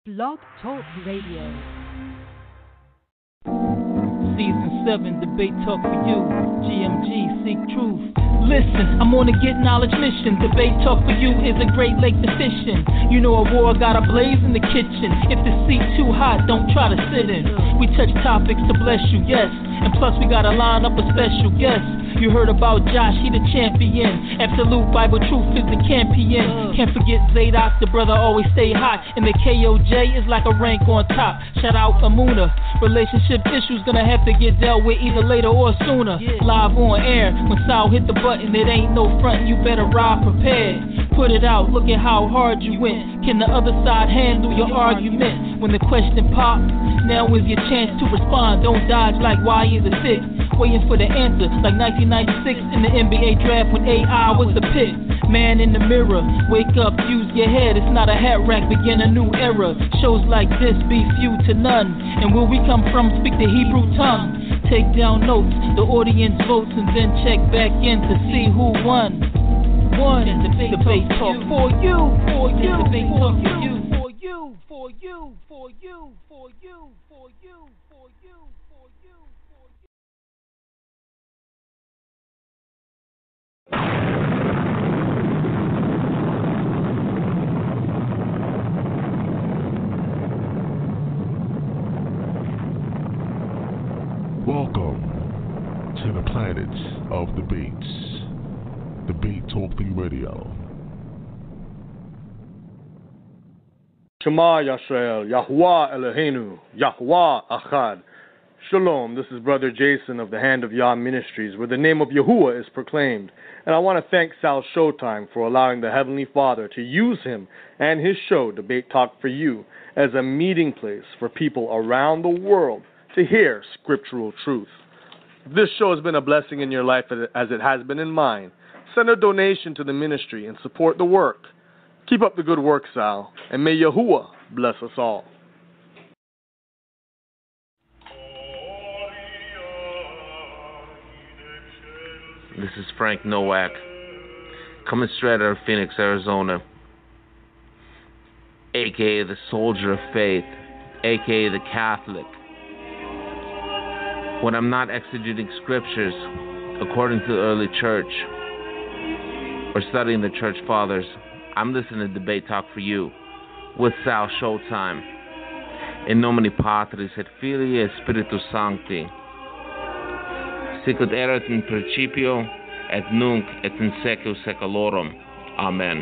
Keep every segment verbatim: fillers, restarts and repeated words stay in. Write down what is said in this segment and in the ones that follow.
Blog Talk Radio. Season seven, Debate Talk for You. G M G, Seek Truth. Listen, I'm on a get knowledge mission. Debate Talk for You is a great lake to fish in. You know a war got a blaze in the kitchen. If the seat too hot, don't try to sit in. We touch topics to bless you, yes. And plus we gotta line up a special guest. You heard about Josh, he the champion. Absolute Bible truth is the champion. Can't forget Zadok, the brother always stay hot. And the K O J is like a rank on top. Shout out Amuna. Relationship issues gonna have to get dealt with either later or sooner. Live on air, when Sal hit the button, it ain't no front, you better ride prepared. Put it out, look at how hard you went. Can the other side handle your argument? When the question pops, now is your chance to respond. Don't dodge like why is it six? Waiting for the answer, like nineteen ninety-six in the N B A draft when A I was the pick. Man in the mirror, wake up, use your head. It's not a hat rack, begin a new era. Shows like this be few to none. And where we come from, speak the Hebrew tongue. Take down notes, the audience votes, and then check back in to see who won. One debate, debate talk for you, for you, debate talk for you, for you, for you, for you, for you, for you, for you, for you. Welcome to the planet of debates, Debate Talking Radio. Shema Yisrael, Yahuwah Eloheinu, Yahuwah Achad. Shalom, this is Brother Jason of the Hand of Yah Ministries, where the name of Yahuwah is proclaimed. And I want to thank Sal Showtime for allowing the Heavenly Father to use him and his show, Debate Talk for You, as a meeting place for people around the world to hear scriptural truth. If this show has been a blessing in your life as it has been in mine, send a donation to the ministry and support the work. Keep up the good work, Sal, and may Yahuwah bless us all. This is Frank Nowak, coming straight out of Phoenix, Arizona, aka the Soldier of Faith, aka the Catholic. When I'm not exegeting scriptures according to the early church or studying the church fathers, I'm listening to Debate Talk for You with Sal Showtime. In nomine Patris et Filii et Spiritus Sancti. Sicut erat in principio et nunc et in seculum seculorum. Amen.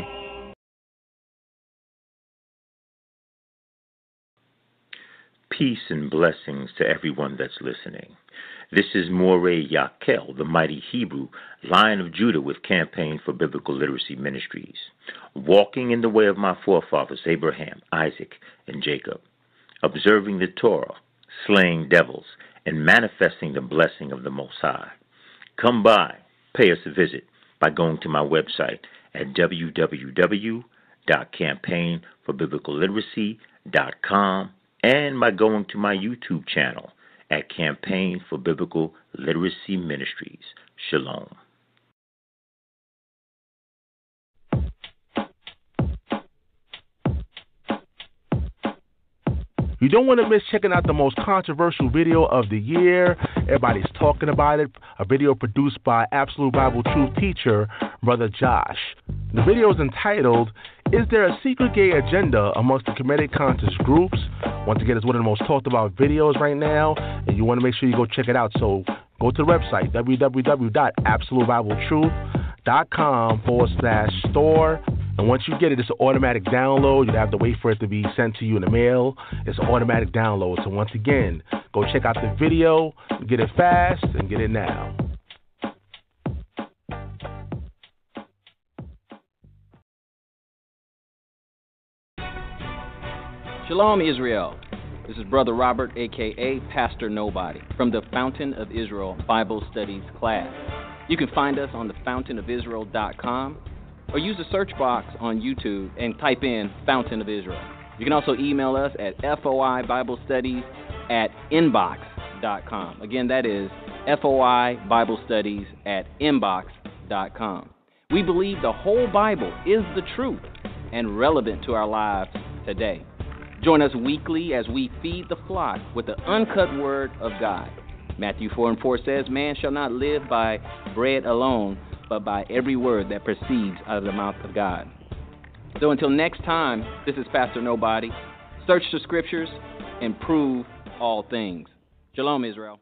Peace and blessings to everyone that's listening. This is Moreh Yakel, the mighty Hebrew, Lion of Judah with Campaign for Biblical Literacy Ministries, walking in the way of my forefathers Abraham, Isaac, and Jacob, observing the Torah, slaying devils, and manifesting the blessing of the Most High. Come by, pay us a visit by going to my website at w w w dot campaign for biblical literacy dot com and by going to my YouTube channel at Campaign for Biblical Literacy Ministries. Shalom. You don't want to miss checking out the most controversial video of the year. Everybody's talking about it. A video produced by Absolute Bible Truth teacher, Brother Josh. The video is entitled, Is There a Secret Gay Agenda Amongst the Comedic Conscious Groups? Once again, it's one of the most talked about videos right now, and you want to make sure you go check it out. So go to the website, w w w dot absolute bible truth dot com forward slash store. And once you get it, it's an automatic download. You don't have to wait for it to be sent to you in the mail. It's an automatic download. So once again, go check out the video, get it fast, and get it now. Shalom, Israel. This is Brother Robert, a k a. Pastor Nobody, from the Fountain of Israel Bible Studies class. You can find us on the fountain of israel dot com or use the search box on YouTube and type in Fountain of Israel. You can also email us at foi bible studies at inbox dot com. Again, that is foi bible studies at inbox dot com. We believe the whole Bible is the truth and relevant to our lives today. Join us weekly as we feed the flock with the uncut word of God. Matthew four and four says, man shall not live by bread alone, but by every word that proceeds out of the mouth of God. So until next time, this is Pastor Nobody. Search the scriptures and prove all things. Shalom, Israel.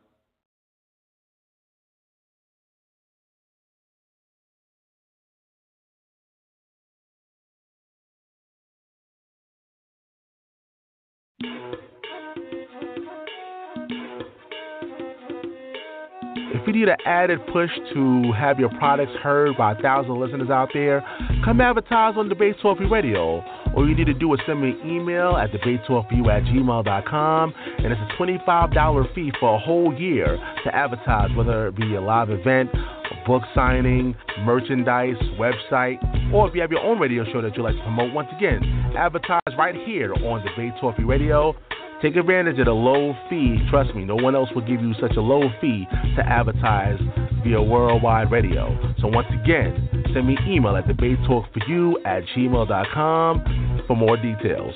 If you need an added push to have your products heard by a thousand listeners out there, come advertise on Debate Talk for You Radio. All you need to do is send me an email at debate talk for you at gmail dot com, and it's a twenty-five dollars fee for a whole year to advertise, whether it be a live event, a book signing, merchandise, website, or if you have your own radio show that you'd like to promote. Once again, advertise right here on Debate Talk for You Radio. Take advantage of the low fee. Trust me, no one else will give you such a low fee to advertise via worldwide radio. So once again, send me an email at debate talk for you at gmail dot com for more details.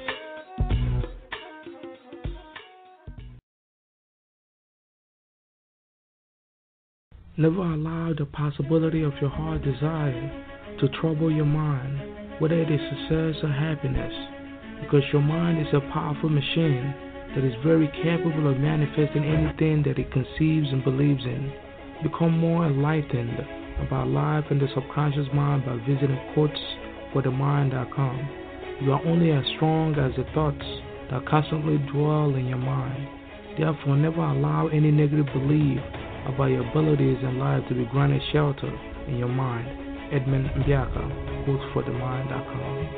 Never allow the possibility of your heart desire to trouble your mind, whether it is success or happiness, because your mind is a powerful machine that is very capable of manifesting anything that it conceives and believes in. Become more enlightened about life and the subconscious mind by visiting quotes for the mind dot com. You are only as strong as the thoughts that constantly dwell in your mind. Therefore, never allow any negative belief about your abilities in life to be granted shelter in your mind. Edmund Mbiaka, quotes for the mind dot com.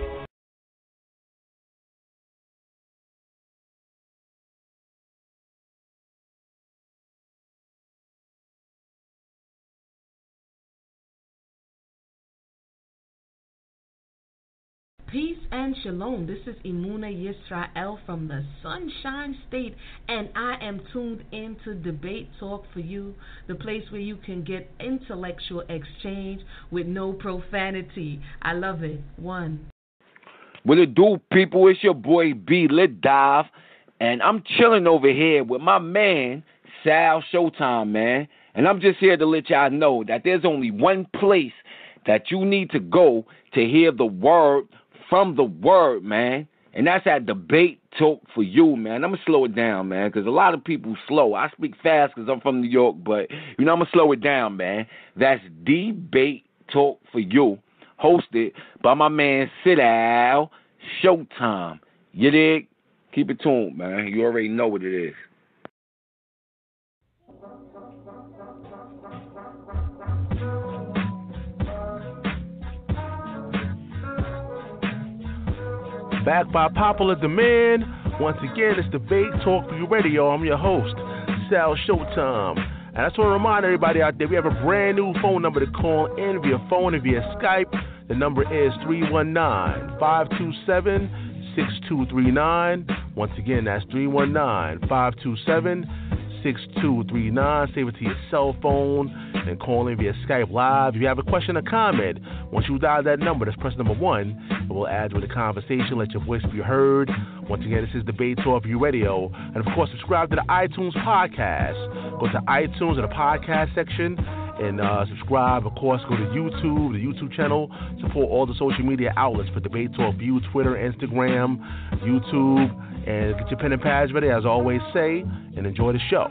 Peace and shalom. This is Imuna Yisrael from the Sunshine State, and I am tuned in to Debate Talk for You, the place where you can get intellectual exchange with no profanity. I love it. One. What it do, people? It's your boy B. Lit Dive, and I'm chilling over here with my man, Sal Showtime, man. And I'm just here to let y'all know that there's only one place that you need to go to hear the word from the word, man. And that's at Debate Talk for You, man. I'm going to slow it down, man, because a lot of people slow. I speak fast because I'm from New York, but, you know, I'm going to slow it down, man. That's Debate Talk for You, hosted by my man, ssoreal Showtime. You dig? Keep it tuned, man. You already know what it is. Back by popular demand. Once again, it's Debate Talk for You Radio. I'm your host, Sal Showtime. And I just want to remind everybody out there, we have a brand new phone number to call in via phone and via Skype. The number is three one nine, five two seven, six two three nine. Once again, that's three one nine, five two seven, six two three nine. Save it to your cell phone and call in via Skype Live. If you have a question or comment, once you dial that number, that's press number one, and we'll add you to the conversation, let your voice be heard. Once again, this is Debate Talk for You Radio. And of course, subscribe to the iTunes podcast. Go to iTunes in the podcast section and uh, subscribe. Of course, go to YouTube, the YouTube channel. Support all the social media outlets for Debate Talk for You, Twitter, Instagram, YouTube. And get your pen and pads ready, as I always say, and enjoy the show.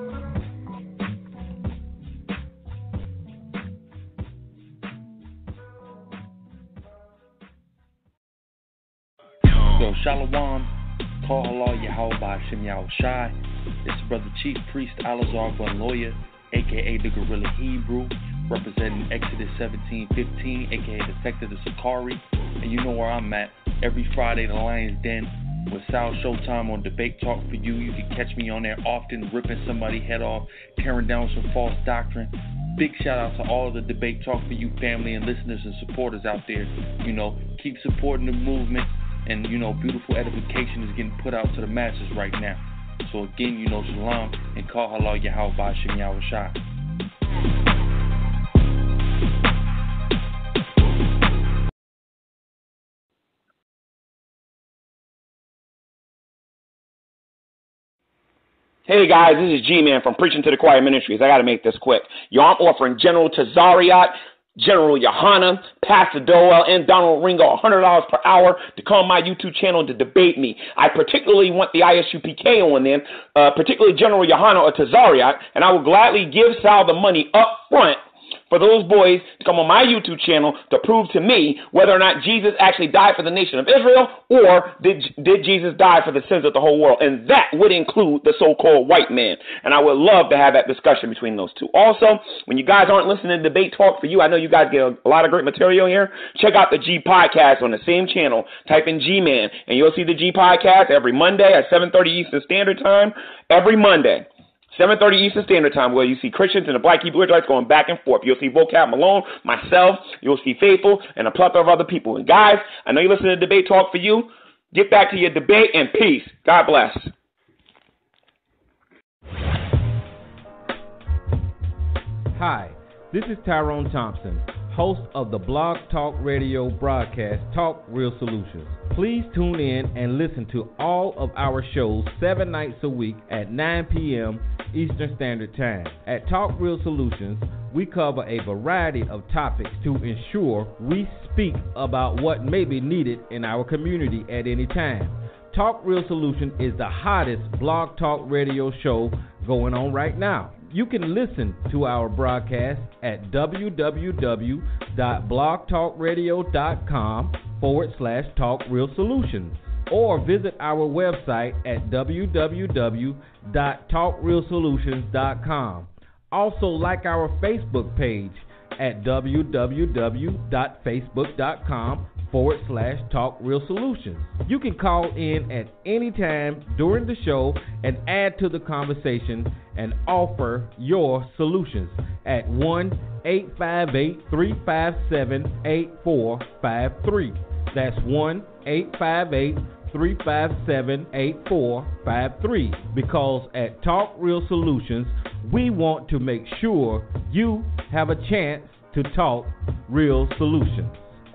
Yo, Shalom, Call Allah Yahweh Hashem Yahweh Shai. It's Brother Chief Priest Alazar Bun Lawyer, a k a the Gorilla Hebrew, representing Exodus seventeen fifteen, a k a the Sector of the Sakari. And you know where I'm at. Every Friday, the Lion's Den with Sal Showtime on Debate Talk for You. You can catch me on there often, ripping somebody's head off, tearing down some false doctrine. Big shout out to all of the Debate Talk for You family and listeners and supporters out there. You know, keep supporting the movement. And, you know, beautiful edification is getting put out to the masses right now. So, again, you know, shalom and call halal Yahweh Hashem Yahweh Shai. Hey guys, this is G-Man from Preaching to the Choir Ministries. I got to make this quick. Yo, I'm offering General Tazariot, General Yohana, Pastor Doel, and Donald Ringo one hundred dollars per hour to come on my YouTube channel to debate me. I particularly want the I S U P K on them, uh, particularly General Yohana or Tazariot, and I will gladly give Sal the money up front for those boys to come on my YouTube channel to prove to me whether or not Jesus actually died for the nation of Israel, or did, did Jesus die for the sins of the whole world? And that would include the so-called white man. And I would love to have that discussion between those two. Also, when you guys aren't listening to Debate Talk for You, I know you guys get a, a lot of great material here. Check out the G Podcast on the same channel. Type in G-Man, and you'll see the G Podcast every Monday at seven thirty Eastern Standard Time. Every Monday. seven thirty Eastern Standard Time, where you see Christians and the Black Hebrew Israelites going back and forth. You'll see Vocab Malone, myself, you'll see Faithful, and a plethora of other people. And guys, I know you listen to Debate Talk for You. Get back to your debate, and peace. God bless. Hi, this is Tyrone Thompson, host of the Blog Talk Radio broadcast, Talk Real Solutions. Please tune in and listen to all of our shows seven nights a week at nine p.m. Eastern Standard Time. At Talk Real Solutions, we cover a variety of topics to ensure we speak about what may be needed in our community at any time. Talk Real Solutions is the hottest blog talk radio show going on right now. You can listen to our broadcast at www.blogtalkradio.com forward slash Talk Real Solutions, or visit our website at w w w dot talk real solutions dot com. Also, like our Facebook page at www.facebook.com forward slash Talk Real Solutions. You can call in at any time during the show and add to the conversation and offer your solutions at one eight five eight, three five seven, eight four five three. That's one eight five eight, three five seven, eight four five three. Because at Talk Real Solutions, we want to make sure you have a chance to talk real solutions.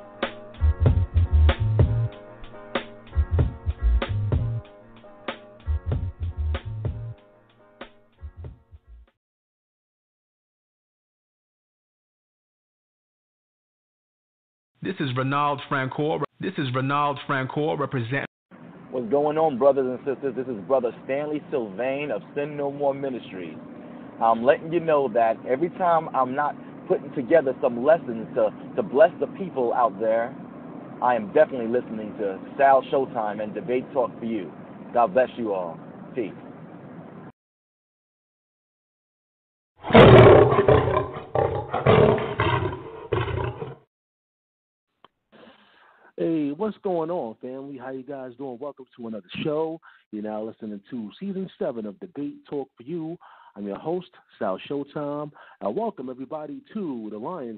This is Renald Francoeur. This is Renald Francoeur representing. What's going on, brothers and sisters? This is Brother Stanley Sylvain of Sin No More Ministries. I'm letting you know that every time I'm not putting together some lessons to, to bless the people out there, I am definitely listening to Sal Showtime and Debate Talk for You. God bless you all. Peace. Hey, what's going on, family? How you guys doing? Welcome to another show. You're now listening to Season seven of Debate Talk for You. I'm your host, Sal Showtime. I welcome everybody to the Lions.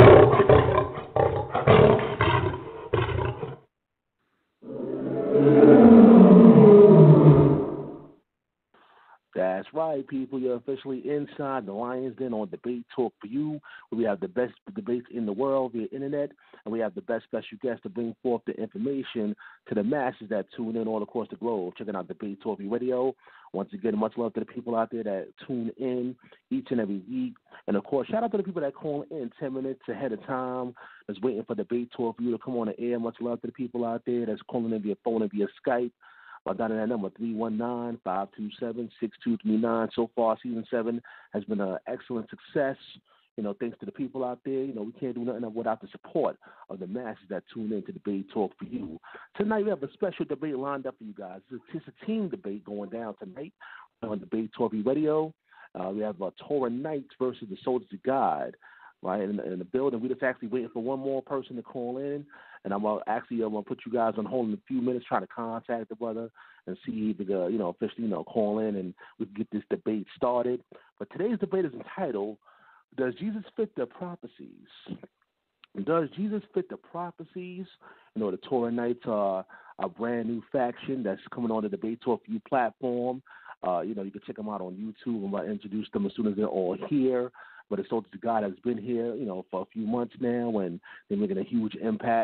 That's right, people. You're officially inside the Lions Den on Debate Talk for You, where we have the best debates in the world via internet, and we have the best special guests to bring forth the information to the masses that tune in all across the globe. Checking out Debate Talk for You Radio. Once again, much love to the people out there that tune in each and every week. And, of course, shout out to the people that call in ten minutes ahead of time, that's waiting for Debate Talk for You to come on the air. Much love to the people out there that's calling in via phone and via Skype. I got that number, three one nine, five two seven, six two three nine. So far, Season seven has been an excellent success. You know, thanks to the people out there. You know, we can't do nothing without the support of the masses that tune in to Debate Talk for You. Tonight, we have a special debate lined up for you guys. It's a team debate going down tonight on Debate Talk for You Radio. Uh, we have uh, Torah Knights versus the Soldiers of God, right, in, in the building. We're just actually waiting for one more person to call in. And I'm uh, actually I'm gonna put you guys on hold in a few minutes, trying to contact the brother and see if uh, you know officially you know call in and we can get this debate started. But today's debate is entitled, "Does Jesus fit the prophecies?" Does Jesus fit the prophecies? You know, the Torah Knights are a brand new faction that's coming on the Debate Talk for You platform. Uh, you know, you can check them out on YouTube. I'm going to introduce them as soon as they're all here. But the Soldiers of God has been here, you know, for a few months now, and they're making a huge impact.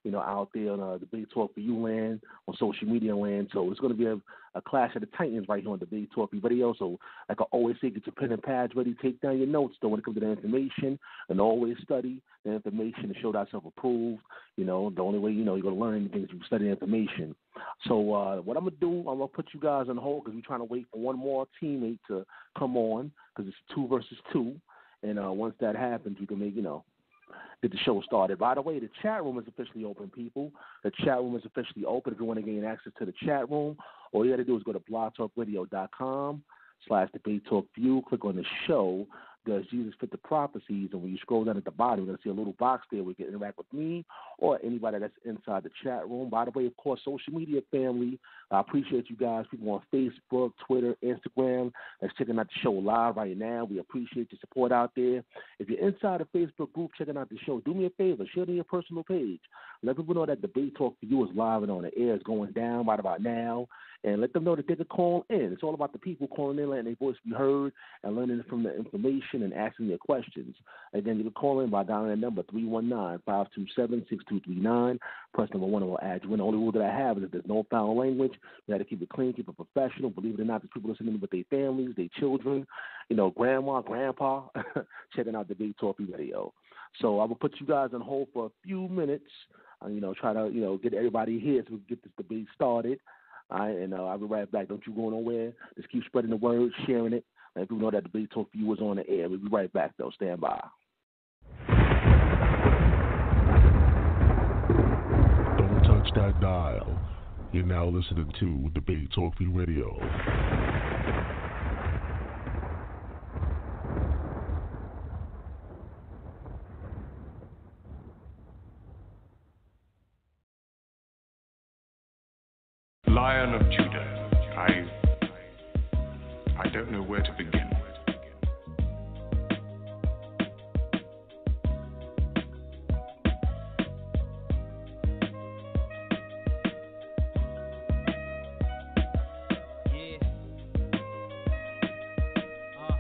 you know, out there on uh, Debate Talk for You land, on social media land. So it's going to be a, a clash of the titans right here on Debate Talk for You Radio. So like I always say, get your pen and pads ready, take down your notes, though, when it comes to the information, and always study the information to show thyself approved. You know, the only way, you know, you're going to learn anything is you study the information. So uh, what I'm going to do, I'm going to put you guys on hold because we're trying to wait for one more teammate to come on because it's two versus two. And uh, once that happens, we can make, you know, get the show started. By the way, the chat room is officially open, people. The chat room is officially open. If you want to gain access to the chat room, all you got to do is go to blogtalkradio.com slash debate talk view. Click on the show. Does Jesus Fit the Prophecies? And when you scroll down at the bottom, you're going to see a little box there where you can interact with me or anybody that's inside the chat room. By the way, of course, social media family, I appreciate you guys. People on Facebook, Twitter, Instagram that's checking out the show live right now. We appreciate your support out there. If you're inside the Facebook group checking out the show, do me a favor. Share it on your personal page. Let people know that Debate Talk for You is live and on the air. It's going down right about now. And let them know that they can call in. It's all about the people calling in, letting their voice be heard, and learning from the information and asking their questions. Again, you can call in by dialing that number, three one nine, five two seven, six two three nine. Press number one and we'll add you in. The only rule that I have is that there's no foul language. You got to keep it clean, keep it professional. Believe it or not, there's people listening with their families, their children, you know, grandma, grandpa, checking out the Debate Talk Radio. So I will put you guys on hold for a few minutes, uh, you know, try to, you know, get everybody here so we can get this debate started. All right, and uh, I'll be right back. Don't you go nowhere. Just keep spreading the word, sharing it. And people know that Debate Talk for You is on the air. We'll be right back, though. Stand by. Don't touch that dial. You're now listening to Debate Talk for You Radio. Lion of Judah, I I don't know where to begin. Yeah. Uh,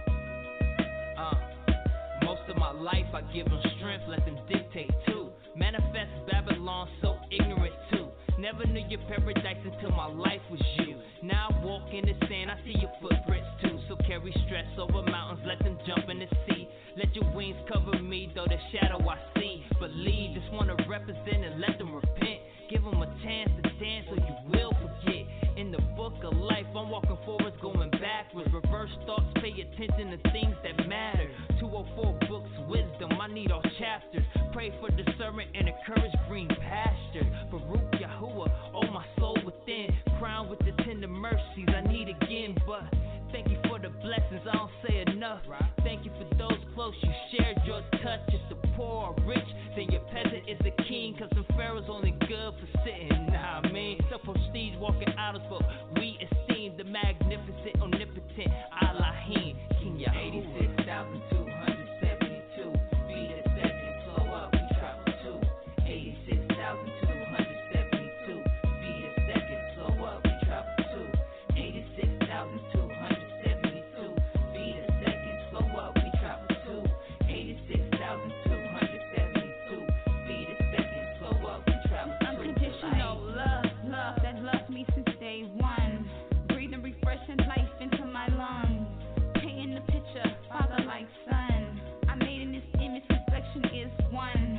uh. Most of my life I give them strength, let them dictate too. Manifest Babylon so ignorant too. Never knew your paradise until my life was you. Now I walk in the sand, I see your footprints too. So carry stress over mountains, let them jump in the sea. Let your wings cover me, though the shadow I see. Believe, just wanna represent and let them repent. Give them a chance to dance so you will forget. In the book of life, I'm walking forwards, going backwards. Reverse thoughts, pay attention to things that matter. two oh four books, wisdom, I need all chapters. Pray for discernment and encourage green pastures. Baruch Yahuwah, oh my soul within. Crowned with the tender mercies I need again. But thank you for the blessings, I don't say enough. Thank you for those close, you shared your touch. If the poor are rich, then your peasant is a king. Cause the pharaoh's only good for sitting, nah I mean. So prestige walking idols, but we esteem the magnificent, omnipotent Elohim, King Yahuwah. eighty-six thousand two hundred seventy-two feet a second, slow up, we travel too. eighty-six thousand two hundred seventy-two feet a second, slow up, we travel too. eighty-six thousand two hundred seventy-two feet a second, slow up, we travel too. eighty-six thousand two hundred seventy-two feet a second, slow up, we travel too. Unconditional love, love that loved me since day one. Breathing refreshing life into my lungs. Painting the picture, father like son. I made in this image, reflection is one.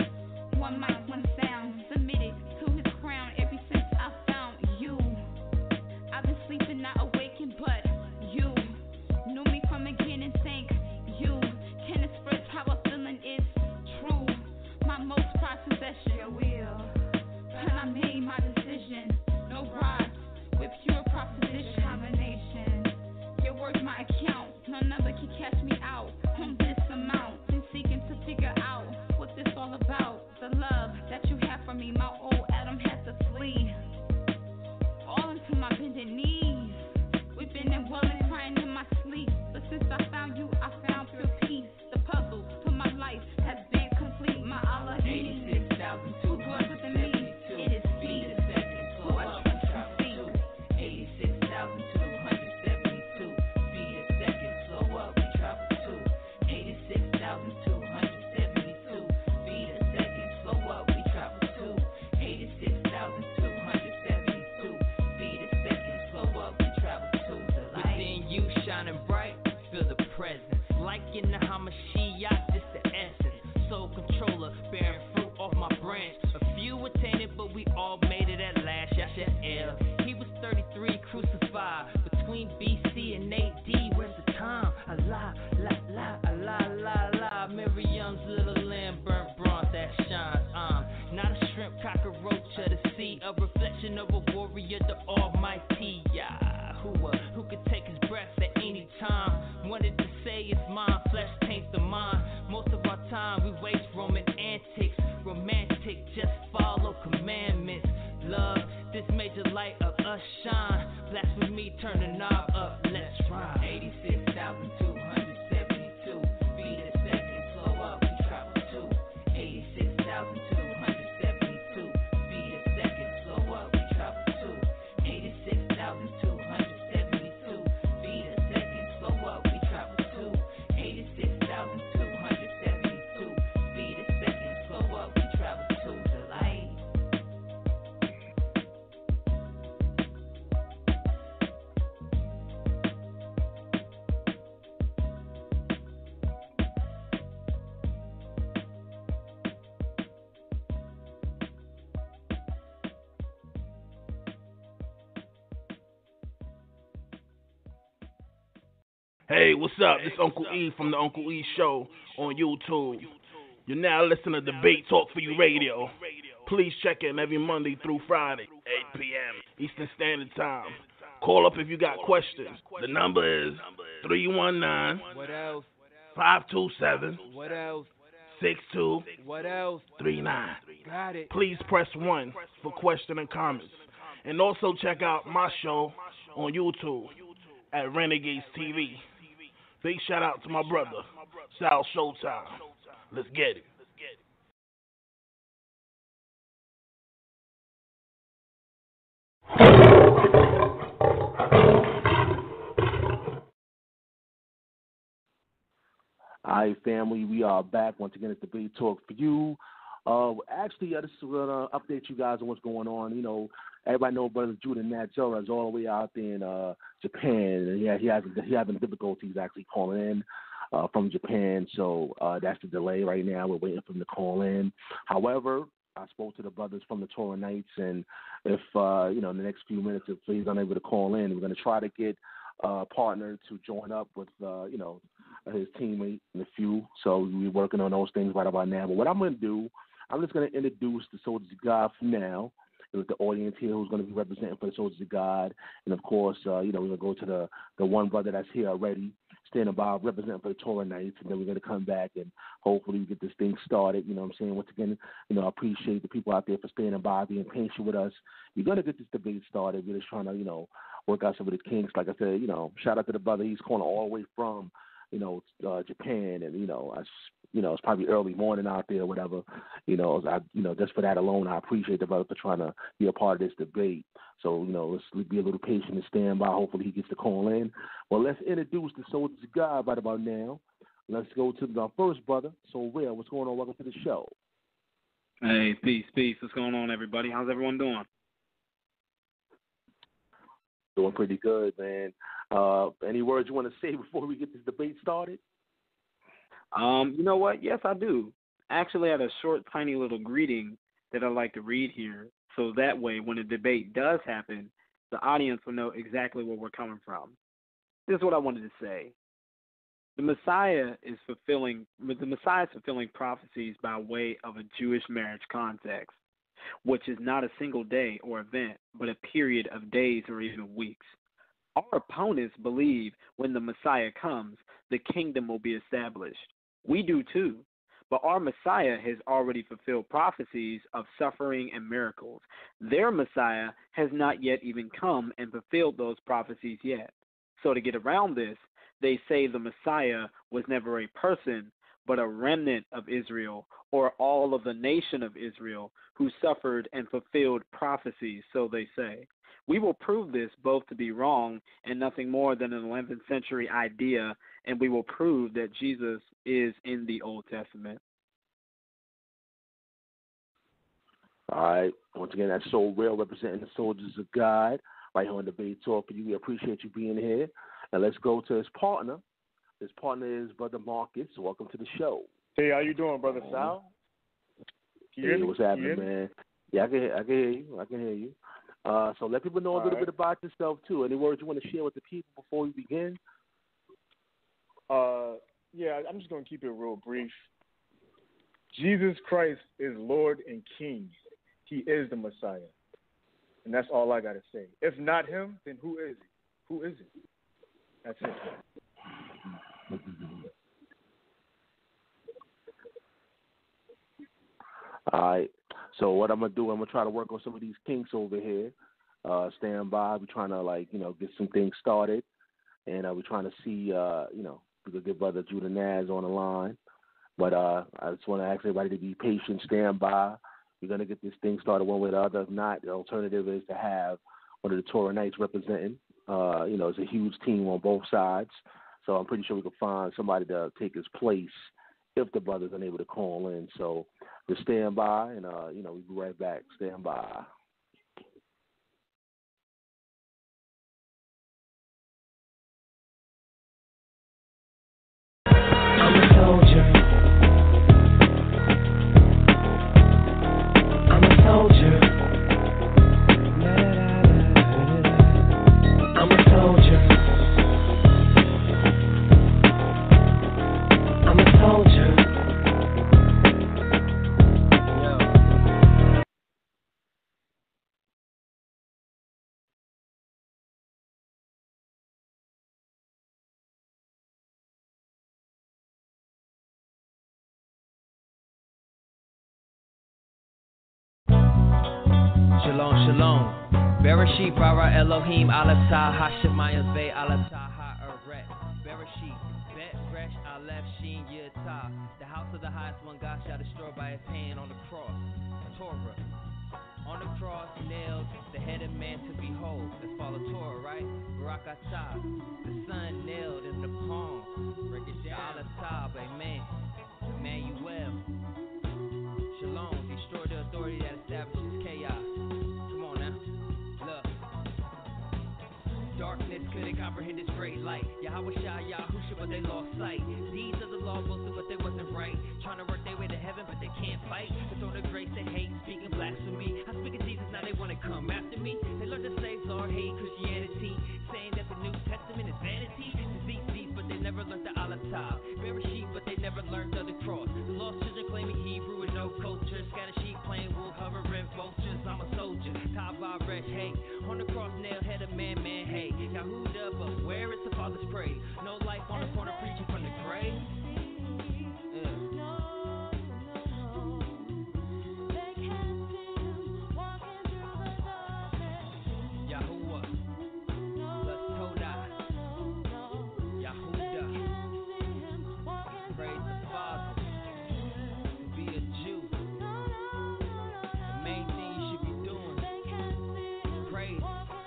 One mic, one sound, submitted to his crown ever since I found you. I've been sleeping, not awakened, but you knew me from beginning, thank you. Can express how I'm feeling is true. My most prized possession, your will. And I made my decision. No bribes, with pure proposition combination. Your word's my account, none other can catch me out on this amount. Been seeking to figure out what this all about. The love that you have for me, my old Adam had to flee. All into my bending knees. We've been in well and crying in my sleep. But since I found you, I found pure peace. The puzzle to my life has been complete. My Allah eighty-six thousand two hundred seventy-two it is feet a second, slow up, we travel too. eighty-six thousand two hundred seventy-two feet a second, slow up, we travel too. eighty-six thousand two hundred seventy-two feet a second, slow up, we travel too. Blasphemy, turn the knob up, let's ride. eighty-six thousand two hundred seventy-two feet a second, slow up, we travel to. eighty-six thousand two hundred seventy-two feet a second, slow up, we travel to. eighty-six thousand two hundred seventy-two feet a second, slow up, we travel to. eighty-six thousand two hundred seventy-two feet a second, slow up, we travel to the light. Hey, what's up? This Uncle E from the Uncle E Show on YouTube. You're now listening to Debate Talk for You Radio. Please check in every Monday through Friday, eight p.m. Eastern Standard Time. Call up if you got questions. The number is three one nine, What else? five two seven, What else? six two What else? three nine. Got it. Please press one for question and comments. And also check out my show on YouTube at Renegades T V. Big shout out to my brother, Sal Showtime. Let's get it. All right, family, we are back once again at Debate Talk for You. Uh, actually, I just want to update you guys on what's going on. You know, everybody knows Brother Judah Natsura is all the way out there in uh, Japan, and yeah, he has he having difficulties actually calling in uh, from Japan. So uh, that's the delay right now. We're waiting for him to call in. However, I spoke to the brothers from the Torah Nights, and if uh, you know, in the next few minutes, if he's unable to call in, we're going to try to get a partner to join up with uh, you know, his teammate in a few. So we're working on those things right about now. But what I'm going to do, I'm just going to introduce the Soldiers of God for now, with the audience here who's going to be representing for the Soldiers of God. And, of course, uh, you know, we're going to go to the, the one brother that's here already, standing by, representing for the Torah Nights. And then we're going to come back and hopefully get this thing started. You know what I'm saying? Once again, you know, I appreciate the people out there for standing by, being patient with us. We're going to get this debate started. We're just trying to, you know, work out some of the kinks. Like I said, you know, shout out to the brother. He's calling all the way from, you know, uh, Japan. And, you know, I You know, it's probably early morning out there or whatever. You know, I, you know, just for that alone, I appreciate the brother for trying to be a part of this debate. So, you know, let's be a little patient and stand by. Hopefully he gets to call in. Well, let's introduce the Soldiers of God right about now. Let's go to our first brother, ssoreal. What's going on? Welcome to the show. Hey, peace, peace. What's going on, everybody? How's everyone doing? Doing pretty good, man. Uh, any words you want to say before we get this debate started? Um, you know what? Yes, I do. Actually, I had a short, tiny little greeting that I'd like to read here, so that way, when the debate does happen, the audience will know exactly where we're coming from. This is what I wanted to say. The Messiah is fulfilling. The Messiah is fulfilling prophecies by way of a Jewish marriage context, which is not a single day or event, but a period of days or even weeks. Our opponents believe when the Messiah comes, the kingdom will be established. We do too, but our Messiah has already fulfilled prophecies of suffering and miracles. Their Messiah has not yet even come and fulfilled those prophecies yet. So to get around this, they say the Messiah was never a person, but a remnant of Israel, or all of the nation of Israel, who suffered and fulfilled prophecies, so they say. We will prove this both to be wrong and nothing more than an eleventh century idea, and we will prove that Jesus is in the Old Testament. All right. Once again, that's ssoreal representing the Soldiers of God right here on Debate Talk for You. We appreciate you being here. And let's go to his partner. His partner is Brother Marcus. Welcome to the show. Hey, how you doing, Brother Sal? Can you Hey, hear me? what's Can you happening, hear me? man? Yeah, I can, I can hear you. I can hear you. Uh, so let people know a All little right. bit about yourself, too. Any words you want to share with the people before we begin? Uh, yeah, I'm just going to keep it real brief. Jesus Christ is Lord and King. He is the Messiah. And that's all I got to say. If not him, then who is he? Who is it? That's it. All right. So what I'm going to do, I'm going to try to work on some of these kinks over here. Uh, stand by. We're trying to, like, you know, get some things started. And uh, we're trying to see, uh, you know, we could get Brother Judah Naz on the line. But uh, I just want to ask everybody to be patient, stand by. We're going to get this thing started one way or the other. If not, the alternative is to have one of the Torah Knights representing. Uh, you know, it's a huge team on both sides. So I'm pretty sure we could find somebody to take his place if the brother's unable to call in. So just stand by, and, uh, you know, we'll be right back. Stand by. I'm a soldier. I'm a soldier. I'm a soldier. I'm a soldier. Shalom, shalom. Bereshit bara Elohim Aleph Tah Hashemayim Ve Aleph Tah Ha'aret. Bereshit Bet Resh Aleph Shin Yud Tah. The house of the highest one God shall destroy by his hand on the cross. Torah. On the cross nailed the head of man to behold. Let's follow Torah, right? Barak Atah. The sun nailed in the palm. Break it down. Aleph Tah, amen. Emmanuel. Shalom. Destroy the authority that establishes chaos. Darkness couldn't comprehend this great light. Yahweh Shah, Yahusha, but they lost sight. Deeds of the law boasted, but they wasn't right. Trying to work their way to heaven, but they can't fight. The throne of grace they hate, speaking blasphemy. I speak of Jesus, now they want to come after me. They learned the slaves are hate Christianity, saying that the New Testament is vanity. Disease cease, but they never learned the Aleph Tah. Bereshit, but they never learned of the cross. The lost children claiming Hebrew and no culture. Scattered sheep playing wool, hovering vultures. I'm a soldier, Tava Resh, hey. On the cross nailed head of man, man, hey. Yahuda, but where is the Father's praise? No life on the corner preaching from the grave. Yeah. Yahuwah, plus Todah, Yahuda, praise the Father. To be a Jew, the main thing you should be doing, praise.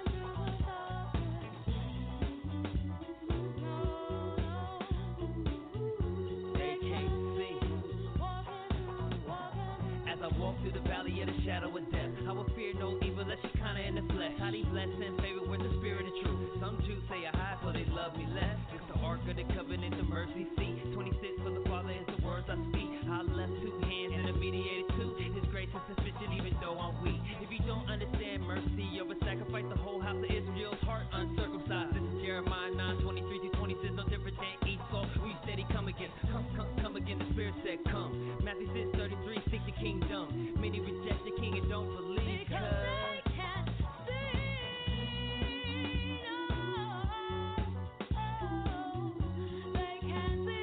Through the valley of the shadow of death, I will fear no evil, that's Shekinah in the flesh. How these blessings favor with the spirit of truth. Some Jews say I hide, for they love me less. It's the ark of the covenant, the mercy seat. twenty-six for the Father is the words I speak. I left two hands and a mediator too. His grace is sufficient even though I'm weak. If you don't understand mercy over sacrifice, the whole house of Israel's heart uncircumcised. This is Jeremiah nine twenty-three through twenty-six, no different than Esau. We steady come again, come, come, come again. The Spirit said come. Matthew six thirty-three, seek the kingdom. Many reject the king and don't believe because they can't see. No, they can't see.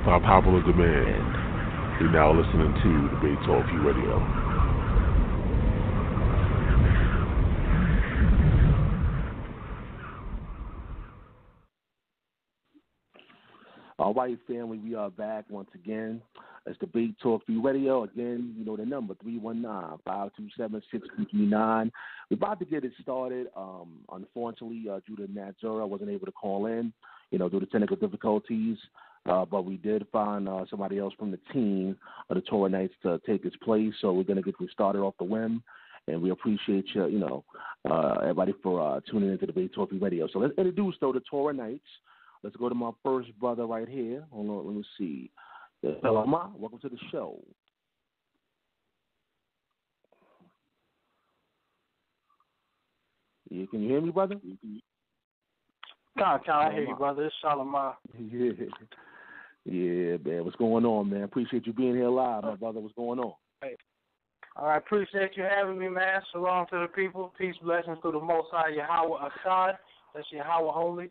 by popular demand. You're now listening to Debate Talk Radio. All right, family, we are back once again. It's Debate Talk Radio. Again, you know the number, three one nine, five two seven, six two three nine. We're about to get it started. Um, unfortunately, uh, Judah Nazara wasn't able to call in, you know, due to technical difficulties. Uh, but we did find uh, somebody else from the team of the Torah Knights to take his place. So we're going to get this started off the whim. And we appreciate you, you know, uh, everybody for uh, tuning into Debate Talk Radio. So let's introduce, though, the Torah Knights. Let's go to my first brother right here. Hold on, let me see. Hello, Ma. Welcome to the show. Yeah, can you hear me, brother? Con, Con, I hear you, brother. It's Shalomah. Yeah. Yeah, man. What's going on, man? Appreciate you being here live, my brother. What's going on? Hey. All right, appreciate you having me, man. Shalom to the people. Peace, blessings to the Most High Yahweh Echad. That's Yahweh Holy.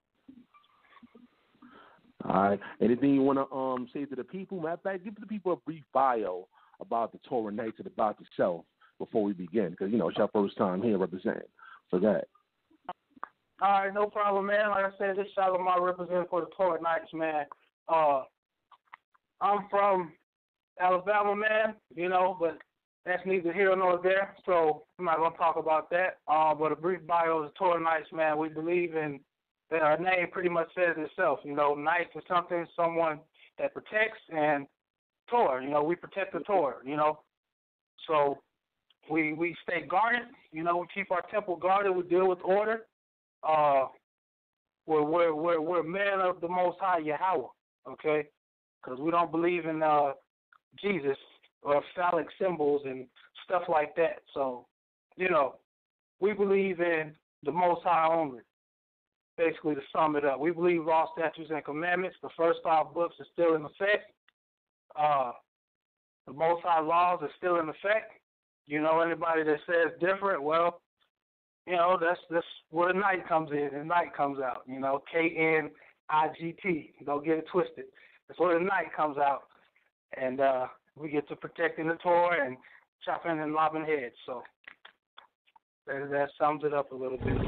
All right. Anything you want to um say to the people? Matter of fact, give the people a brief bio about the Torah Knights and about yourself before we begin, because, you know, it's your first time here representing. So go ahead. All right, no problem, man. Like I said, this Shalomah representing for the Torah Knights, man. Uh, I'm from Alabama, man, you know, but that's neither here nor there, so I'm not going to talk about that. Uh, but a brief bio of the Torah Knights, man. We believe in, that our name pretty much says itself. You know, Knights is something, someone that protects, and Torah, you know, we protect the Torah, you know. So we we stay guarded, you know, we keep our temple guarded, we deal with order. Uh, we're, we're, we're, we're men of the Most High Yahweh. Okay, because we don't believe in uh, Jesus or phallic symbols and stuff like that. So, you know, we believe in the Most High only. Basically, to sum it up, we believe law, statutes, and commandments. The first five books are still in effect. Uh, the Most High laws are still in effect. You know, anybody that says different, well, you know, that's that's where the night comes in and night comes out. You know, K N I G T. Don't get it twisted. That's where the night comes out. And uh, we get to protecting the Torah and chopping and lobbing heads. So that, that sums it up a little bit.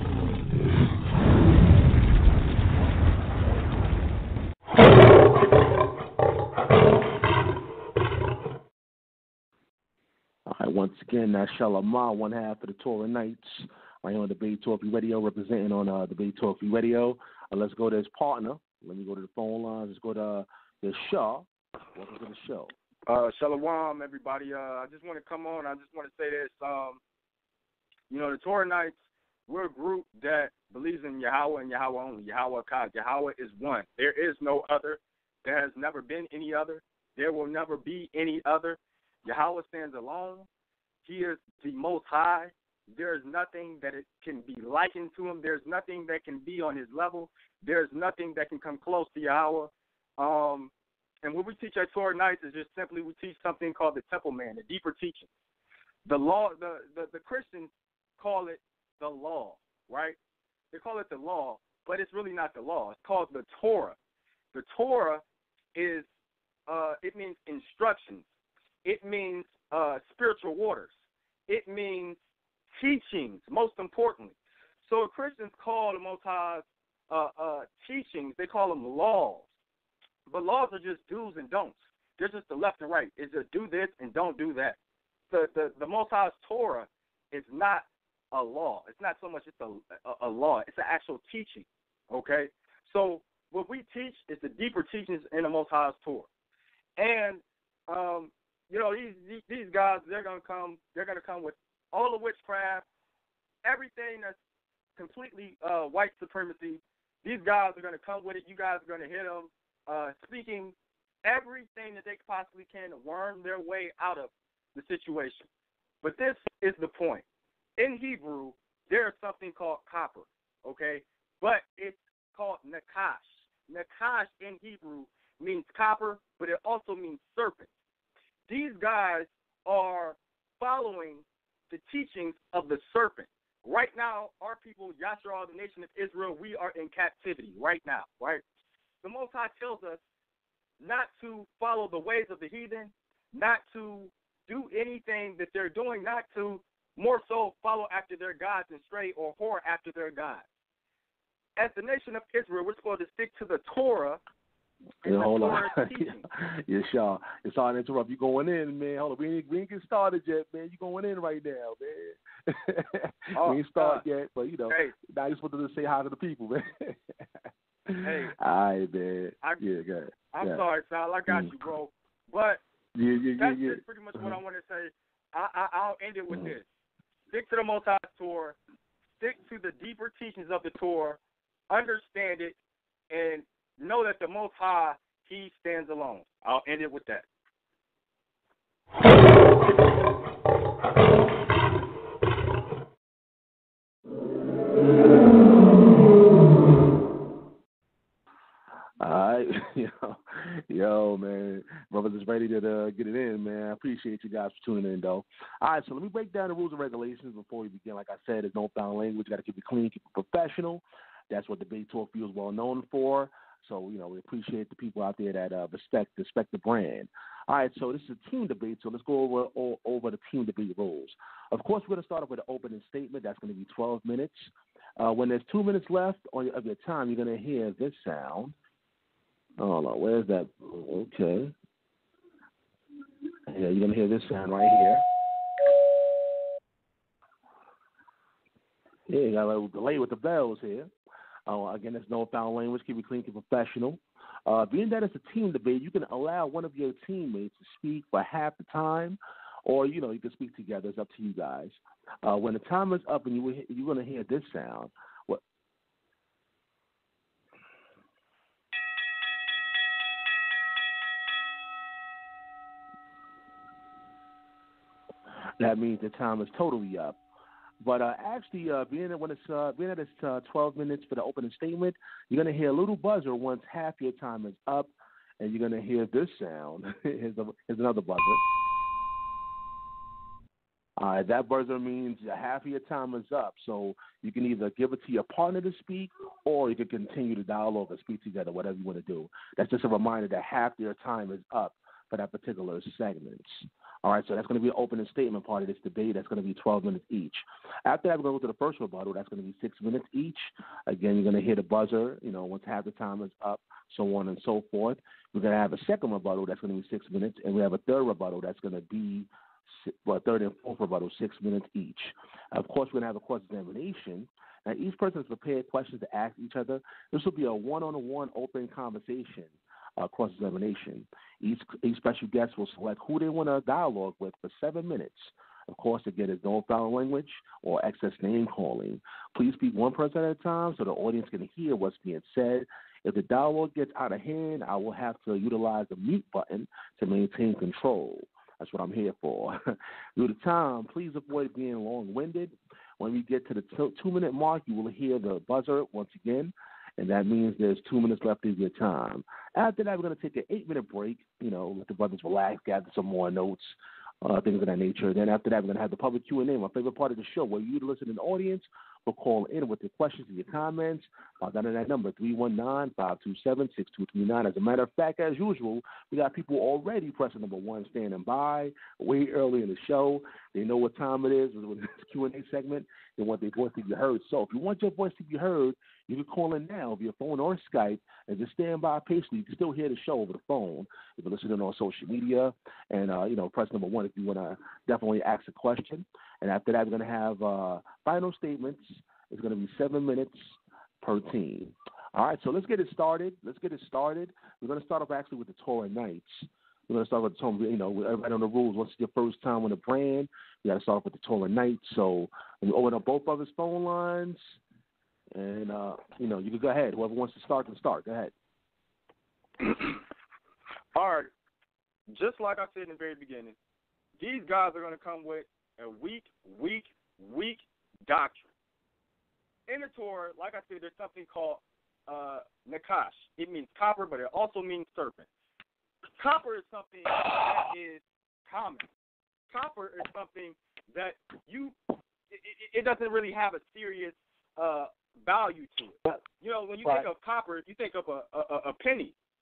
All right, once again, that's Shalomah, one half of the Torah Knights. Right here on Debate Talk Radio, representing on uh, Debate Talk Radio. Uh, let's go to his partner. Let me go to the phone lines. Let's go to uh, the Shaw. Welcome to the show. Uh, Shalom, everybody. Uh, I just want to come on. I just want to say this. Um, you know, the Torah Knights, we're a group that believes in Yahweh and Yahweh only. Yahweh Echad. Yahweh is one. There is no other. There has never been any other. There will never be any other. Yahweh stands alone. He is the Most High. There is nothing that it can be likened to him. There's nothing that can be on his level. There's nothing that can come close to Yahweh. Um, and what we teach at Torah Knights is just simply we teach something called the Temple Man, the deeper teaching. The law, the, the, the Christians call it the law, right? They call it the law, but it's really not the law. It's called the Torah. The Torah is, uh, it means instructions. It means uh, spiritual waters. It means teachings, most importantly. So if Christians call the Most High's uh, uh, teachings, they call them laws. But laws are just do's and don'ts. They're just the left and right. It's just do this and don't do that. The the, the Most High's Torah is not a law. It's not so much it's a, a, a law. It's an actual teaching, okay? So what we teach is the deeper teachings in the Most High's Torah. And, um, you know, these, these these guys, they're going to come, they're going to come with all the witchcraft, everything that's completely uh, white supremacy. These guys are going to come with it. You guys are going to hit them, uh, speaking everything that they possibly can to worm their way out of the situation. But this is the point. In Hebrew, there is something called copper, okay? But it's called nakash. Nakash in Hebrew means copper, but it also means serpent. These guys are following the teachings of the serpent. Right now, our people, Yashar, the nation of Israel, we are in captivity right now, right? The Most High tells us not to follow the ways of the heathen, not to do anything that they're doing, not to more so follow after their gods and stray or whore after their gods. As the nation of Israel, we're supposed to stick to the Torah and Yeah, the hold on. Torah teaching. Yeah, Shaw. It's hard to interrupt. You going in, man. Hold on. We ain't, we ain't get started yet, man. You going in right now, man. Oh, we ain't started uh, yet, but, you know, hey. now you're supposed to say hi to the people, man. Hey. All right, man. I, yeah, go ahead. I'm yeah. sorry, Sal. I got Mm. you, bro. But Yeah, yeah, that's yeah, yeah. just pretty much uh-huh. what I want to say. I, I, I'll end it with Mhm. this. Stick to the Most High Torah. Stick to the deeper teachings of the Torah. Understand it. And know that the Most High, He stands alone. I'll end it with that. All right, yo, yo, man, brothers is ready to uh, get it in, man. I appreciate you guys for tuning in, though. All right, so let me break down the rules and regulations before we begin. Like I said, there's no foul language. Got to keep it clean, keep it professional. That's what Debate Talk feels well known for. So, you know, we appreciate the people out there that uh, respect respect the brand. All right, so this is a team debate, so let's go over all, over the team debate rules. Of course, we're going to start off with an opening statement. That's going to be twelve minutes. Uh, when there's two minutes left on your, of your time, you're going to hear this sound. Hold on, where's that? Okay. Yeah, you're going to hear this sound right here. Yeah, you got a little delay with the bells here. Uh, again, there's no foul language. Keep it clean, keep it professional. Uh, being that it's a team debate, you can allow one of your teammates to speak for half the time, or, you know, you can speak together. It's up to you guys. Uh, when the time is up and you, you're going to hear this sound, what? That means the time is totally up. But uh, actually, uh, being that when it's uh, being that it's uh, twelve minutes for the opening statement, you're gonna hear a little buzzer once half your time is up, and you're gonna hear this sound. here's, a, here's another buzzer. All right, that buzzer means half of your time is up. So you can either give it to your partner to speak, or you can continue the dialogue and speak together, whatever you want to do. That's just a reminder that half your time is up for that particular segment. All right, so that's going to be an opening statement part of this debate. That's going to be twelve minutes each. After that, we're going to go to the first rebuttal. That's going to be six minutes each. Again, you're going to hear the buzzer, you know, once half the time is up, so on and so forth. We're going to have a second rebuttal. That's going to be six minutes. And we have a third rebuttal. That's going to be, well, third and fourth rebuttal, six minutes each. Of course, we're going to have a cross-examination. Now, each person has prepared questions to ask each other. This will be a one-on-one open conversation. Uh, cross-examination. Each, each special guest will select who they want to dialogue with for seven minutes. Of course, again, there's no foul language or excess name calling. Please speak one person at a time so the audience can hear what's being said. If the dialogue gets out of hand, I will have to utilize the mute button to maintain control. That's what I'm here for. Due to time, please avoid being long-winded. When we get to the t- two-minute mark, you will hear the buzzer once again, and that means there's two minutes left of your time. After that, we're going to take an eight-minute break, you know, let the brothers relax, gather some more notes, uh, things of that nature. Then after that, we're going to have the public Q and A, my favorite part of the show, where you, the listening audience, will call in with your questions and your comments. I'll down to that number, three one nine, five two seven, six two three nine. As a matter of fact, as usual, we got people already pressing number one, standing by, way early in the show. They know what time it is with this Q and A segment. They want their voice to be heard. So if you want your voice to be heard, you can call in now via phone or Skype and just stand by patiently. You can still hear the show over the phone if you're listening on social media. And, uh, you know, press number one if you want to definitely ask a question. And after that, we're going to have uh, final statements. It's going to be seven minutes per team. All right, so let's get it started. Let's get it started. We're going to start off actually with the Torah Nights. We're going to start with the Torah, you know, everybody on the rules. Once it's your first time on the brand, we got to start off with the Torah Nights. So we open up both of his phone lines. And, uh, you know, you can go ahead. Whoever wants to start can start. Go ahead. All right. Just like I said in the very beginning, these guys are going to come with a weak, weak, weak doctrine. In the Torah, like I said, there's something called uh, nakash. It means copper, but it also means serpent. Copper is something that is common. Copper is something that you, it, it doesn't really have a serious uh, value to it. You know, when you right. think of copper, you think of a, a, a penny.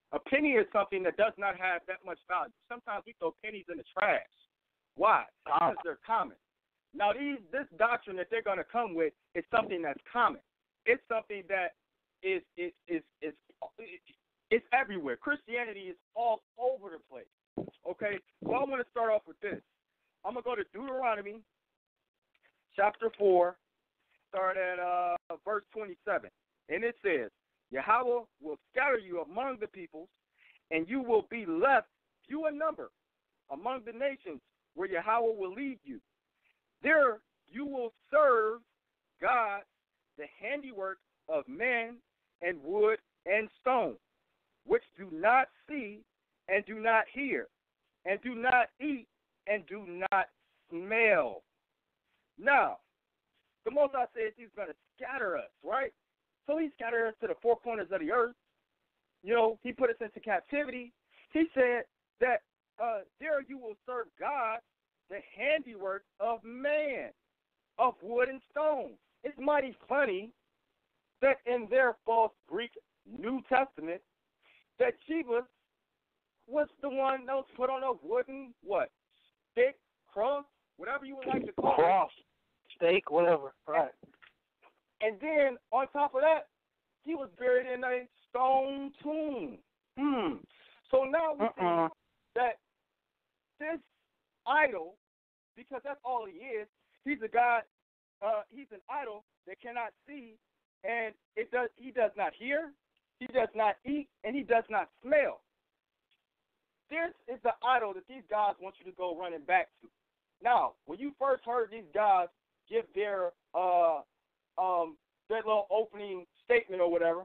A penny is something that does not have that much value. Sometimes we throw pennies in the trash. Why? Because they're common. Now, these this doctrine that they're going to come with is something that's common. It's something that is is is is it's everywhere. Christianity is all over the place. Okay, so I want to start off with this. I'm gonna go to Deuteronomy chapter four, start at uh, verse twenty-seven, and it says, Yahweh will scatter you among the peoples, and you will be left few in number among the nations where Yahweh will lead you. There you will serve God, the handiwork of man and wood and stone, which do not see and do not hear, and do not eat and do not smell. Now, the Most High says he's going to scatter us, right? So he scattered us to the four corners of the earth. You know, he put us into captivity. He said that uh, there you will serve God, the handiwork of man, of wood and stone. It's mighty funny that in their false Greek New Testament, that Jesus was the one that was put on a wooden, what, stick, cross, whatever you would like to call Cross, it. steak, whatever, right. And then, on top of that, he was buried in a stone tomb. Hmm. So now we uh-uh. see that this idol, because that's all he is, he's a god, uh, he's an idol that cannot see, and it does. he does not hear, he does not eat, and he does not smell. This is the idol that these guys want you to go running back to. Now, when you first heard these guys give their uh, um, their little opening statement or whatever,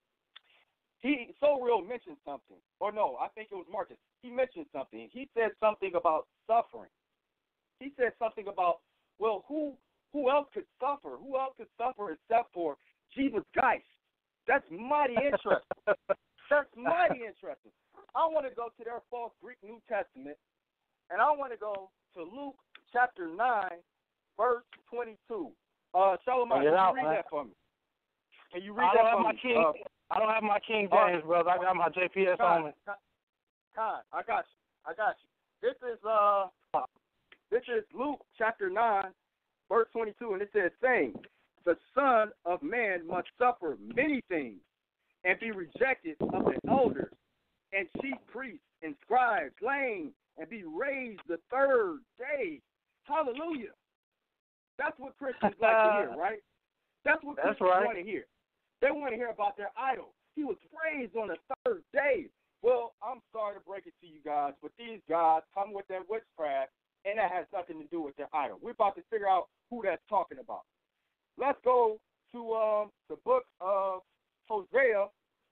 he ssoreal mentioned something. Or no, I think it was Marcus. He mentioned something. He said something about suffering. He said something about, well, who who else could suffer? Who else could suffer except for Jesus Christ? That's mighty interesting. That's mighty interesting. I want to go to their false Greek New Testament, and I want to go to Luke chapter nine, verse twenty-two. Uh, Shalom, can you out, read man. that for me? Can you read I don't that have for my me? King. Uh, I don't have my King uh, James, brother. I got my J P S Con, only. Con, Con, I got you. I got you. This is uh, this is Luke chapter nine, verse twenty-two, and it says, saying, the Son of Man must suffer many things, and be rejected of the elders, and chief priests, and scribes, slain, and be raised the third day. Hallelujah. That's what Christians like to hear, right? That's what That's Christians right. want to hear. They want to hear about their idol. He was raised on the third day. Well, I'm sorry to break it to you guys, but these guys come with their witchcraft, and that has nothing to do with their idol. We're about to figure out who that's talking about. Let's go to um, the book of Hosea.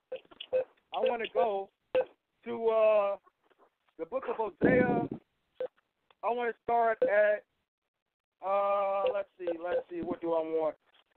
I want to go to uh, the book of Hosea. I want to start at, uh, let's see, let's see, what do I want?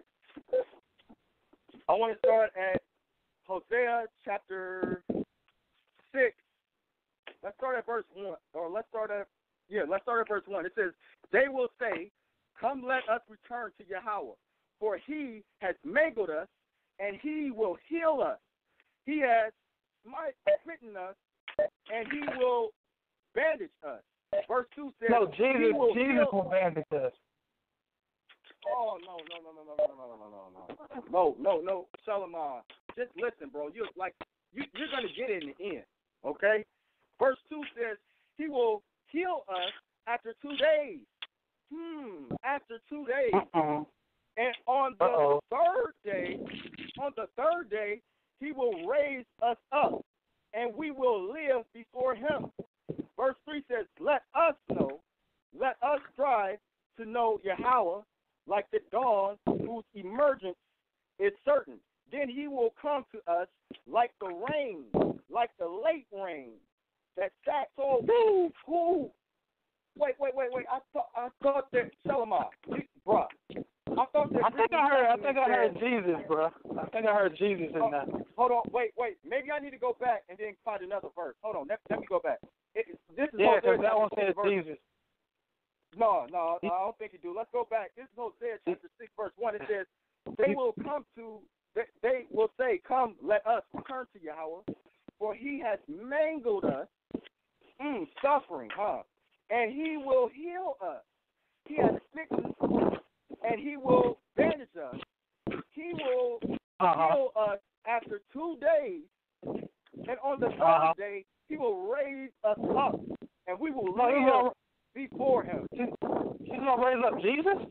I want to start at Hosea chapter six. Let's start at verse one, or let's start at, yeah, let's start at verse one. It says, they will say, come let us return to Yahweh, for he has mangled us, and he will heal us. He has smitten us, and he will bandage us. Verse two says, No, Jesus, will Jesus heal. will bandage us. Oh, no, no, no, no, no, no, no, no, no, no, no, no, no, Shalom. Just listen, bro. You're like, you, you're going to get it in the end, okay? Verse two says, he will heal us after two days. Hmm, after two days. Uh-uh. And on the Uh-oh. third day, on the third day, he will raise us up, and we will live before him. Verse three says, let us know, let us strive to know Yahweh like the dawn whose emergence is certain. Then he will come to us like the rain, like the late rain that sat so woo, woo. Wait, wait, wait, wait. I thought I thought that Shalom, bruh. I thought that I think I heard. I think I heard said, Jesus, bro. I think I heard Jesus in oh, that. Hold on, wait, wait. Maybe I need to go back and then find another verse. Hold on, let, let me go back. It, this is Yeah, Hosea because that one chapter says six, verse- Jesus. No, no, no, I don't think you do. Let's go back. This is Hosea chapter six, verse one. It says, "They will come to, they, they will say, come, let us return to Yahweh, for he has mangled us, mm, suffering, huh? And he will heal us. He has sickness, and he will bandage us. He will uh-huh. heal us after two days, and on the third uh-huh. day, he will raise us up, and we will no, live gonna, before him. He's going to raise up Jesus?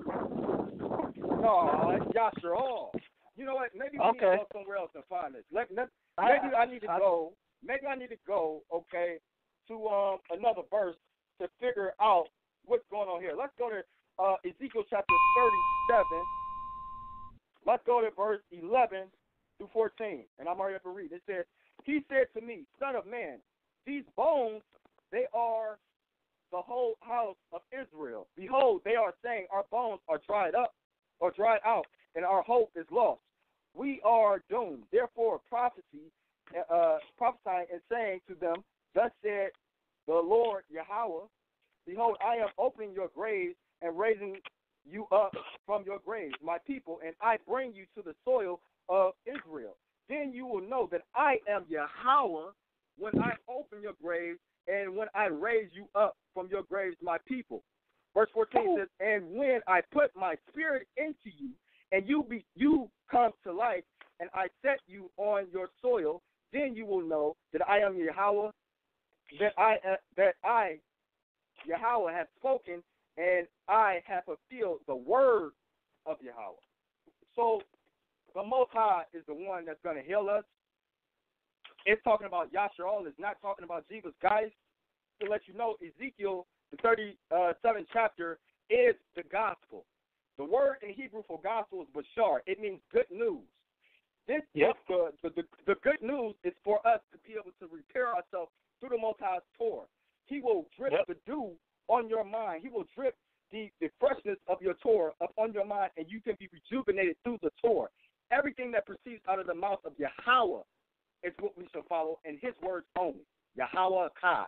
No, it's Yasharal. You know what? Maybe we okay. need to go somewhere else and find this. Let, let, maybe I, I need to I, go. Maybe I need to go, okay, to um, another verse to figure out what's going on here. Let's go to uh, Ezekiel chapter thirty-seven. Let's go to verse eleven through fourteen. And I'm already up to read. It says, he said to me, son of man, these bones, they are the whole house of Israel. Behold, they are saying our bones are dried up or dried out, and our hope is lost. We are doomed. Therefore, prophecy, uh, prophesying and saying to them, thus said the Lord Yahweh, behold, I am opening your graves and raising you up from your graves, my people, and I bring you to the soil of Israel. Then you will know that I am Yahweh when I open your graves and when I raise you up from your graves, my people. Verse fourteen says, and when I put my spirit into you, and you be you come to life, and I set you on your soil, then you will know that I am Yahweh, that I uh, that I, Yahweh, have spoken, and I have fulfilled the word of Yahweh. So the Most High is the one that's going to heal us. It's talking about Yasharal. It's not talking about Jesus. Guys, to let you know, Ezekiel, the thirty-seventh chapter, is the gospel. The word in Hebrew for gospel is bashar. It means good news. This yep. the, the, the, the good news is for us to be able to repair ourselves through the Most High's Torah. He will drip yep. the dew on your mind. He will drip the, the freshness of your Torah up on your mind, and you can be rejuvenated through the Torah. Everything that proceeds out of the mouth of Yahweh is what we shall follow, and his words only. Yahweh Kai.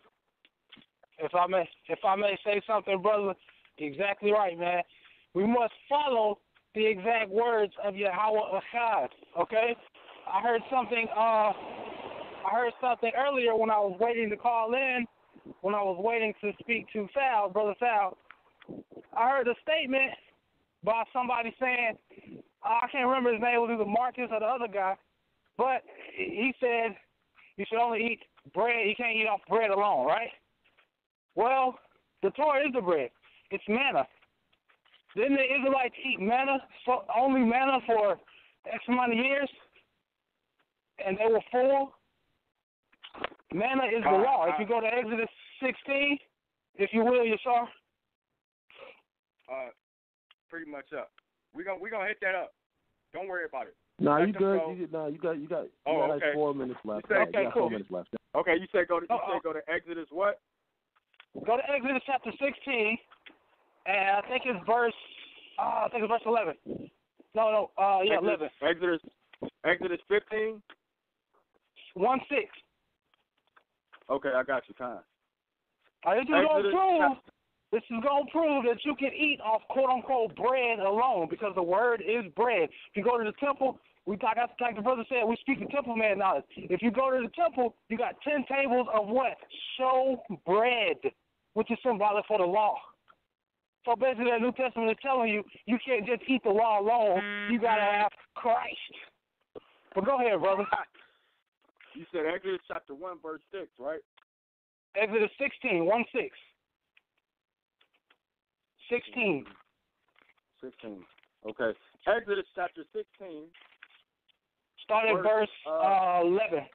If I may, if I may say something, brother, exactly right, man. We must follow the exact words of Yahweh Echad. Okay, I heard something. Uh, I heard something earlier when I was waiting to call in. When I was waiting to speak to Sal, brother Sal, I heard a statement by somebody saying, uh, I can't remember his name, it was either Marcus or the other guy, but he said you should only eat bread. You can't eat off bread alone, right? Well, the Torah is the bread. It's manna. Didn't the Israelites eat manna, for, only manna for X amount of years, and they were full? Manna is the law. If you go to Exodus sixteen, if you will, Yashar. Uh, pretty much up. We're gonna we gonna hit that up. Don't worry about it. No, nah, you good. You, nah, you got you got you oh, got okay. like four minutes left. You say, yeah, okay, cool. Four minutes left. Okay, you say go to you Uh-oh. say go to Exodus what? Go to Exodus chapter sixteen, and I think it's verse. Uh, I think it's verse eleven. No, no. Uh, yeah, Exodus, eleven. Exodus Exodus fifteen. One six. Okay, I got you, kind. Right, this is gonna prove. This is gonna prove that you can eat off quote unquote bread alone because the word is bread. If you go to the temple, we talk. Like the brother said, we speak the temple man knowledge. If you go to the temple, you got ten tables of what? Show bread, which is symbolic for the law. So basically, the New Testament is telling you you can't just eat the law alone. You gotta have Christ. But go ahead, brother. You said Exodus chapter one, verse six, right? Exodus sixteen, one six. Sixteen. Sixteen. Okay. Exodus chapter sixteen. Start at verse uh, eleven.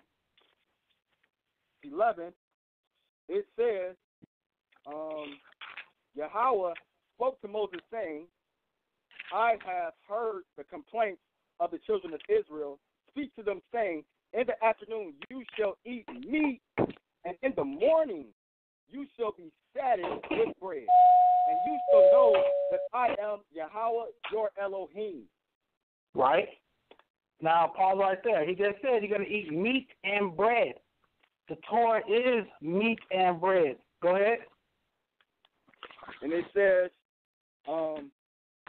Eleven. It says, um, Yahweh spoke to Moses, saying, I have heard the complaints of the children of Israel. Speak to them, saying, in the afternoon you shall eat meat, and in the morning you shall be sated with bread. And you shall know that I am Yahweh, your Elohim. Right. Now, pause right there. He just said you're going to eat meat and bread. The Torah is meat and bread. Go ahead. And it says, um,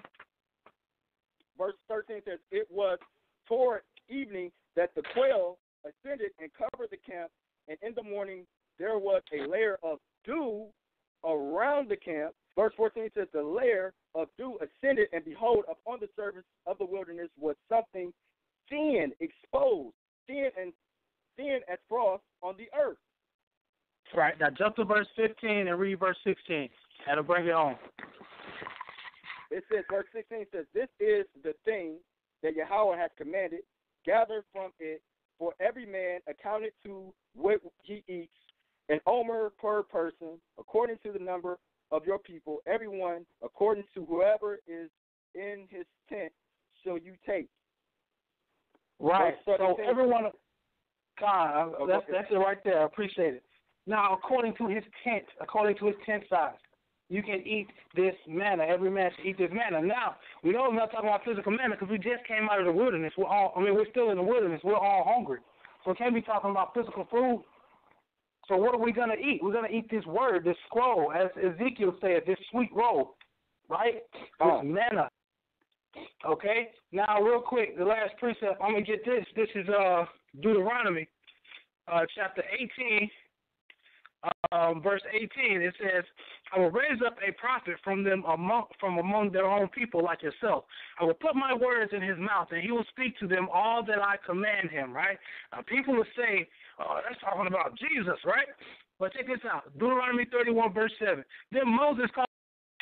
verse thirteen says, it was toward evening that the quail ascended and covered the camp, and in the morning there was a layer of dew around the camp. Verse fourteen says, the layer of dew ascended, and behold, upon the surface of the wilderness was something thin, exposed, thin and thin as frost on the earth. Right. Now jump to verse fifteen and read verse sixteen. That'll bring it on. It says, verse sixteen says, this is the thing that Yahweh has commanded. Gather from it for every man accounted to what he eats, an omer per person, according to the number of your people, everyone according to whoever is in his tent, shall you take. Right. So everyone, God, oh, that's, okay. that's it right there. I appreciate it. Now, according to his tent, according to his tent size, you can eat this manna. Every man should eat this manna. Now, we know we're not talking about physical manna because we just came out of the wilderness. We're all, I mean, we're still in the wilderness. We're all hungry. So we can't be talking about physical food. So what are we going to eat? We're going to eat this word, this scroll, as Ezekiel said, this sweet roll, right? Oh. This manna. Okay? Now, real quick, the last precept, I'm going to get this. This is uh, Deuteronomy, uh, chapter eighteen. Um, verse eighteen, it says, I will raise up a prophet from them among from among their own people like yourself. I will put my words in his mouth, and he will speak to them all that I command him, right? Now, people will say, oh, that's talking about Jesus, right? But check this out. Deuteronomy thirty-one, verse seven. Then Moses called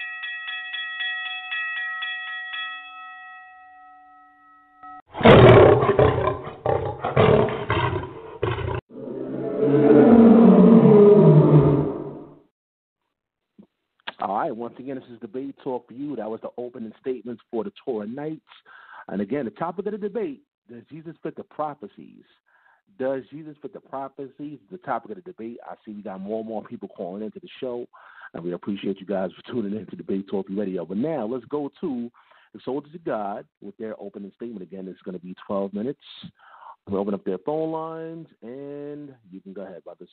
All right, once again, this is Debate Talk for You. That was the opening statements for the Torah Nights. And again, the topic of the debate, does Jesus fit the prophecies? Does Jesus fit the prophecies? The topic of the debate. I see we got more and more people calling into the show, and we appreciate you guys for tuning in to Debate Talk Radio. But now let's go to the Soldiers of God with their opening statement. Again, it's going to be twelve minutes. We'll open up their phone lines, and you can go ahead, brothers.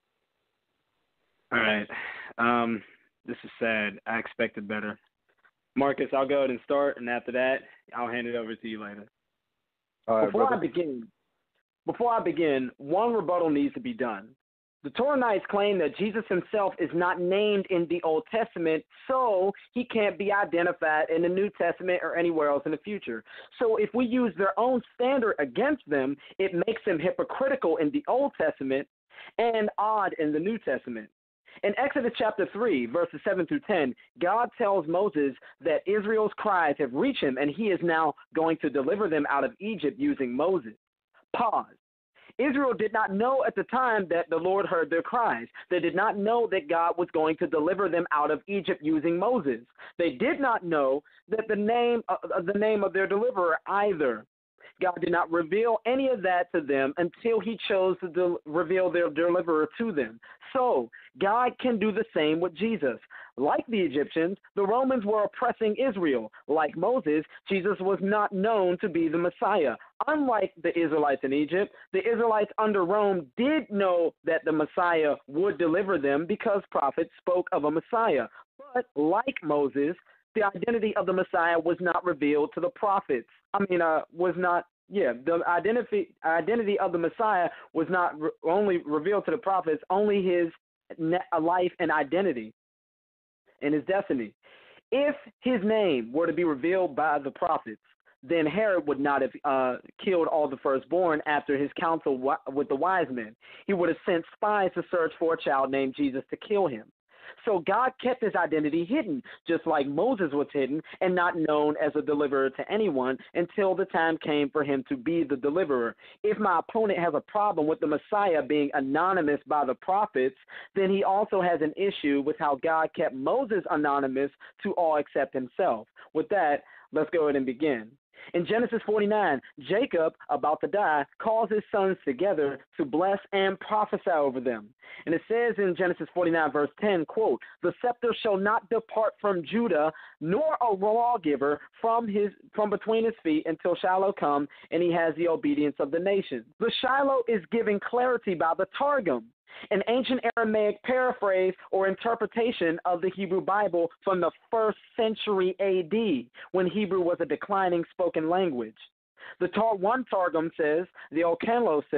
All right. Um, this is sad. I expected better. Marcus, I'll go ahead and start, and after that, I'll hand it over to you later. All right, before brother. I begin, before I begin, one rebuttal needs to be done. The Torah Knights claim that Jesus himself is not named in the Old Testament, so he can't be identified in the New Testament or anywhere else in the future. So if we use their own standard against them, it makes them hypocritical in the Old Testament and odd in the New Testament. In Exodus chapter three, verses seven through ten, God tells Moses that Israel's cries have reached him, and he is now going to deliver them out of Egypt using Moses. Pause. Israel did not know at the time that the Lord heard their cries. They did not know that God was going to deliver them out of Egypt using Moses. They did not know that the name uh, the name of their deliverer either. God did not reveal any of that to them until he chose to del- reveal their deliverer to them. So, God can do the same with Jesus. Like the Egyptians, the Romans were oppressing Israel. Like Moses, Jesus was not known to be the Messiah. Unlike the Israelites in Egypt, the Israelites under Rome did know that the Messiah would deliver them because prophets spoke of a Messiah. But like Moses, the identity of the Messiah was not revealed to the prophets. I mean, uh, was not, yeah, the identity identity of the Messiah was not re- only revealed to the prophets, only his ne- life and identity and his destiny. If his name were to be revealed by the prophets, then Herod would not have uh, killed all the firstborn after his counsel w- with the wise men. He would have sent spies to search for a child named Jesus to kill him. So God kept his identity hidden, just like Moses was hidden and not known as a deliverer to anyone until the time came for him to be the deliverer. If my opponent has a problem with the Messiah being anonymous by the prophets, then he also has an issue with how God kept Moses anonymous to all except himself. With that, let's go ahead and begin. In Genesis forty-nine, Jacob, about to die, calls his sons together to bless and prophesy over them. And it says in Genesis forty-nine, verse ten, quote, the scepter shall not depart from Judah, nor a lawgiver from his from between his feet until Shiloh come, and he has the obedience of the nations. The Shiloh is giving clarity by the Targum, an ancient Aramaic paraphrase or interpretation of the Hebrew Bible from the first century A D, when Hebrew was a declining spoken language. The Tar- one Targum says, the Okanlo says,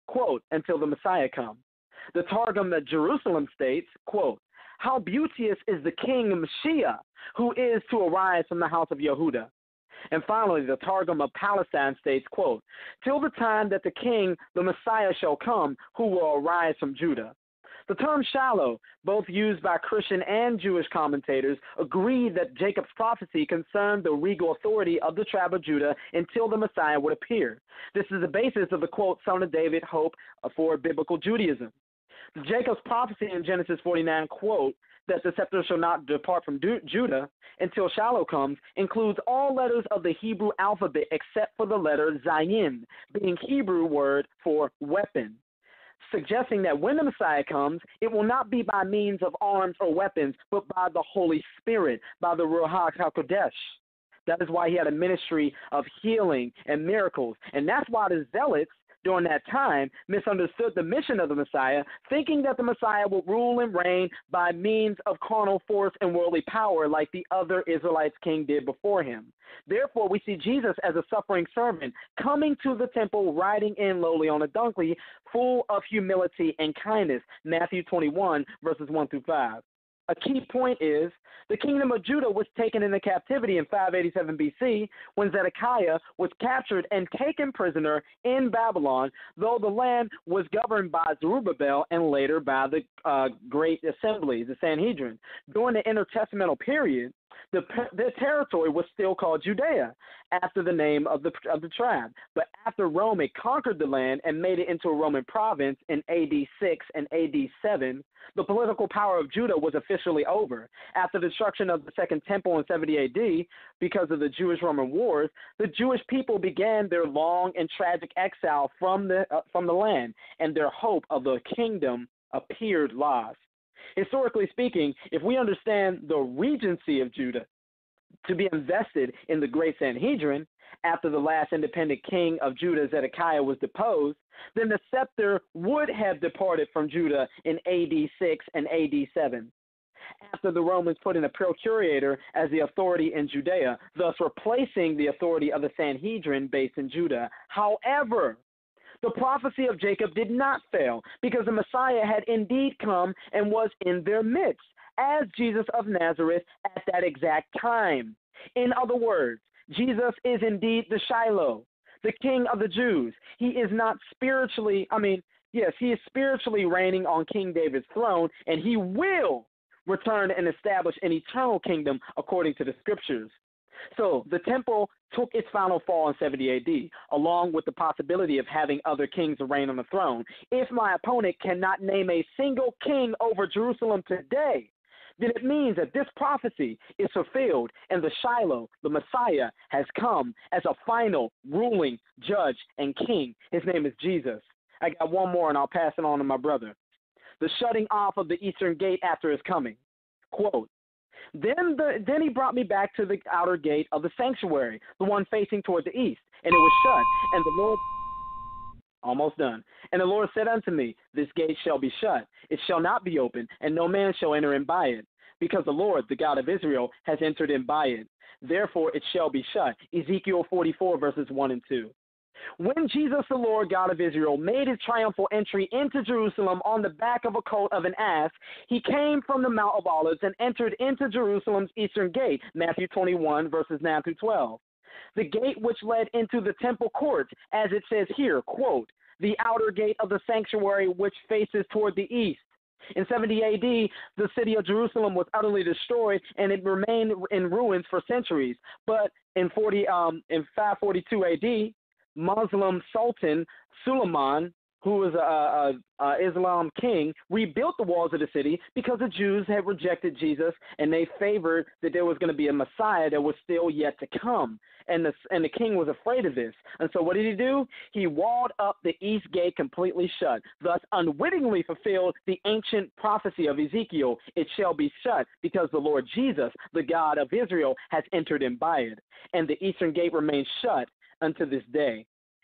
quote, until the Messiah comes. The Targum at Jerusalem states, quote, how beauteous is the king Mashiach, who is to arise from the house of Yehuda. And finally, the Targum of Palestine states, quote, till the time that the king, the Messiah, shall come, who will arise from Judah. The term Shiloh, both used by Christian and Jewish commentators, agree that Jacob's prophecy concerned the regal authority of the tribe of Judah until the Messiah would appear. This is the basis of the, quote, Son of David hope for biblical Judaism. Jacob's prophecy in Genesis forty-nine, quote, that the scepter shall not depart from du- Judah until Shiloh comes, includes all letters of the Hebrew alphabet except for the letter Zayin, being Hebrew word for weapon, suggesting that when the Messiah comes, it will not be by means of arms or weapons, but by the Holy Spirit, by the Ruach HaKodesh. That is why he had a ministry of healing and miracles. And that's why the zealots during that time misunderstood the mission of the Messiah, thinking that the Messiah would rule and reign by means of carnal force and worldly power like the other Israelites king did before him. Therefore, we see Jesus as a suffering servant coming to the temple, riding in lowly on a donkey, full of humility and kindness, Matthew twenty-one, verses one through five. A key point is the kingdom of Judah was taken into captivity in five eighty-seven B C when Zedekiah was captured and taken prisoner in Babylon, though the land was governed by Zerubbabel and later by the uh, great assembly, the Sanhedrin. During the intertestamental period, the, the territory was still called Judea after the name of the, of the tribe. But after Rome had conquered the land and made it into a Roman province in A D six and A D seven, the political power of Judah was officially over. After the destruction of the Second Temple in seventy A D, because of the Jewish-Roman wars, the Jewish people began their long and tragic exile from the, uh, from the land, and their hope of the kingdom appeared lost. Historically speaking, if we understand the regency of Judah to be invested in the great Sanhedrin, after the last independent king of Judah, Zedekiah, was deposed, then the scepter would have departed from Judah in A D six and A D seven. After the Romans put in a procurator as the authority in Judea, thus replacing the authority of the Sanhedrin based in Judah. However, the prophecy of Jacob did not fail, because the Messiah had indeed come and was in their midst, as Jesus of Nazareth at that exact time. In other words, Jesus is indeed the Shiloh, the King of the Jews. He is not spiritually, I mean, yes, he is spiritually reigning on King David's throne, and he will return and establish an eternal kingdom according to the scriptures. So the temple took its final fall in seventy A D, along with the possibility of having other kings reign on the throne. If my opponent cannot name a single king over Jerusalem today, then it means that this prophecy is fulfilled and the Shiloh, the Messiah, has come as a final ruling judge and king. His name is Jesus. I got one more and I'll pass it on to my brother. The shutting off of the eastern gate after his coming. Quote, Then the then he brought me back to the outer gate of the sanctuary, the one facing toward the east, and it was shut. And the Lord, almost done. And the Lord said unto me, This gate shall be shut; it shall not be opened, and no man shall enter in by it, because the Lord, the God of Israel, has entered in by it. Therefore it shall be shut. Ezekiel forty-four, verses one and two. When Jesus, the Lord God of Israel, made his triumphal entry into Jerusalem on the back of a colt of an ass, he came from the Mount of Olives and entered into Jerusalem's eastern gate, Matthew twenty-one, verses nine through twelve. The gate which led into the temple courts, as it says here, quote, the outer gate of the sanctuary which faces toward the east. In seventy A D, the city of Jerusalem was utterly destroyed, and it remained in ruins for centuries. But in forty, um, in five forty-two A D, Muslim Sultan Suleiman, who was a, a, a Islam king, rebuilt the walls of the city because the Jews had rejected Jesus, and they favored that there was going to be a Messiah that was still yet to come. And the, and the king was afraid of this. And so what did he do? He walled up the east gate completely shut, thus unwittingly fulfilled the ancient prophecy of Ezekiel, it shall be shut, because the Lord Jesus, the God of Israel, has entered in by it. And the eastern gate remains shut unto this day.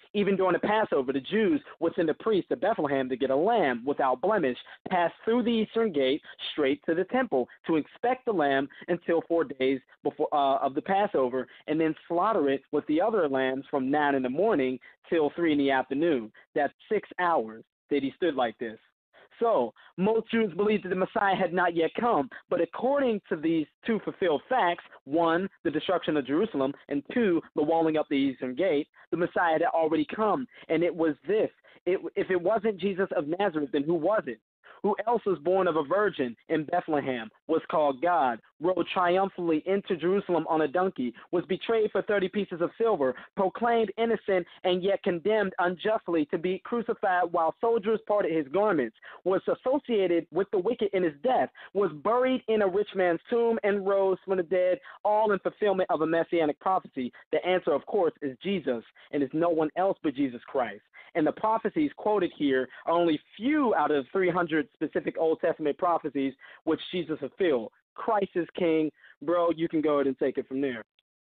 Even during the Passover, the Jews would send a priest to Bethlehem to get a lamb without blemish, pass through the eastern gate straight to the temple to inspect the lamb until four days before uh, of the Passover, and then slaughter it with the other lambs from nine in the morning till three in the afternoon. That's six hours that he stood like this. So, most Jews believed that the Messiah had not yet come, but according to these two fulfilled facts, one, the destruction of Jerusalem, and two, the walling up the eastern gate, the Messiah had already come, and it was this. It, if it wasn't Jesus of Nazareth, then who was it? Who else was born of a virgin in Bethlehem, was called God, rode triumphantly into Jerusalem on a donkey, was betrayed for thirty pieces of silver, proclaimed innocent and yet condemned unjustly to be crucified while soldiers parted his garments, was associated with the wicked in his death, was buried in a rich man's tomb and rose from the dead, all in fulfillment of a messianic prophecy? The answer, of course, is Jesus, and is no one else but Jesus Christ. And the prophecies quoted here are only few out of the three hundred specific Old Testament prophecies which Jesus fulfilled. Christ is King. Bro, you can go ahead and take it from there.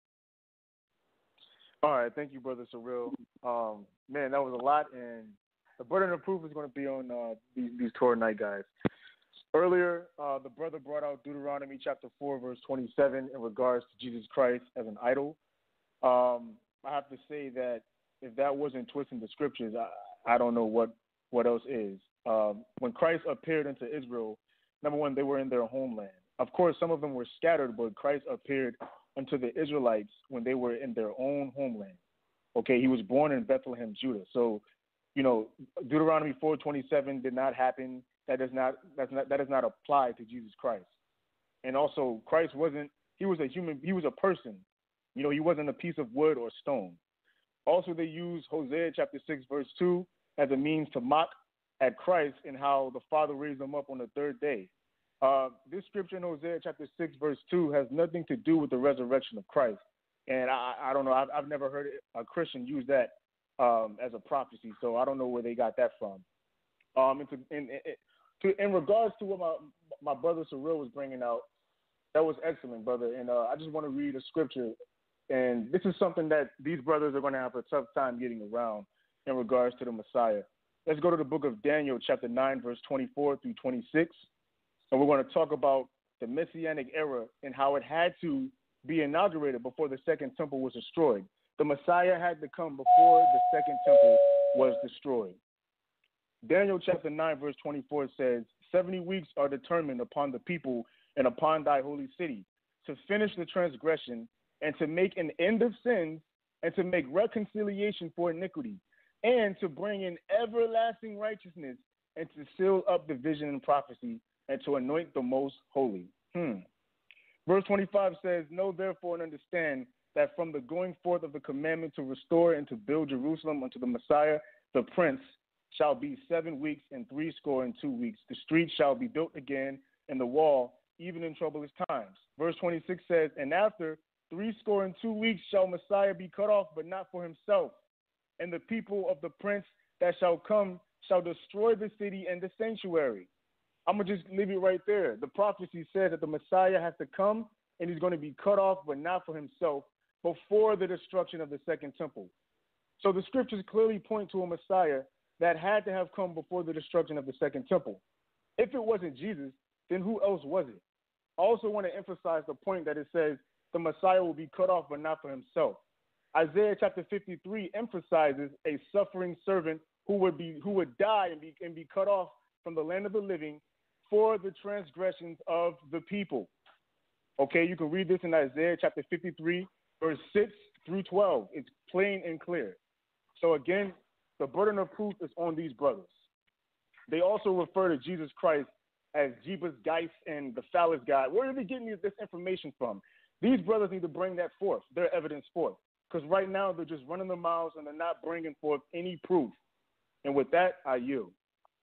All right, thank you, Brother Ssoreal. Um, man, that was a lot, and the burden of proof is going to be on uh, these, these Torah night guys. Earlier, uh, the brother brought out Deuteronomy chapter four, verse twenty-seven in regards to Jesus Christ as an idol. Um, I have to say that if that wasn't twisting the scriptures, I, I don't know what, what else is. Um, when Christ appeared unto Israel, number one, they were in their homeland. Of course, some of them were scattered, but Christ appeared unto the Israelites when they were in their own homeland. Okay, he was born in Bethlehem, Judah. So, you know, Deuteronomy four twenty-seven did not happen. That does not that's not that does not apply to Jesus Christ. And also, Christ wasn't. He was a human. He was a person. You know, he wasn't a piece of wood or stone. Also, they use Hosea chapter six, verse two as a means to mock at Christ and how the Father raised him up on the third day. Uh, this scripture in Hosea chapter six, verse two has nothing to do with the resurrection of Christ. And I, I don't know, I've, I've never heard a Christian use that um, as a prophecy, so I don't know where they got that from. Um, and to, in, in, to, in regards to what my, my brother Ssoreal was bringing out, that was excellent, brother. And uh, I just want to read a scripture. And this is something that these brothers are going to have a tough time getting around in regards to the Messiah. Let's go to the book of Daniel, chapter nine, verse twenty-four through twenty-six. And we're going to talk about the Messianic era and how it had to be inaugurated before the second temple was destroyed. The Messiah had to come before the second temple was destroyed. Daniel chapter nine, verse twenty-four says, seventy weeks are determined upon the people and upon thy holy city to finish the transgression and to make an end of sins, and to make reconciliation for iniquity, and to bring in everlasting righteousness, and to seal up the vision and prophecy, and to anoint the most holy. Hmm. Verse twenty-five says, know therefore and understand that from the going forth of the commandment to restore and to build Jerusalem unto the Messiah, the Prince, shall be seven weeks and three score and two weeks. The street shall be built again, and the wall, even in troublous times. Verse twenty-six says, and after three score and two weeks shall Messiah be cut off, but not for himself. And the people of the prince that shall come shall destroy the city and the sanctuary. I'm going to just leave it right there. The prophecy says that the Messiah has to come, and he's going to be cut off, but not for himself, before the destruction of the second temple. So the scriptures clearly point to a Messiah that had to have come before the destruction of the second temple. If it wasn't Jesus, then who else was it? I also want to emphasize the point that it says the Messiah will be cut off, but not for himself. Isaiah chapter fifty-three emphasizes a suffering servant who would be who would die and be and be cut off from the land of the living for the transgressions of the people. Okay, you can read this in Isaiah chapter fifty-three, verse six through twelve. It's plain and clear. So again, the burden of proof is on these brothers. They also refer to Jesus Christ as Jeebus Geist and the phallus God. Where are they getting this information from? These brothers need to bring that forth, their evidence forth. Because right now they're just running their mouths and they're not bringing forth any proof. And with that, I yield.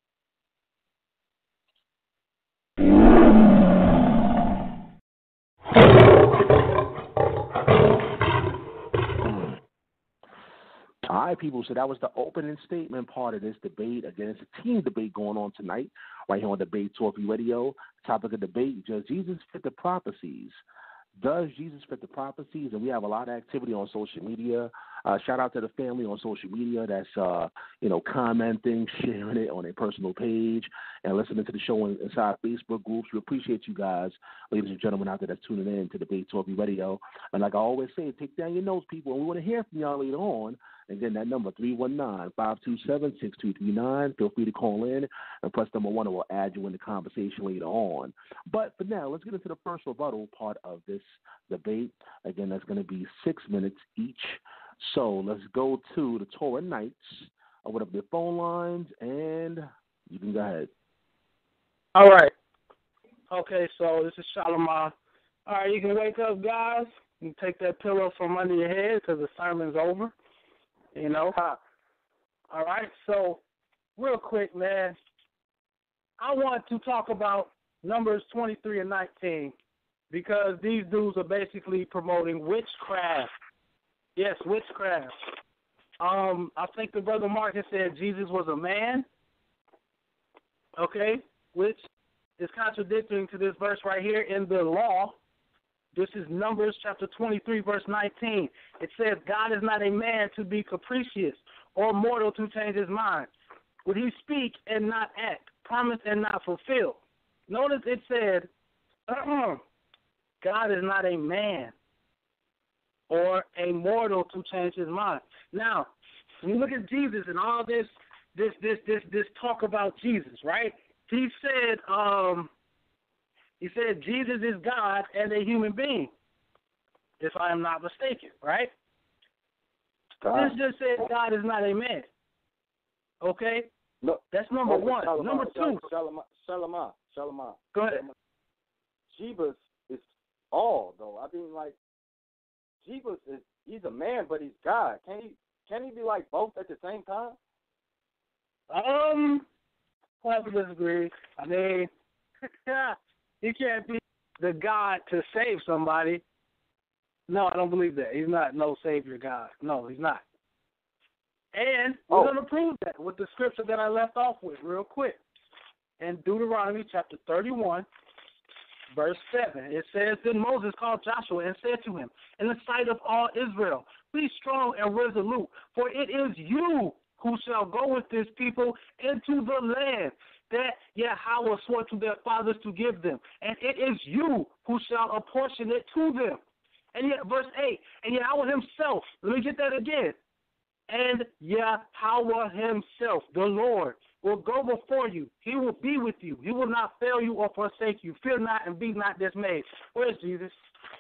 All right, people, so that was the opening statement part of this debate. Again, it's a team debate going on tonight, right here on Debate Talk Radio. Topic of debate, does Jesus fit the prophecies? Does Jesus fit the prophecies? And we have a lot of activity on social media. Uh, shout out to the family on social media that's, uh, you know, commenting, sharing it on their personal page, and listening to the show in, inside Facebook groups. We appreciate you guys, ladies and gentlemen out there that's tuning in to Debate Talk Radio. And like I always say, take down your notes, people, and we want to hear from y'all later on. Again, that number, three one nine, five two seven, six two three nine. Feel free to call in and press number one, and we'll add you in the conversation later on. But for now, let's get into the first rebuttal part of this debate. Again, that's going to be six minutes each. So let's go to the Torah Knights. Open up their phone lines, and you can go ahead. All right. Okay, so this is Shalimar. All right, you can wake up, guys, and take that pillow from under your head because the sermon's over. You know? All right, so real quick, man, I want to talk about Numbers twenty-three and nineteen because these dudes are basically promoting witchcraft. Yes, witchcraft. Um, I think the brother Marcus said Jesus was a man, okay, which is contradicting to this verse right here in the law. This is Numbers chapter twenty-three, verse nineteen. It says, God is not a man to be capricious or mortal to change his mind. Would he speak and not act, promise and not fulfill? Notice it said, uh-uh, God is not a man or a mortal to change his mind. Now, when you look at Jesus and all this, this, this, this, this talk about Jesus, right? He said, um, he said Jesus is God and a human being, if I am not mistaken, right? God. This just said God is not a man. Okay? No, that's number oh, one. Shalimar, number two. Shalimar, Shalimar, Shalimar. Go ahead. Jesus is all, though. I mean, like, Jesus is, he's a man, but he's God. Can he, can he be like both at the same time? Um, I'll have to disagree. I mean, he can't be the God to save somebody. No, I don't believe that. He's not no savior God. No, he's not. And we're oh. going to prove that with the scripture that I left off with real quick. In Deuteronomy chapter thirty-one, verse seven, it says, Then Moses called Joshua and said to him, in the sight of all Israel, be strong and resolute, for it is you who shall go with this people into the land that Yahweh swore to their fathers to give them. And it is you who shall apportion it to them. And yet, verse eight, and Yahweh himself, let me get that again. And Yahweh himself, the Lord, will go before you. He will be with you. He will not fail you or forsake you. Fear not and be not dismayed. Where is Jesus?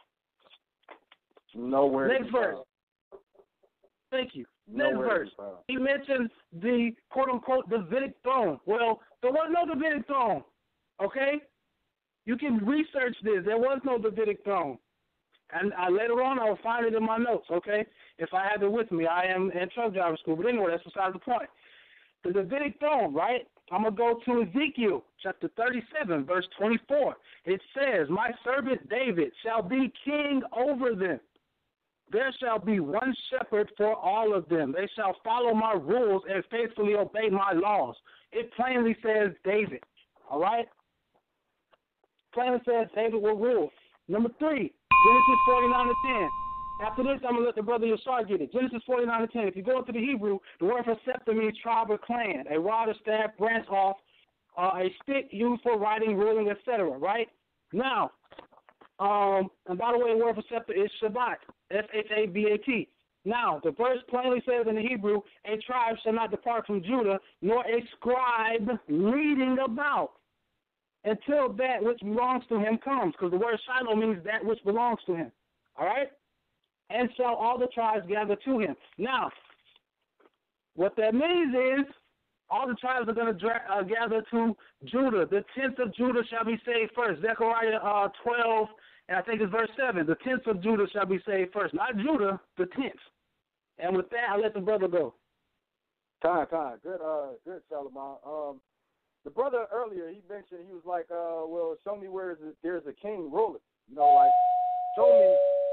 Nowhere. Next verse. Thank you. Next Nowhere verse. He mentioned the quote-unquote Davidic throne. Well, there was no Davidic throne, okay? You can research this. There was no Davidic throne. And I, later on, I'll find it in my notes, okay? If I have it with me, I am in truck driver school. But anyway, that's beside the point. The Davidic throne, right? I'm going to go to Ezekiel chapter thirty-seven, verse twenty-four. It says, My servant David shall be king over them. There shall be one shepherd for all of them. They shall follow my rules and faithfully obey my laws. It plainly says David, all right? Plainly says David will rule. Number three, Genesis forty-nine to ten. After this, I'm going to let the brother Yashar get it. Genesis forty-nine to ten. If you go into the Hebrew, the word for scepter means tribe or clan, a rod or staff, branch off, uh, a stick used for writing, ruling, et cetera, right? Now, um, and by the way, the word for scepter is Shabbat, S H A B A T. Now, the verse plainly says in the Hebrew, a tribe shall not depart from Judah, nor a scribe leading about, until that which belongs to him comes, because the word Shiloh means that which belongs to him, all right? And shall all the tribes gather to him. Now, what that means is all the tribes are going to dra- uh, gather to Judah. The tenth of Judah shall be saved first. Zechariah uh, twelve, and I think it's verse seven. The tenth of Judah shall be saved first. Not Judah, the tenth. And with that, I'll let the brother go. Time, time. Good, uh, good, Shalimar. Um, the brother earlier, he mentioned, he was like, uh, well, show me where is it, there's a king ruling. You know, like, show me,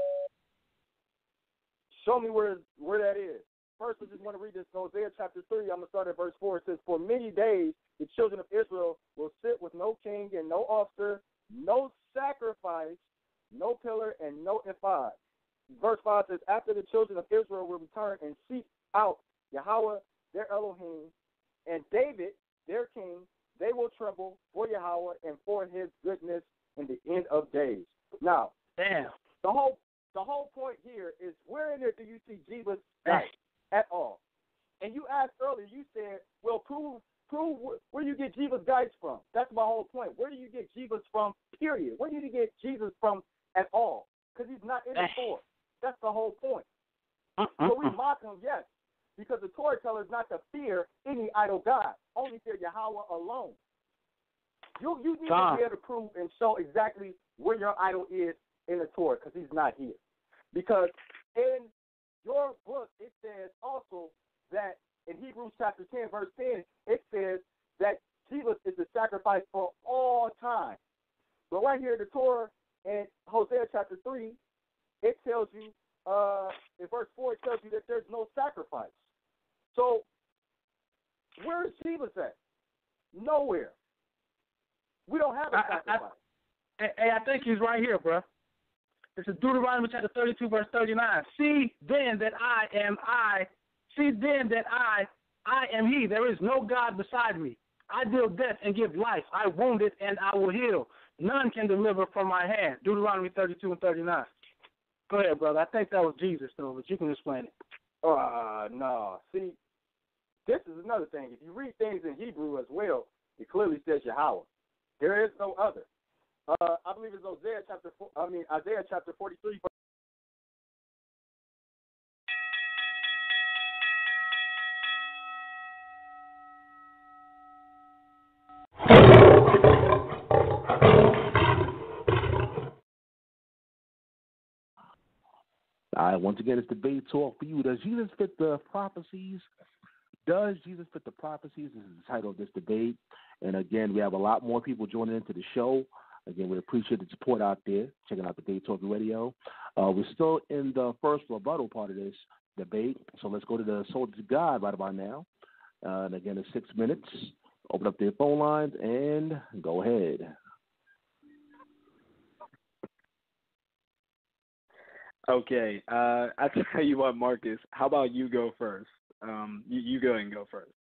show me where where that is. First, I just want to read this in Hosea chapter three. I'm going to start at verse four. It says, For many days the children of Israel will sit with no king and no officer, no sacrifice, no pillar, and no ephod. Verse five says, after the children of Israel will return and seek out Yahweh, their Elohim, and David, their king, they will tremble for Yahweh and for his goodness in the end of days. Now, damn. The whole the whole point here is, where in there do you see Jesus Christ at all? And you asked earlier, you said, well, prove prove where you get Jesus Christ from. That's my whole point. Where do you get Jesus from, period? Where do you get Jesus from at all? Because he's not in the Torah. That's the whole point. Uh-uh. So we mock him, yes, because the Torah tells us not to fear any idol god, only fear Yahweh alone. You you need God. to be able to prove and show exactly where your idol is in the Torah, because he's not here. Because in your book, it says also that in Hebrews chapter ten, verse ten, it says that Jesus is the sacrifice for all time. But right here in the Torah, in Hosea chapter three, it tells you, uh, in verse four, it tells you that there's no sacrifice. So, where is Jesus at? Nowhere. We don't have a sacrifice. I, I, hey, I think he's right here, bro. This is Deuteronomy chapter thirty-two, verse thirty-nine. See then that I am I. See then that I, I am he. There is no God beside me. I deal death and give life. I wound it and I will heal. None can deliver from my hand. Deuteronomy thirty-two and thirty-nine. Go ahead, brother. I think that was Jesus, though, but you can explain it. Uh, no. See, this is another thing. If you read things in Hebrew as well, it clearly says Yahweh. There is no other. Uh, I believe it's Isaiah chapter. Four, I mean Isaiah chapter forty-three. All right, once again, it's debate talk for you. Does Jesus fit the prophecies? Does Jesus fit the prophecies? This is the title of this debate. And again, we have a lot more people joining into the show. Again, we appreciate the support out there, checking out Debate Talk Radio. Uh, we're still in the first rebuttal part of this debate, so let's go to the Soldiers of God right about now. Uh, and again, it's six minutes. Open up their phone lines and go ahead. Okay, uh, I tell you what, Marcus. How about you go first? Um, you, you go and go first.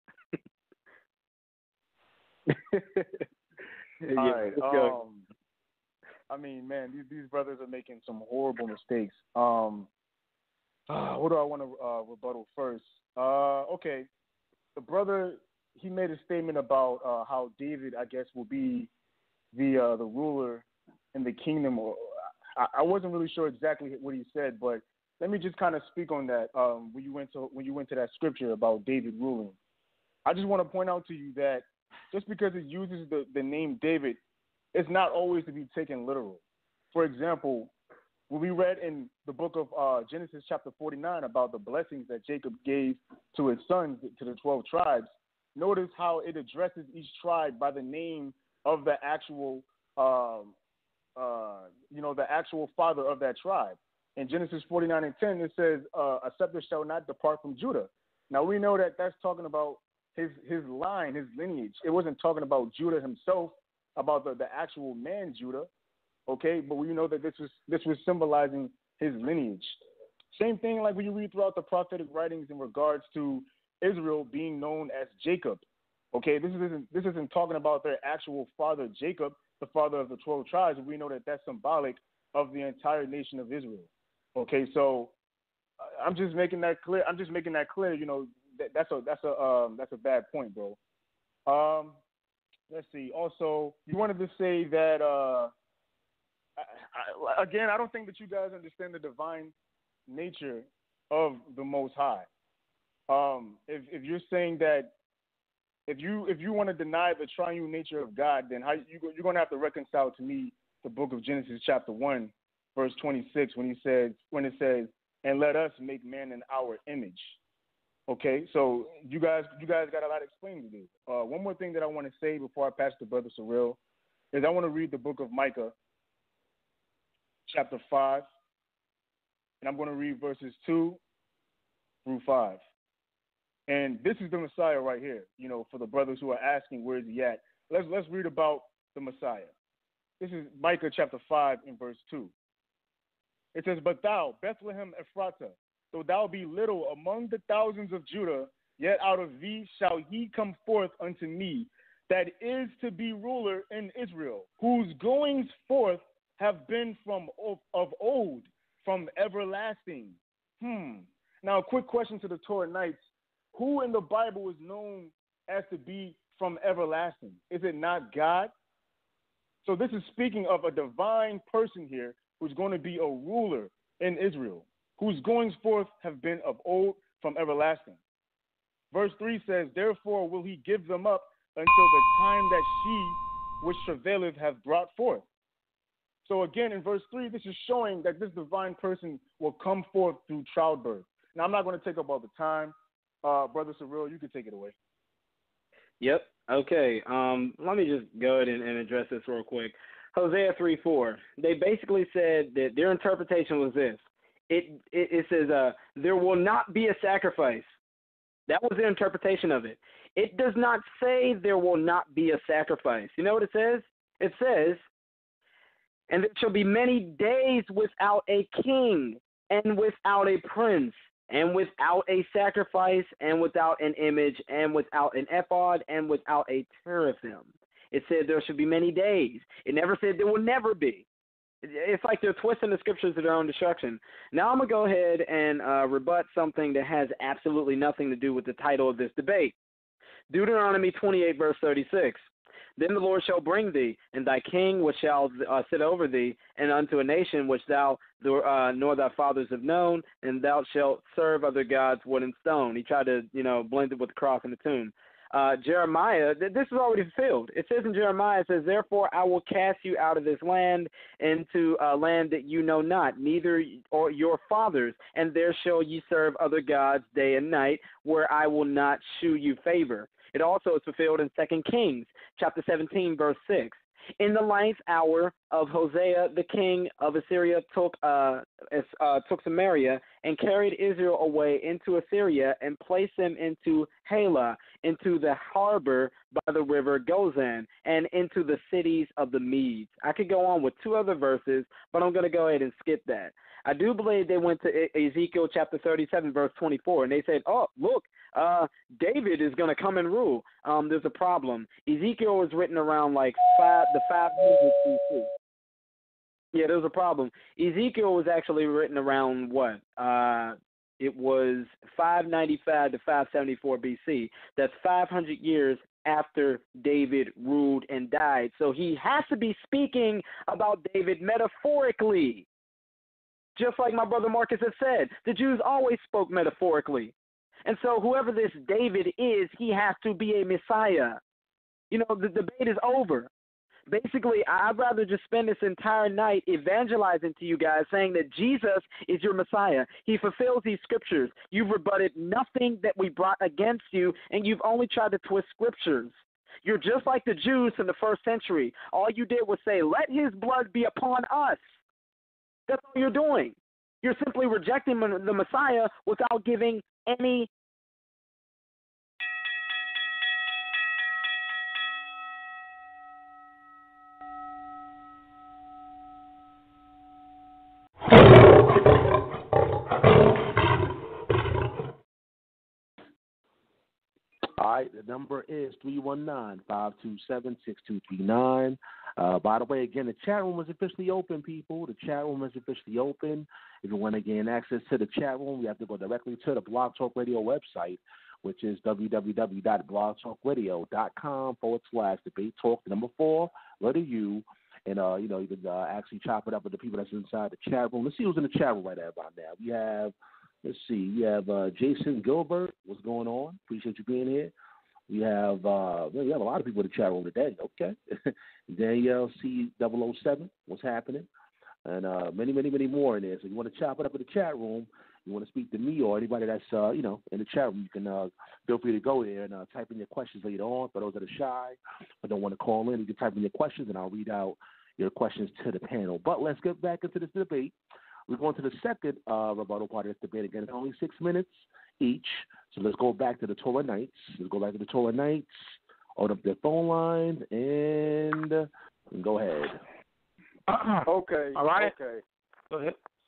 Yeah, All right. let's go. Um, I mean, man, these these brothers are making some horrible mistakes. Um, uh, what do I want to uh, rebuttal first? Uh, okay, the brother, he made a statement about uh, how David, I guess, will be the uh, the ruler in the kingdom. Or I, I wasn't really sure exactly what he said, but let me just kind of speak on that. Um, when you went to when you went to that scripture about David ruling, I just want to point out to you that just because it uses the, the name David, it's not always to be taken literal. For example, when we read in the book of uh, Genesis chapter forty-nine about the blessings that Jacob gave to his sons, to the twelve tribes, notice how it addresses each tribe by the name of the actual, um, uh, you know, the actual father of that tribe. In Genesis forty-nine and ten, it says, uh, a scepter shall not depart from Judah. Now, we know that that's talking about his his line, his lineage. It wasn't talking about Judah himself, about the, the actual man Judah, okay? But we know that this was this was symbolizing his lineage. Same thing like when you read throughout the prophetic writings in regards to Israel being known as Jacob, okay? This isn't this isn't talking about their actual father Jacob, the father of the twelve tribes. And we know that that's symbolic of the entire nation of Israel, okay? So uh, I'm just making that clear. I'm just making that clear. You know, that, that's a that's a um, that's a bad point, bro. Um. Let's see. Also, you wanted to say that, uh, I, I, again, I don't think that you guys understand the divine nature of the Most High. Um, if, if you're saying that, if you if you want to deny the triune nature of God, then how you, you're going to have to reconcile to me the book of Genesis chapter one, verse twenty-six, when he says, when it says, and let us make man in our image. Okay, so you guys, you guys got a lot of explaining to do. Uh, one more thing that I want to say before I pass to Brother ssoreal is I want to read the book of Micah, chapter five, and I'm going to read verses two through five. And this is the Messiah right here. You know, for the brothers who are asking where is he at, let's let's read about the Messiah. This is Micah chapter five and verse two. It says, "But thou, Bethlehem Ephratah, though thou be little among the thousands of Judah, yet out of thee shall he come forth unto me, that is to be ruler in Israel, whose goings forth have been from of, of old, from everlasting." Hmm. Now, a quick question to the Torah Knights. Who in the Bible is known as to be from everlasting? Is it not God? So this is speaking of a divine person here who's going to be a ruler in Israel, whose goings forth have been of old, from everlasting. Verse three says, "Therefore will he give them up until the time that she which travaileth hath brought forth." So again, in verse three, this is showing that this divine person will come forth through childbirth. Now, I'm not going to take up all the time. Uh, Brother ssoreal, you can take it away. Yep. Okay. Um, let me just go ahead and, and address this real quick. Hosea three four. They basically said that their interpretation was this. It it, it says, uh, "There will not be a sacrifice." That was their interpretation of it. It does not say there will not be a sacrifice. You know what it says? It says, "And there shall be many days without a king, and without a prince, and without a sacrifice, and without an image, and without an ephod, and without a teraphim." It said there should be many days. It never said there will never be. It's like they're twisting the scriptures to their own destruction. Now I'm going to go ahead and uh, rebut something that has absolutely nothing to do with the title of this debate. Deuteronomy twenty-eight, verse thirty-six. "Then the Lord shall bring thee, and thy king which shall uh, sit over thee, and unto a nation which thou uh, nor thy fathers have known, and thou shalt serve other gods, wood and stone." He tried to, you know, blend it with the cross and the tomb. Uh, Jeremiah, th- this is already fulfilled. It says in Jeremiah, it says, "Therefore I will cast you out of this land into a land that you know not, neither or your fathers, and there shall ye serve other gods day and night, where I will not shew you favor." It also is fulfilled in Second Kings, chapter seventeen, verse six. "In the ninth hour of Hosea, the king of Assyria took uh, uh, took Samaria and carried Israel away into Assyria and placed them into Halah, into the harbor by the river Gozan, and into the cities of the Medes." I could go on with two other verses, but I'm going to go ahead and skip that. I do believe they went to Ezekiel chapter thirty-seven, verse twenty-four, and they said, "Oh, look, uh, David is going to come and rule." Um, there's a problem. Ezekiel was written around like five, the five hundred B C. Yeah, there's a problem. Ezekiel was actually written around what? Uh, it was five ninety-five to five seventy-four B C. That's five hundred years after David ruled and died. So he has to be speaking about David metaphorically. Just like my brother Marcus has said, the Jews always spoke metaphorically. And so whoever this David is, he has to be a Messiah. You know, the debate is over. Basically, I'd rather just spend this entire night evangelizing to you guys, saying that Jesus is your Messiah. He fulfills these scriptures. You've rebutted nothing that we brought against you, and you've only tried to twist scriptures. You're just like the Jews in the first century. All you did was say, "Let his blood be upon us." That's all you're doing. You're simply rejecting the Messiah without giving any All right, the number is three one nine, five two seven, six two three nine. Uh, by the way, again, the chat room is officially open, people. The chat room is officially open. If you want to gain access to the chat room, you have to go directly to the Blog Talk Radio website, which is www.blogtalkradio.com forward slash debate talk, the number four, letter U. And, uh, you know, you can uh, actually chop it up with the people that's inside the chat room. Let's see who's in the chat room right about now. We have... Let's see. We have uh, Jason Gilbert. What's going on? Appreciate you being here. We have uh, we have a lot of people in the chat room today. Okay. Danielle C double oh seven. What's happening? And uh, many, many, many more in there. So you want to chop it up in the chat room. You want to speak to me or anybody that's uh, you know in the chat room. You can uh, feel free to go there and uh, type in your questions later on. For those that are shy or don't want to call in, you can type in your questions and I'll read out your questions to the panel. But let's get back into this debate. We're going to the second uh, rebuttal part of this debate. Again, it's only six minutes each. So let's go back to the Torah Knights. Let's go back to the Torah Knights. Open up their phone lines and, and go ahead. Okay. All right. Okay. Go ahead.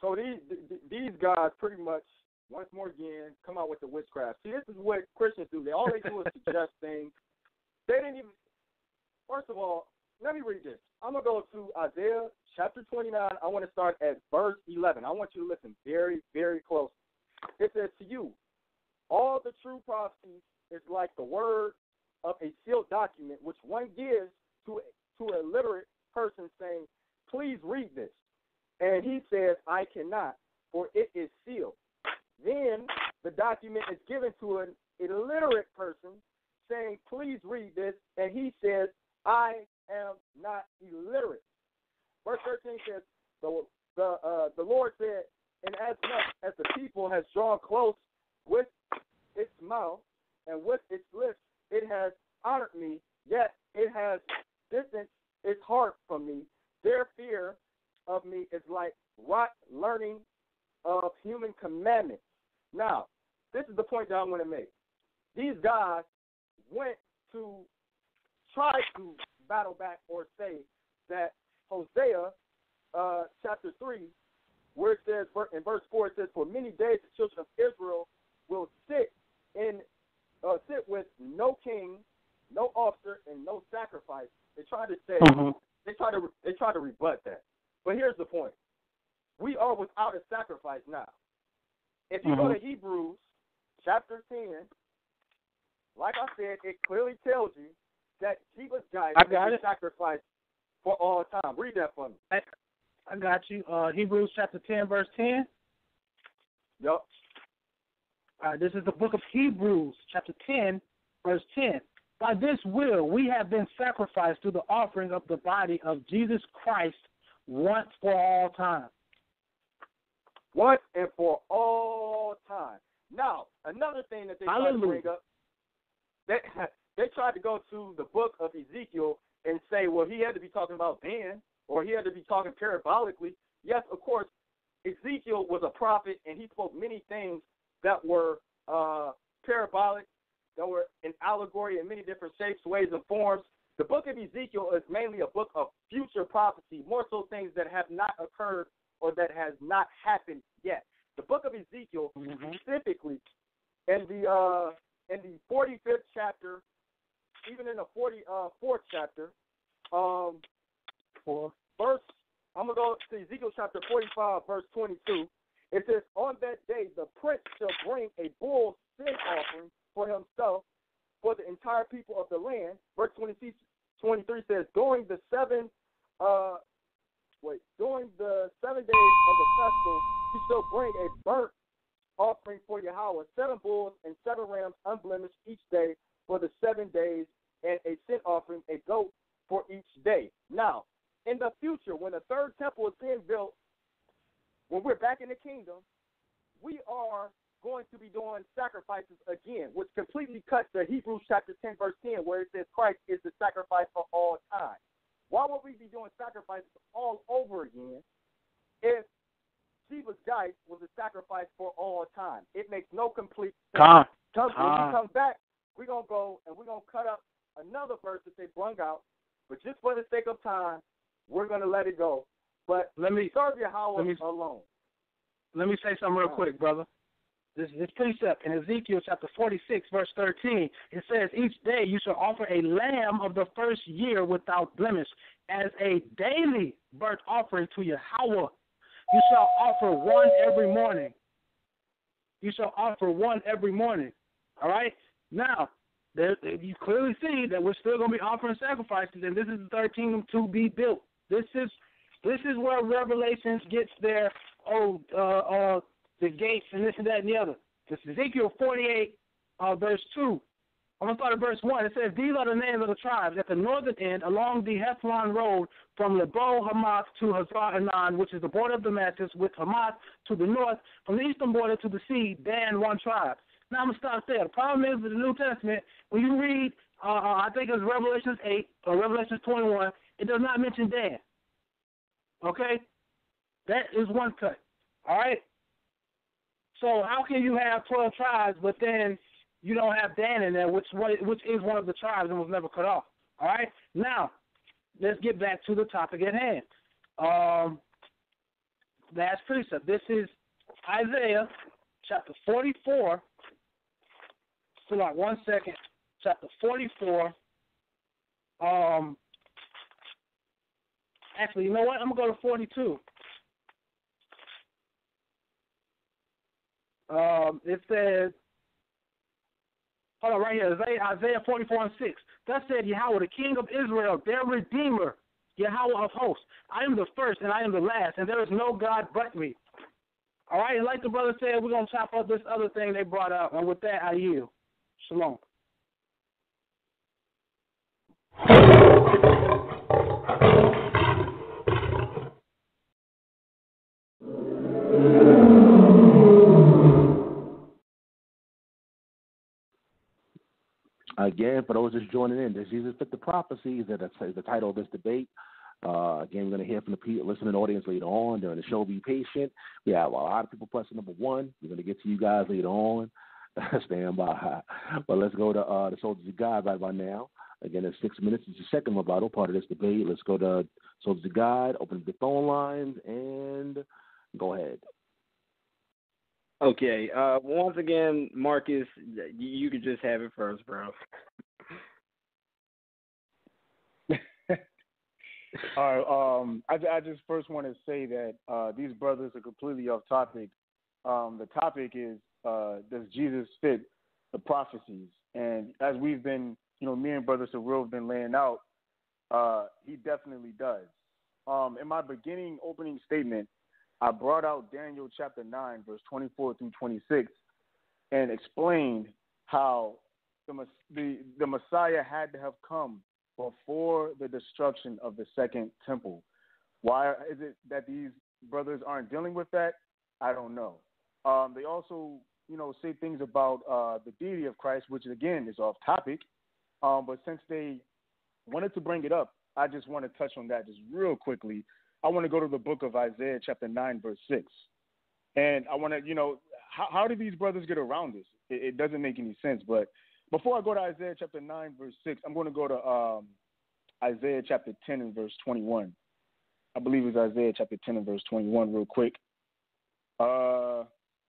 So these these guys pretty much, once more again, come out with the witchcraft. See, this is what Christians do. They all they do is suggest things. They didn't even. First of all, let me read this. I'm gonna go to Isaiah chapter twenty-nine. I want to start at verse eleven. I want you to listen very, very closely. It says, "To you, all the true prophecies is like the word of a sealed document, which one gives to to a literate person, saying, 'Please read this.' And he says, 'I cannot, for it is sealed.' Then the document is given to an illiterate person, saying, 'Please read this.' And he says, 'I am not illiterate.'" Verse thirteen says, "The the uh, the Lord said, and as much as the people has drawn close with its mouth and with its lips, it has honored me, yet it has distanced its heart from me. Their fear of me is like rote learning of human commandments." Now, this is the point that I want to make. These guys went to try to battle back or say that Hosea uh, chapter three, where it says in verse four, it says, "For many days the children of Israel will sit in uh, sit with no king, no officer, and no sacrifice." They try to say mm-hmm. they try to they try to rebut that. But here's the point: we are without a sacrifice now. If you mm-hmm. go to Hebrews chapter ten, like I said, it clearly tells you that Jesus died I got to it. be sacrificed for all time. Read that for me. I, I got you. Uh, Hebrews chapter ten, verse ten. Yep. All right, this is the book of Hebrews, chapter ten, verse ten. "By this will we have been sacrificed through the offering of the body of Jesus Christ once for all time." Once and for all time. Now, another thing that they tried to bring up, they, they tried to go to the book of Ezekiel and say, well, he had to be talking about then, or he had to be talking parabolically. Yes, of course, Ezekiel was a prophet, and he spoke many things that were uh, parabolic, that were in allegory in many different shapes, ways, and forms. The book of Ezekiel is mainly a book of future prophecy, more so things that have not occurred or that has not happened yet. The book of Ezekiel, mm-hmm. specifically, in the uh, in the forty-fifth chapter, even in the forty-fourth chapter, um, Four. verse, I'm going to go to Ezekiel chapter forty-five, verse twenty-two. It says, "On that day the prince shall bring a bull sin offering for himself, for the entire people of the land." Verse twenty-three says, "During the seven, uh, wait, during the seven days of the festival, he shall bring a burnt offering for Yahweh, seven bulls and seven rams unblemished each day for the seven days, and a sin offering, a goat for each day." Now, in the future, when the third temple is being built, when we're back in the kingdom, we are going to be doing sacrifices again, which completely cuts the Hebrews chapter ten, verse ten, where it says Christ is the sacrifice for all time. Why would we be doing sacrifices all over again if Jesus Christ was a sacrifice for all time? It makes no complete sense. Come, come, come. When we come back, we're going to go and we're going to cut up another verse that they brung out, but just for the sake of time, we're going to let it go. But let me serve Yahweh let me, alone. Let me say something real quick, brother. This this precept in Ezekiel chapter forty-six, verse thirteen, it says, "Each day you shall offer a lamb of the first year without blemish as a daily burnt offering to Yahweh. You shall offer one every morning." You shall offer one every morning. All right? Now, there, you clearly see that we're still going to be offering sacrifices, and this is the third kingdom to be built. This is this is where Revelations gets their, oh, uh, uh, the gates and this and that and the other. This is Ezekiel forty-eight, uh, verse two. I'm going to start at verse one. It says, "These are the names of the tribes at the northern end along the Hethlon road from Lebo Hamath to Hazar Enan, which is the border of Damascus, with Hamath to the north, from the eastern border to the sea, Dan, one tribe." Now I'm going to stop there. The problem is with the New Testament, when you read, uh, I think it's Revelations eight or Revelations twenty-one, it does not mention Dan. Okay? That is one cut. All right? So how can you have twelve tribes, but then you don't have Dan in there, which which is one of the tribes and was never cut off? All right? Now, let's get back to the topic at hand. Um, last precept. This is Isaiah chapter forty-four. Hold on one second. Chapter forty-four. Um, actually, you know what? I'm going to go to forty-two. Um, it says, hold on, right here, Isaiah, Isaiah forty-four and six. Thus said Yahweh, the King of Israel, their Redeemer, Yahweh of hosts. I am the first and I am the last, and there is no God but me. All right, and like the brother said, we're going to chop up this other thing they brought up, and with that, I yield. Shalom. Again, for those just joining in, does Jesus fit the prophecies? That is the title of this debate. Uh, again, we're going to hear from the people, listening audience later on during the show. Be patient. We have a lot of people pressing number one. We're going to get to you guys later on. Stand by. But let's go to uh, the Soldiers of God right by now. Again, it's six minutes. It's the second rebuttal part of this debate. Let's go to Soldiers of God, open up the phone lines, and go ahead. Okay. Uh, once again, Marcus, you, you could just have it first, bro. All right. Um, I, I just first want to say that uh, these brothers are completely off topic. Um, the topic is, uh, does Jesus fit the prophecies? And as we've been, you know, me and Brother ssoreal have been laying out, uh, he definitely does. Um, in my beginning opening statement, I brought out Daniel chapter nine, verse twenty-four through twenty-six, and explained how the, the, the Messiah had to have come before the destruction of the second temple. Why is it that these brothers aren't dealing with that? I don't know. Um, they also, you know, say things about uh, the deity of Christ, which again is off topic. Um, but since they wanted to bring it up, I just want to touch on that just real quickly. I want to go to the book of Isaiah chapter nine, verse six. And I want to, you know, how, how did these brothers get around this? It, it doesn't make any sense. But before I go to Isaiah chapter nine, verse six, I'm going to go to um, Isaiah chapter ten and verse twenty-one. I believe it's Isaiah chapter ten and verse twenty-one real quick. Uh,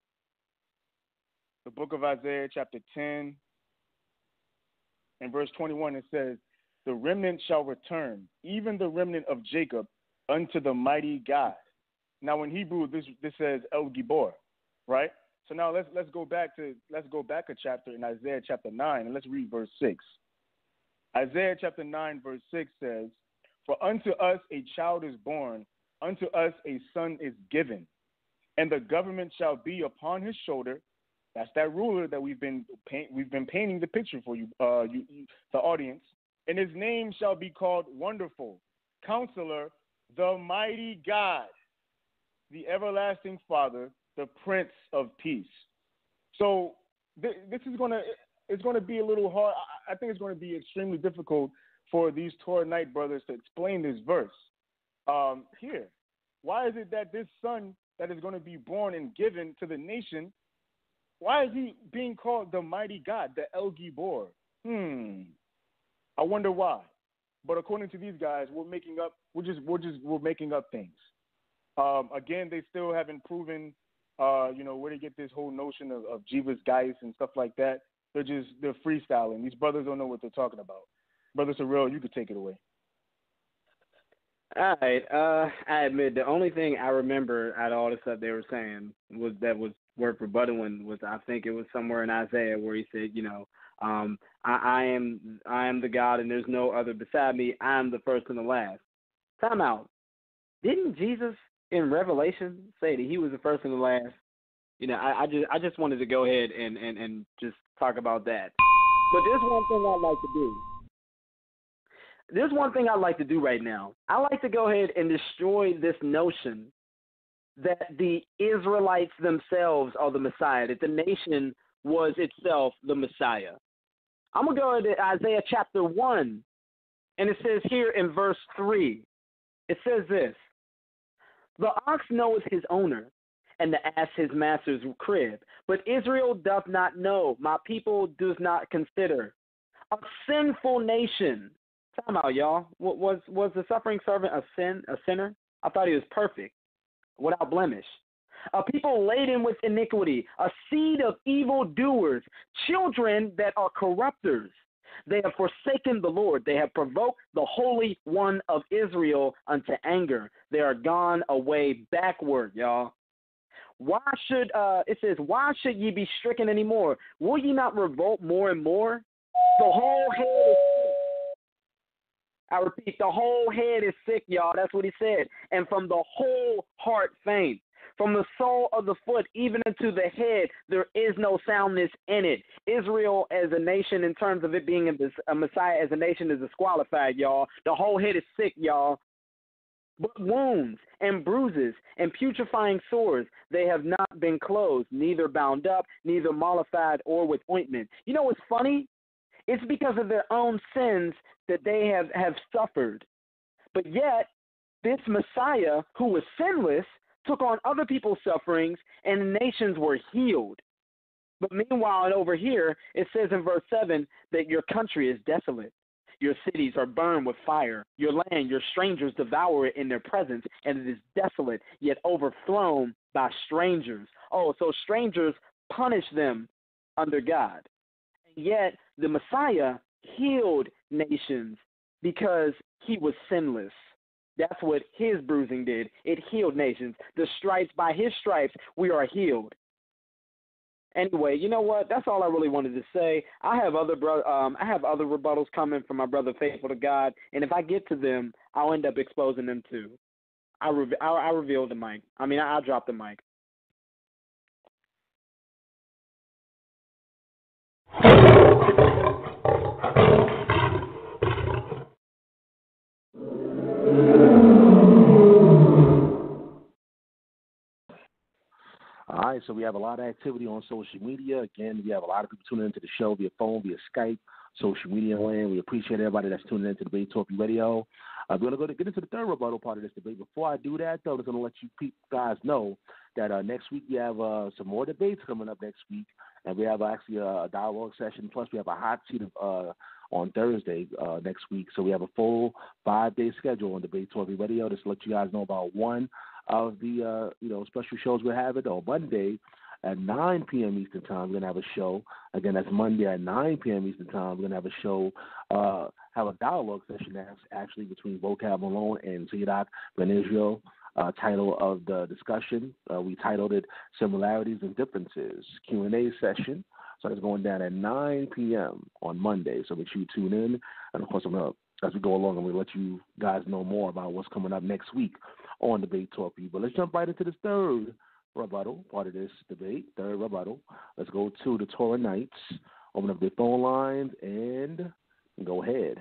the book of Isaiah chapter ten and verse twenty-one, it says, the remnant shall return, even the remnant of Jacob, unto the mighty God. Now in Hebrew, this this says El Gibor, right? So now let's let's go back to let's go back a chapter in Isaiah chapter nine and let's read verse six. Isaiah chapter nine verse six says, for unto us a child is born, unto us a son is given, and the government shall be upon his shoulder. That's that ruler that we've been paint, we've been painting the picture for you, uh, you, you, the audience. And his name shall be called Wonderful, Counselor, the Mighty God, the Everlasting Father, the Prince of Peace. So th- this is gonna it's gonna be a little hard. I, I think it's going to be extremely difficult for these Torah night brothers to explain this verse um, here. Why is it that this son that is going to be born and given to the nation, why is he being called the Mighty God, the El Gibor? Hmm. I wonder why. But according to these guys, we're making up. We're just we're just we're making up things. Um, again, they still haven't proven, uh, you know, where they get this whole notion of, of Jesus Geist and stuff like that. They're just they're freestyling. These brothers don't know what they're talking about. Brother ssoreal, you could take it away. All right. Uh, I admit the only thing I remember out of all the stuff they were saying was that was worth rebutting was I think it was somewhere in Isaiah where he said, you know, um, I, I am I am the God and there's no other beside me. I am the first and the last. Time out. Didn't Jesus in Revelation say that he was the first and the last? You know, I, I just I just wanted to go ahead and, and, and just talk about that. But there's one thing I'd like to do. There's one thing I'd like to do right now. I like to go ahead and destroy this notion that the Israelites themselves are the Messiah, that the nation was itself the Messiah. I'm going to go to Isaiah chapter one, and it says here in verse three, it says this, the ox knoweth his owner, and the ass his master's crib, but Israel doth not know, my people does not consider. A sinful nation. Time out, y'all. Was was the suffering servant a sin, a sinner? I thought he was perfect. without blemish. A people laden with iniquity, a seed of evildoers, children that are corrupters. They have forsaken the Lord. They have provoked the Holy One of Israel unto anger. They are gone away backward, y'all. Why should, uh, it says, why should ye be stricken anymore? Will ye not revolt more and more? The whole head is sick. I repeat, the whole head is sick, y'all. That's what he said. And from the whole heart faint. From the sole of the foot even into the head, there is no soundness in it. Israel as a nation, in terms of it being a, a Messiah as a nation, is disqualified, y'all. The whole head is sick, y'all. But wounds and bruises and putrefying sores, they have not been closed, neither bound up, neither mollified or with ointment. You know what's funny? It's because of their own sins that they have, have suffered. But yet, this Messiah, who was sinless, took on other people's sufferings, and the nations were healed. But meanwhile, and over here, it says in verse seven that your country is desolate. Your cities are burned with fire. Your land, your strangers devour it in their presence, and it is desolate, yet overflown by strangers. Oh, so strangers punish them under God. And yet the Messiah healed nations because he was sinless. That's what his bruising did. It healed nations. The stripes, by his stripes, we are healed. Anyway, you know what? That's all I really wanted to say. I have other bro- um, I have other rebuttals coming from my brother Faithful to God, and if I get to them, I'll end up exposing them too. I re- I, I reveal the mic. I mean, I- I'll drop the mic. All right, so we have a lot of activity on social media. Again, we have a lot of people tuning into the show via phone, via Skype, social media land. We appreciate everybody that's tuning into Debate Talk Radio. Uh, we're going to go to get into the third rebuttal part of this debate. Before I do that, though, I'm going to let you guys know that uh, next week we have uh, some more debates coming up next week, and we have actually a dialogue session. Plus, we have a hot seat of, uh, on Thursday uh, next week. So we have a full five-day schedule on Debate Talk Radio. Just to let you guys know about one of the uh, you know special shows we're having. On Monday at nine p.m. Eastern Time, we're going to have a show. Again, that's Monday at nine p.m. Eastern Time. We're going to have a show, uh, have a dialogue session that's actually between Vocab Malone and Zedek Ben Israel. Uh, title of the discussion, uh, we titled it Similarities and Differences, Q and A session. So that's going down at nine p.m. on Monday. So make sure you tune in. And, of course, I'm going to, as we go along, I'm going to let you guys know more about what's coming up next week on Debate Talk. But let's jump right into this third rebuttal, part of this debate, third rebuttal. Let's go to the Torah Knights. Open up their phone lines and go ahead.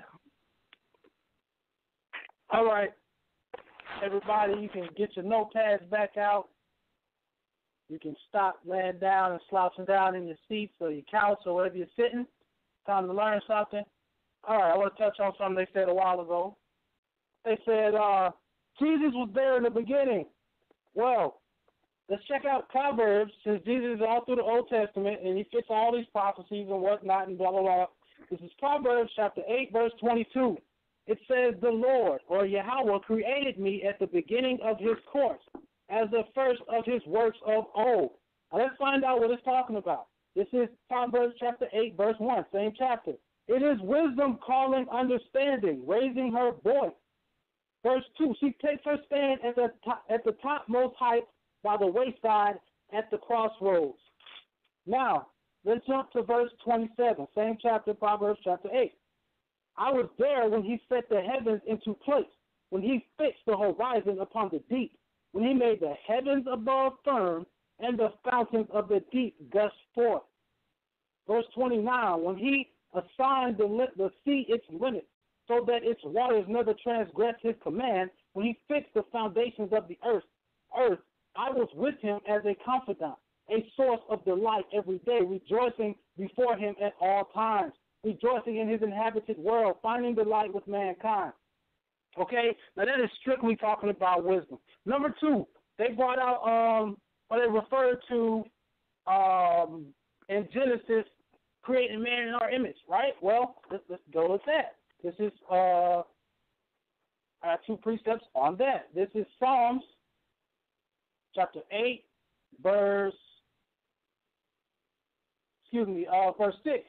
All right. Everybody, you can get your notepads back out. You can stop laying down and slouching down in your seats or your couch or wherever you're sitting. Time to learn something. All right, I want to touch on something they said a while ago. They said uh, Jesus was there in the beginning. Well, let's check out Proverbs, since Jesus is all through the Old Testament and he fits all these prophecies and whatnot and blah, blah, blah. This is Proverbs chapter eight, verse twenty-two. It says, the Lord, or Yahweh, created me at the beginning of his course, as the first of his works of old. Now let's find out what it's talking about. This is Proverbs chapter eight, verse one, same chapter. It is wisdom calling understanding, raising her voice. Verse two, she takes her stand at the top, at the topmost height by the wayside at the crossroads. Now, let's jump to verse twenty-seven, same chapter, Proverbs chapter eight. I was there when he set the heavens into place, when he fixed the horizon upon the deep, when he made the heavens above firm and the fountains of the deep gush forth. Verse twenty-nine, when he assigned the, the sea its limits, so that its waters never transgress his command, when he fixed the foundations of the earth, earth, I was with him as a confidant, a source of delight every day, rejoicing before him at all times, rejoicing in his inhabited world, finding delight with mankind. Okay? Now that is strictly talking about wisdom. Number two, they brought out, um, or they referred to um, in Genesis, creating man in our image, right? Well, let's, let's go with that. This is uh, I have two precepts on that. This is Psalms chapter eight, verse, excuse me, uh, verse six.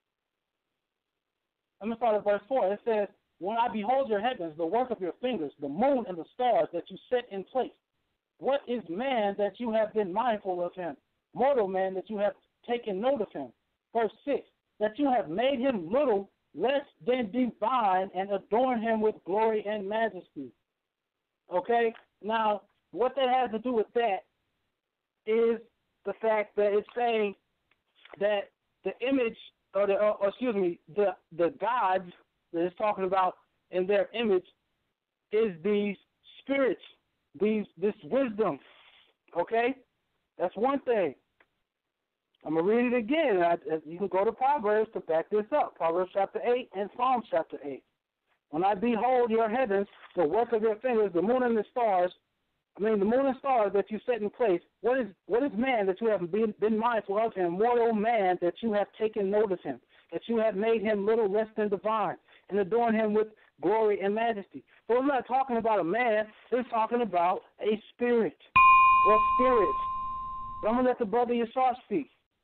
Let me start at verse four. It says, when I behold your heavens, the work of your fingers, the moon and the stars that you set in place, what is man that you have been mindful of him? Mortal man that you have taken note of him. Verse six, that you have made him little, less than divine, and adorn him with glory and majesty. Okay? Now, what that has to do with that is the fact that it's saying that the image, or, the, or excuse me, the, the gods that it's talking about in their image is these spirits, these this wisdom. Okay? That's one thing. I'm going to read it again. I, you can go to Proverbs to back this up. Proverbs chapter eight and Psalms chapter eight. When I behold your heavens, the work of your fingers, the moon and the stars, I mean the moon and stars that you set in place, what is what is man that you have been, been mindful of him, mortal man that you have taken note of him, that you have made him little less than divine, and adorn him with glory and majesty. So we're not talking about a man, we're talking about a spirit or spirits. I'm going to let the brother Yeshua speak.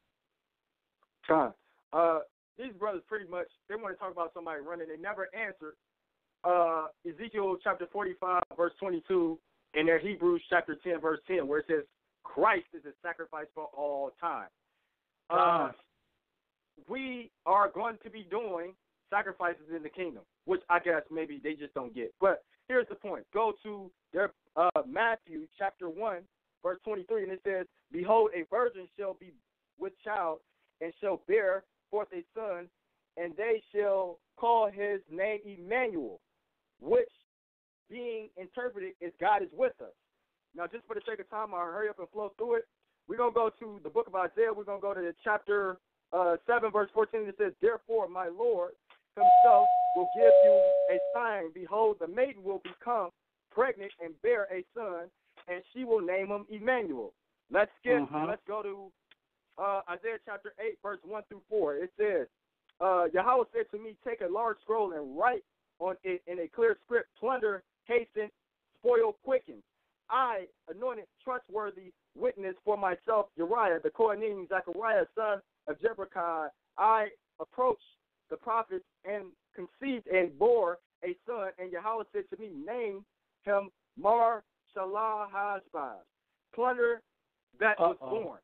Con. Uh, these brothers pretty much, they want to talk about somebody running. They never answered uh, Ezekiel chapter forty-five, verse twenty-two, and their Hebrews chapter ten, verse ten, where it says, Christ is a sacrifice for all time. Uh, we are going to be doing sacrifices in the kingdom, which I guess maybe they just don't get. But here's the point. Go to their uh, Matthew chapter one, verse twenty-three, and it says, behold, a virgin shall be with child, and shall bear forth a son, and they shall call his name Emmanuel, which being interpreted is God is with us. Now, just for the sake of time, I'll hurry up and flow through it. We're going to go to the book of Isaiah. We're going to go to the chapter uh, seven, verse fourteen. It says, therefore, my Lord himself will give you a sign. Behold, the maiden will become pregnant and bear a son, and she will name him Emmanuel. Let's get, uh-huh. let's go to Uh, Isaiah chapter eight, verse one through four. It says, uh, Yahweh said to me, take a large scroll and write on it in a clear script, plunder, hasten, spoil, quicken. I, anointed, trustworthy witness for myself, Uriah, the Kohanim, Zechariah, son of Jeberechiah, I approached the prophets and conceived and bore a son, and Yahweh said to me, name him Mar Shalah Hashbaz, plunder that Uh-oh. was born.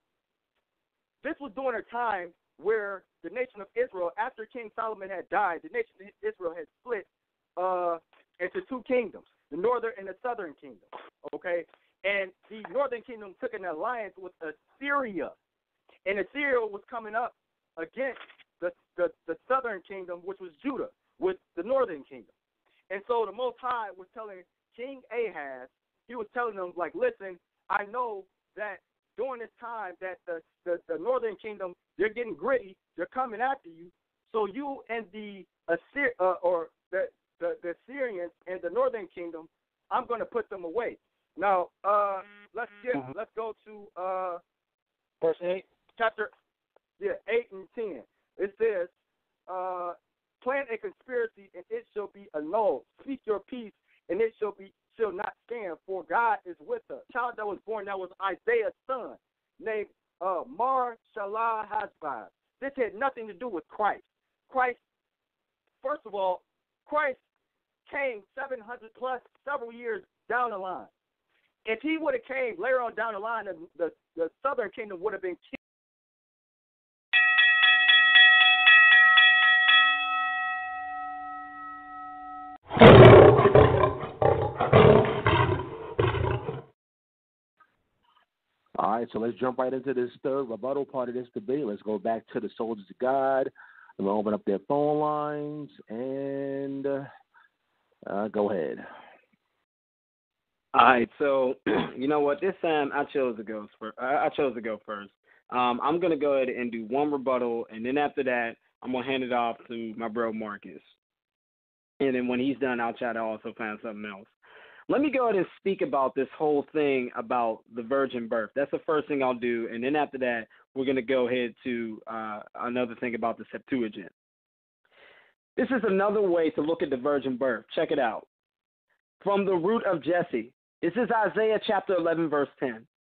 This was during a time where the nation of Israel, after King Solomon had died, the nation of Israel had split uh, into two kingdoms, the northern and the southern kingdom, okay? And the northern kingdom took an alliance with Assyria, and Assyria was coming up against the, the, the southern kingdom, which was Judah, with the northern kingdom. And so the Most High was telling King Ahaz, he was telling them, like, listen, I know that during this time that the, the, the northern kingdom, they're getting gritty, they're coming after you, so you and the Assyr- uh, or the, the, the Assyrians and the northern kingdom, I'm going to put them away. Now, uh, let's get, uh-huh. let's go to uh, verse eight, chapter yeah, eight and ten. It says, uh, plan a conspiracy and it shall be annulled. Speak your peace and it shall be shall not stand, for God is with us. Child that was born, that was Isaiah's son, named uh, Mar Shalah Hashbaz. This had nothing to do with Christ. Christ, first of all, Christ came seven hundred plus, several years down the line. If he would have came later on down the line, the, the, the southern kingdom would have been killed. All right, so let's jump right into this third rebuttal part of this debate. Let's go back to the soldiers of God. I'm going to open up their phone lines, and uh, uh, go ahead. All right, so you know what? This time I chose to go first. I chose to go first. Um, I'm going to go ahead and do one rebuttal, and then after that, I'm going to hand it off to my bro Marcus. And then when he's done, I'll try to also find something else. Let me go ahead and speak about this whole thing about the virgin birth. That's the first thing I'll do. And then after that, we're going to go ahead to uh, another thing about the Septuagint. This is another way to look at the virgin birth. Check it out. From the root of Jesse. This is Isaiah chapter eleven, verse ten.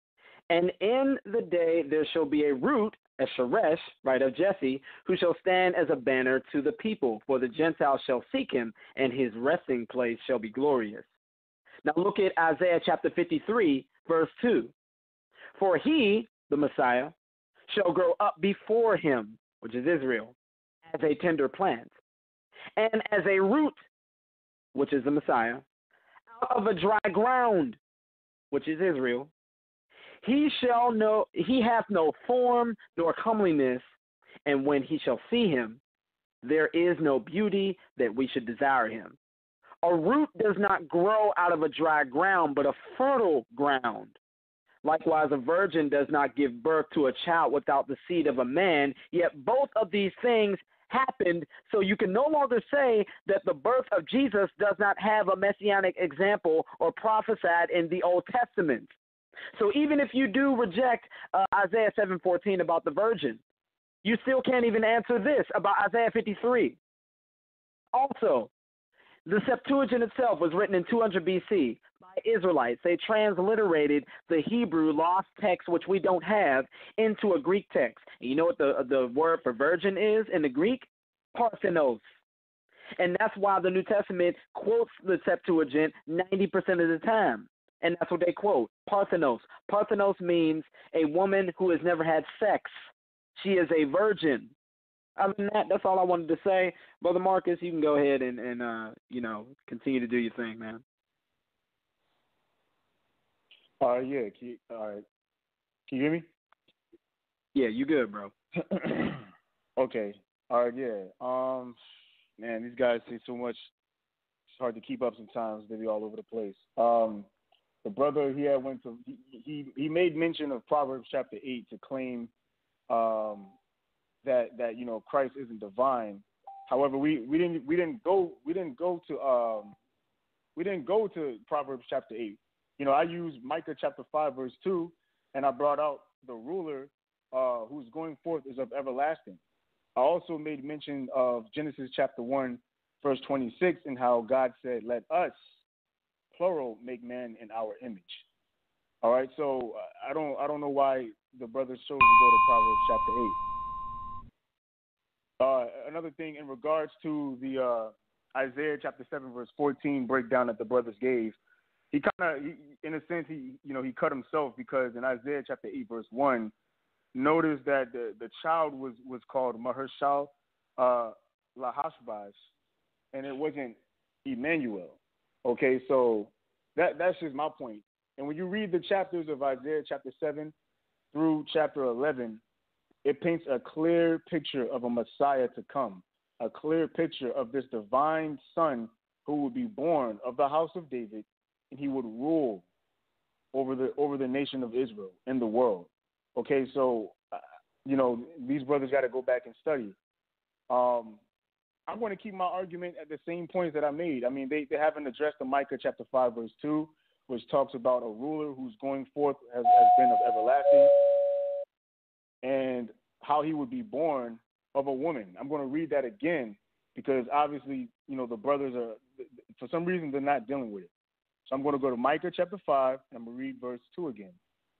And in the day there shall be a root, a sheresh, right, of Jesse, who shall stand as a banner to the people, for the Gentiles shall seek him, and his resting place shall be glorious. Now look at Isaiah chapter fifty-three, verse two. For he, the Messiah, shall grow up before him, which is Israel, as a tender plant, and as a root, which is the Messiah, out of a dry ground, which is Israel. He shall know, he hath no form nor comeliness, and when he shall see him, there is no beauty that we should desire him. A root does not grow out of a dry ground, but a fertile ground. Likewise, a virgin does not give birth to a child without the seed of a man, yet both of these things happened, so you can no longer say that the birth of Jesus does not have a messianic example or prophesied in the Old Testament. So even if you do reject uh, Isaiah seven fourteen about the virgin, you still can't even answer this about Isaiah fifty-three. Also, the Septuagint itself was written in two hundred B C by Israelites. They transliterated the Hebrew lost text, which we don't have, into a Greek text. And you know what the the word for virgin is in the Greek? Parthenos. And that's why the New Testament quotes the Septuagint ninety percent of the time. And that's what they quote, Parthenos. Parthenos means a woman who has never had sex. She is a virgin. Other than that, that's all I wanted to say. Brother Marcus, you can go ahead and, and uh, you know, continue to do your thing, man. Uh, yeah, can you, all right. Can you hear me? Yeah, you good, bro. Okay. All right, yeah. Um, man, these guys say so much. It's hard to keep up sometimes. They be all over the place. Um, the brother he had went to, he, he, he made mention of Proverbs chapter eight to claim um, that, that, you know, Christ isn't divine. However, we, we didn't we didn't go we didn't go to um, we didn't go to Proverbs chapter eight. You know, I used Micah chapter five verse two, and I brought out the ruler uh, who's going forth is of everlasting. I also made mention of Genesis chapter one verse twenty-six and how God said, "Let us, plural, make man in our image." All right, so uh, I don't I don't know why the brothers chose to go to Proverbs chapter eight. Uh, another thing in regards to the uh, Isaiah chapter seven verse fourteen breakdown that the brothers gave, he kind of, in a sense, he you know he cut himself, because in Isaiah chapter eight verse one, notice that the, the child was, was called Mahershal uh, Lahashbaz, and it wasn't Emmanuel. Okay, so that that's just my point. And when you read the chapters of Isaiah chapter seven through chapter eleven, it paints a clear picture of a Messiah to come, a clear picture of this divine son who would be born of the house of David, and he would rule over the over the nation of Israel in the world. Okay, so, uh, you know, these brothers got to go back and study. Um, I'm going to keep my argument at the same points that I made. I mean, they, they haven't addressed the Micah chapter five, verse two, which talks about a ruler who's going forth has, has been of everlasting, and how he would be born of a woman. I'm going to read that again, because obviously, you know, the brothers are, for some reason, they're not dealing with it. So I'm going to go to Micah chapter five, and I'm going to read verse two again.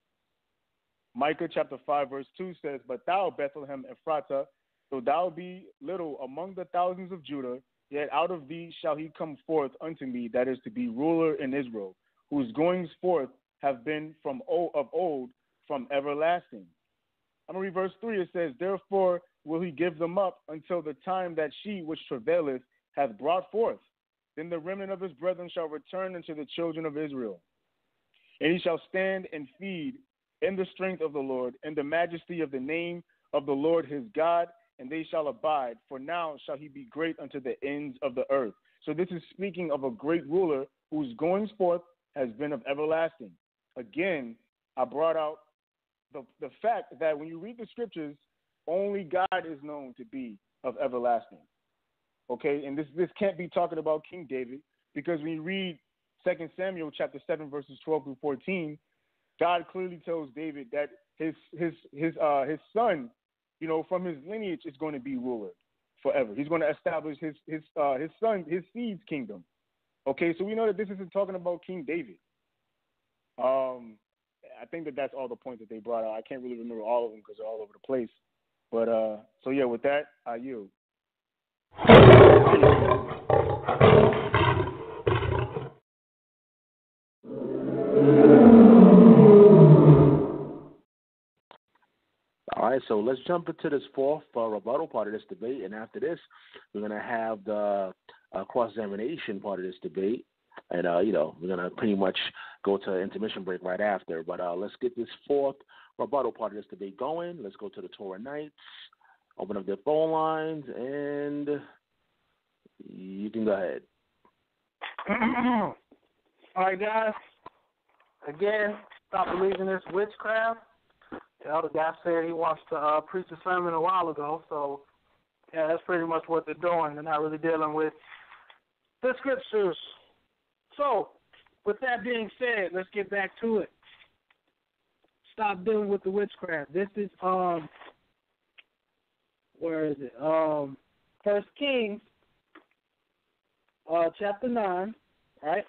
Micah chapter five, verse two says, "But thou, Bethlehem Ephratah, though thou be little among the thousands of Judah, yet out of thee shall he come forth unto me, that is to be ruler in Israel, whose goings forth have been from o- of old, from everlasting." I'm going to read verse three. It says, "Therefore will he give them up until the time that she which travaileth hath brought forth. Then the remnant of his brethren shall return unto the children of Israel. And he shall stand and feed in the strength of the Lord, in the majesty of the name of the Lord his God, and they shall abide. For now shall he be great unto the ends of the earth." So this is speaking of a great ruler whose goings forth has been of everlasting. Again, I brought out the, the fact that when you read the scriptures, only God is known to be of everlasting. Okay, and this, this can't be talking about King David, because when you read Second Samuel chapter seven, verses twelve through fourteen, God clearly tells David that his his his uh his son, you know, from his lineage is going to be ruler forever. He's going to establish his his uh his son his seed's kingdom. Okay, so we know that this isn't talking about King David. Um, I think that that's all the points that they brought out. I can't really remember all of them because they're all over the place. But uh, so yeah, with that, I yield. All right, so let's jump into this fourth uh, rebuttal part of this debate, and after this, we're going to have the uh, cross-examination part of this debate, and, uh, you know, we're going to pretty much go to intermission break right after, but uh, let's get this fourth rebuttal part of this debate going. Let's go to the Torah Knights, open up their phone lines, and you can go ahead. All right, guys. Again, stop believing this witchcraft. The other guy said he wants to uh, preach a sermon a while ago, so yeah, that's pretty much what they're doing. They're not really dealing with the scriptures. So, with that being said, let's get back to it. Stop dealing with the witchcraft. This is um, where is it? Um, First Kings, uh, chapter nine, right?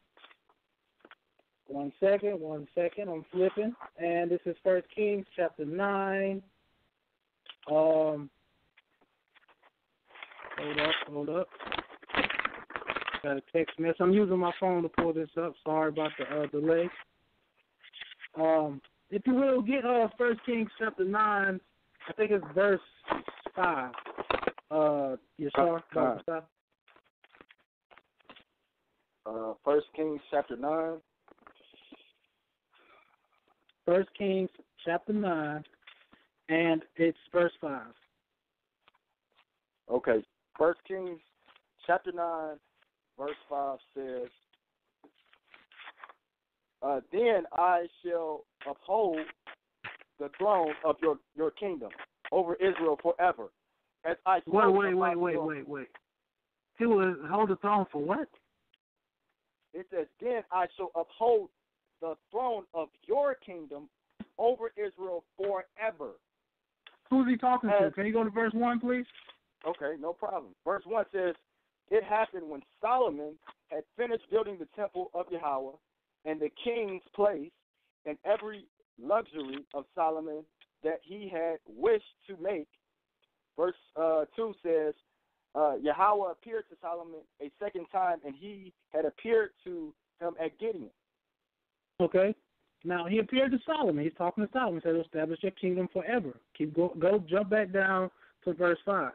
One second, one second. I'm flipping, and this is First Kings chapter nine. Um, hold up, hold up. Got a text message. I'm using my phone to pull this up. Sorry about the uh, delay. Um, if you will, get uh First Kings chapter nine. I think it's verse five. Uh, Yeshar, uh, uh, First Kings chapter nine. First Kings chapter nine, and it's verse five. Okay, First Kings chapter nine, verse five says, uh, "Then I shall uphold the throne of your, your kingdom over Israel forever, as I spoke." Wait, wait, wait, about wait, your... wait, wait. He will hold the throne for what? It says, "Then I shall uphold the throne of your kingdom over Israel forever." Who's he talking As, to? Can you go to verse one, please? Okay, no problem. Verse one says, "It happened when Solomon had finished building the temple of Yahweh and the king's place and every luxury of Solomon that he had wished to make." Verse uh, two says, uh, "Yahweh appeared to Solomon a second time, and he had appeared to him at Gideon." Okay. Now, he appeared to Solomon. He's talking to Solomon. He said, "Establish your kingdom forever." Keep go, go, jump back down to verse five.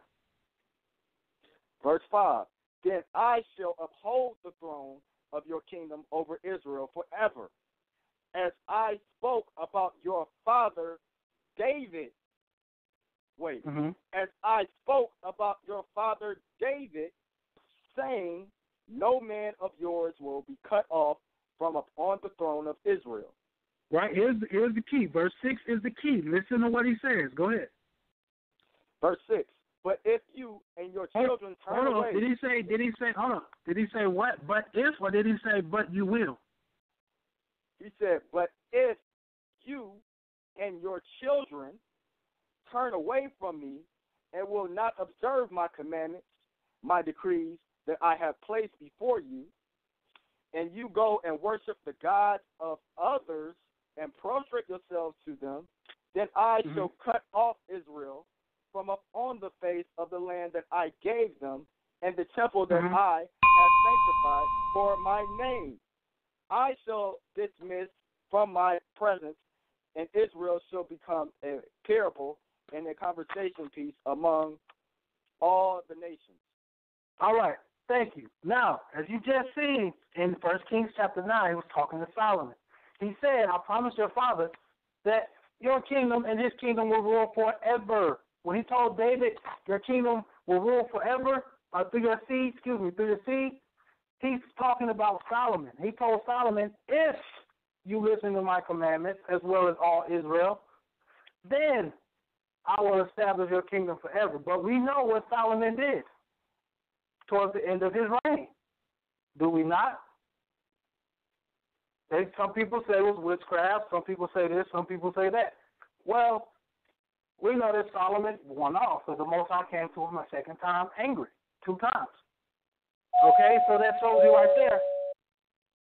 Verse five, "Then I shall uphold the throne of your kingdom over Israel forever, as I spoke about your father David." Wait, mm-hmm. "As I spoke about your father David, saying, no man of yours will be cut off from upon the throne of Israel." Right, here's, here's the key. Verse six is the key. Listen to what he says. Go ahead. Verse six, "But if you and your children hold, turn hold away." On. Did he say, did he say, hold on, did he say what? But if, or did he say, but you will? He said, "But if you and your children turn away from me and will not observe my commandments, my decrees that I have placed before you, and you go and worship the gods of others and prostrate yourselves to them, then I mm-hmm. shall cut off Israel from up on the face of the land that I gave them, and the temple that mm-hmm. I have sanctified for my name. I shall dismiss from my presence, and Israel shall become a parable and a conversation piece among all the nations." All right. Thank you. Now, as you just seen in First Kings chapter nine, he was talking to Solomon. He said, "I promised your father that your kingdom and his kingdom will rule forever." When he told David, "Your kingdom will rule forever," uh, through your seed, excuse me, through your seed, he's talking about Solomon. He told Solomon, "If you listen to my commandments, as well as all Israel, then I will establish your kingdom forever." But we know what Solomon did towards the end of his reign. Do we not? They, some people say it was witchcraft. Some people say this. Some people say that. Well, we know that Solomon won off, so the Most High came to him a second time angry, two times. Okay, so that shows you right there.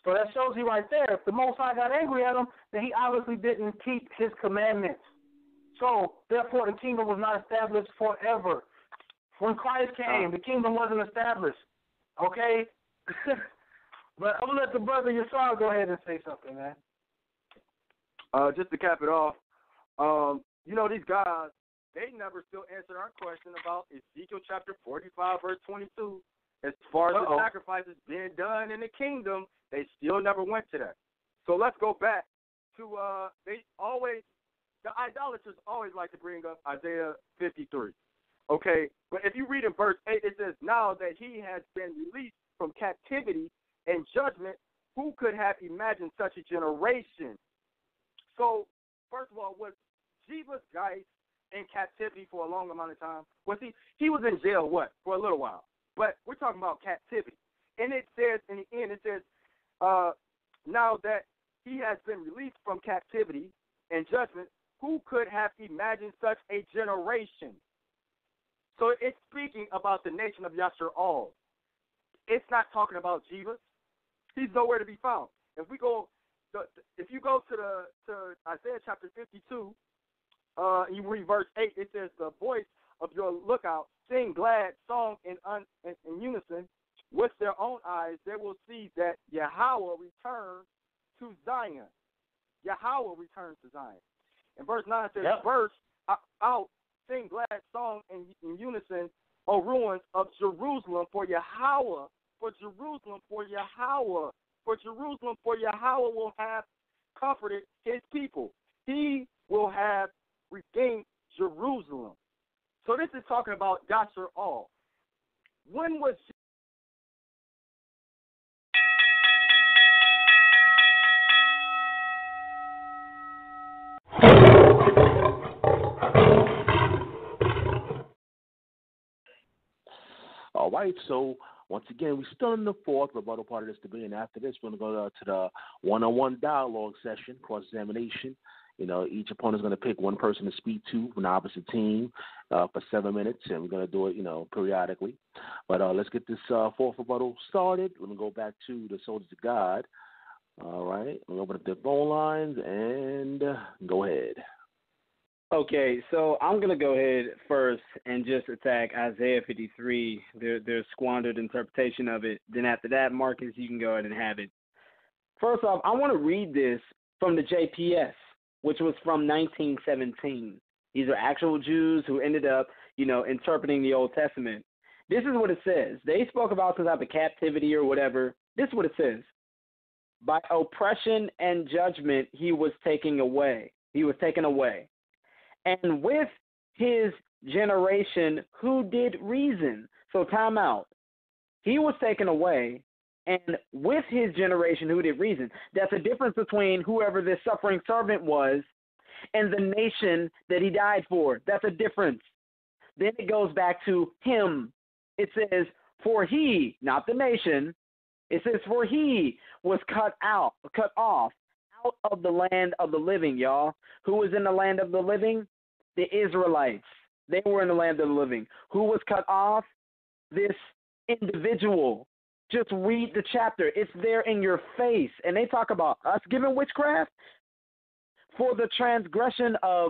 So that shows you right there. If the Most High got angry at him, then he obviously didn't keep his commandments. So, therefore, the kingdom was not established forever. When Christ came, the kingdom wasn't established. Okay? But I'm going to let the brother Yasar go ahead and say something, man. Uh, just to cap it off, um, you know, these guys, they never still answered our question about Ezekiel chapter forty-five, verse twenty-two. As far as Uh-oh. the sacrifices being done in the kingdom, they still never went to that. So let's go back to, uh, they always, the idolaters always like to bring up Isaiah fifty-three. Okay, but if you read in verse eight, it says, now that he has been released from captivity and judgment, who could have imagined such a generation? So, first of all, was Jesus Christ in captivity for a long amount of time? Was he? He was in jail, what, for a little while. But we're talking about captivity. And it says, in the end, it says, uh, now that he has been released from captivity and judgment, who could have imagined such a generation? So it's speaking about the nation of Yasharal. It's not talking about Jesus. He's nowhere to be found. If we go, if you go to the to Isaiah chapter fifty-two, uh, you read verse eight. It says, "The voice of your lookout sing glad song in, un, in in unison with their own eyes. They will see that Yahweh returns to Zion. Yahweh returns to Zion." And verse nine says, Yep. "Burst out, sing glad song in, in unison, O ruins of Jerusalem, for Yahweh, for Jerusalem, for Yahweh, for Jerusalem, for Yahweh will have comforted his people. He will have redeemed Jerusalem." So this is talking about Yasharal. When was All right, so once again, we're still in the fourth rebuttal part of this debate, and after this, we're going to go to the one-on-one dialogue session, cross-examination. You know, each opponent's going to pick one person to speak to from the opposite team uh, for seven minutes, and we're going to do it, you know, periodically. But uh, let's get this uh, fourth rebuttal started. Let me go back to the Soldiers of God. All right, let me open up the phone lines and uh, go ahead. Okay, so I'm going to go ahead first and just attack Isaiah fifty-three, their, their squandered interpretation of it. Then after that, Marcus, you can go ahead and have it. First off, I want to read this from the J P S, which was from nineteen seventeen. These are actual Jews who ended up, you know, interpreting the Old Testament. This is what it says. They spoke about some type of captivity or whatever. This is what it says. By oppression and judgment, he was taken away. He was taken away. And with his generation, who did reason? So time out. He was taken away, and with his generation, who did reason? That's a difference between whoever this suffering servant was and the nation that he died for. That's a difference. Then it goes back to him. It says, for he, not the nation, it says, for he was cut out, cut off out of the land of the living, y'all. Who was in the land of the living? The Israelites. They were in the land of the living. Who was cut off? This individual. Just read the chapter. It's there in your face. And they talk about us giving witchcraft for the transgression of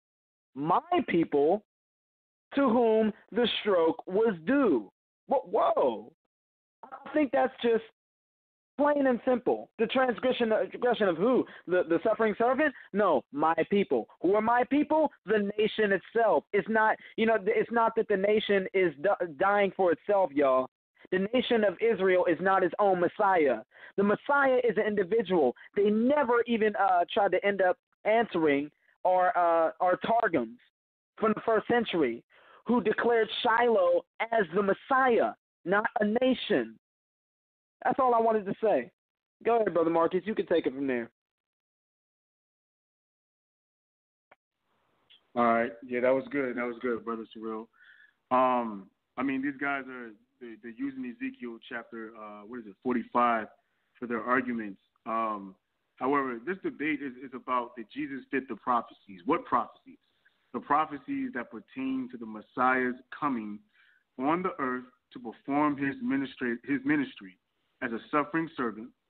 my people to whom the stroke was due. Whoa. I think that's just plain and simple. The transgression, transgression of who? The, the suffering servant? No, my people. Who are my people? The nation itself. It's not, you know, it's not that the nation is d- dying for itself, y'all. The nation of Israel is not its own Messiah. The Messiah is an individual. They never even uh, tried to end up answering our, uh, our Targums from the first century who declared Shiloh as the Messiah, not a nation. That's all I wanted to say. Go ahead, Brother Marcus. You can take it from there. All right. Yeah, that was good. That was good, Brother Ssoreal. Um, I mean, these guys are they're, they're using Ezekiel chapter uh, what is it, forty-five, for their arguments. Um, however, this debate is, is about did Jesus fit the prophecies? What prophecies? The prophecies that pertain to the Messiah's coming on the earth to perform his ministry, his ministry as a suffering servant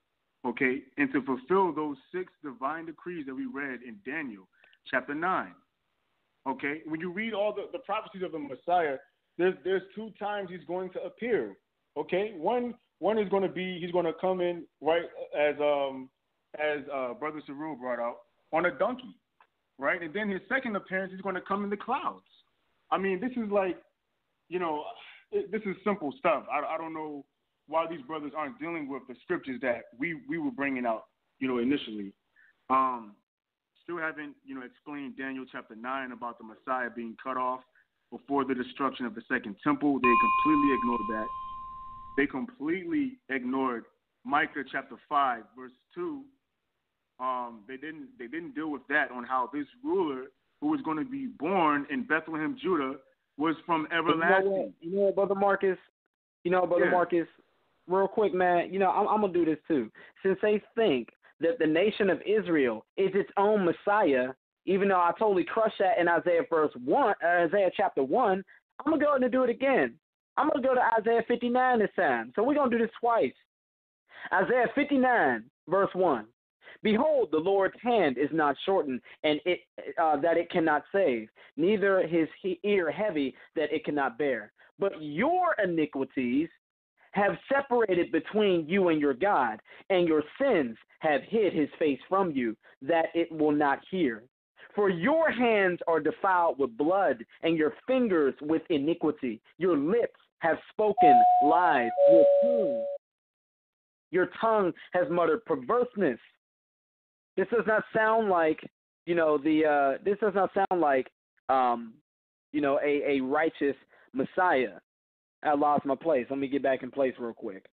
okay, and to fulfill those six divine decrees that we read in Daniel chapter nine. Okay, when you read all the, the prophecies of the Messiah, there's there's two times he's going to appear. Okay, one one is going to be he's going to come in right as um as uh, Brother Ssoreal brought out on a donkey, right, and then his second appearance he's going to come in the clouds. I mean, this is like, you know, it, this is simple stuff. I, I don't know why these brothers aren't dealing with the scriptures that we, we were bringing out, you know, initially. Um, still haven't, you know, explained Daniel chapter nine about the Messiah being cut off before the destruction of the second temple. They completely ignored that. They completely ignored Micah chapter five, verse two. Um, they didn't they didn't deal with that on how this ruler who was going to be born in Bethlehem, Judah, was from everlasting. You know what, you know what Brother Marcus? You know, Brother Yeah. Marcus, real quick, man, you know, I'm, I'm going to do this too. Since they think that the nation of Israel is its own Messiah, even though I totally crushed that in Isaiah verse one, uh, Isaiah chapter one, I'm going to go ahead and do it again. I'm going to go to Isaiah fifty-nine this time. So we're going to do this twice. Isaiah fifty-nine, verse one. Behold, the Lord's hand is not shortened, and it uh, that it cannot save, neither his he- ear heavy that it cannot bear. But your iniquities have separated between you and your God, and your sins have hid his face from you, that it will not hear. For your hands are defiled with blood, and your fingers with iniquity. Your lips have spoken lies. Your tongue, your tongue has muttered perverseness. This does not sound like, you know, the. Uh, this does not sound like, um, you know, a, a righteous Messiah. I lost my place. Let me get back in place real quick.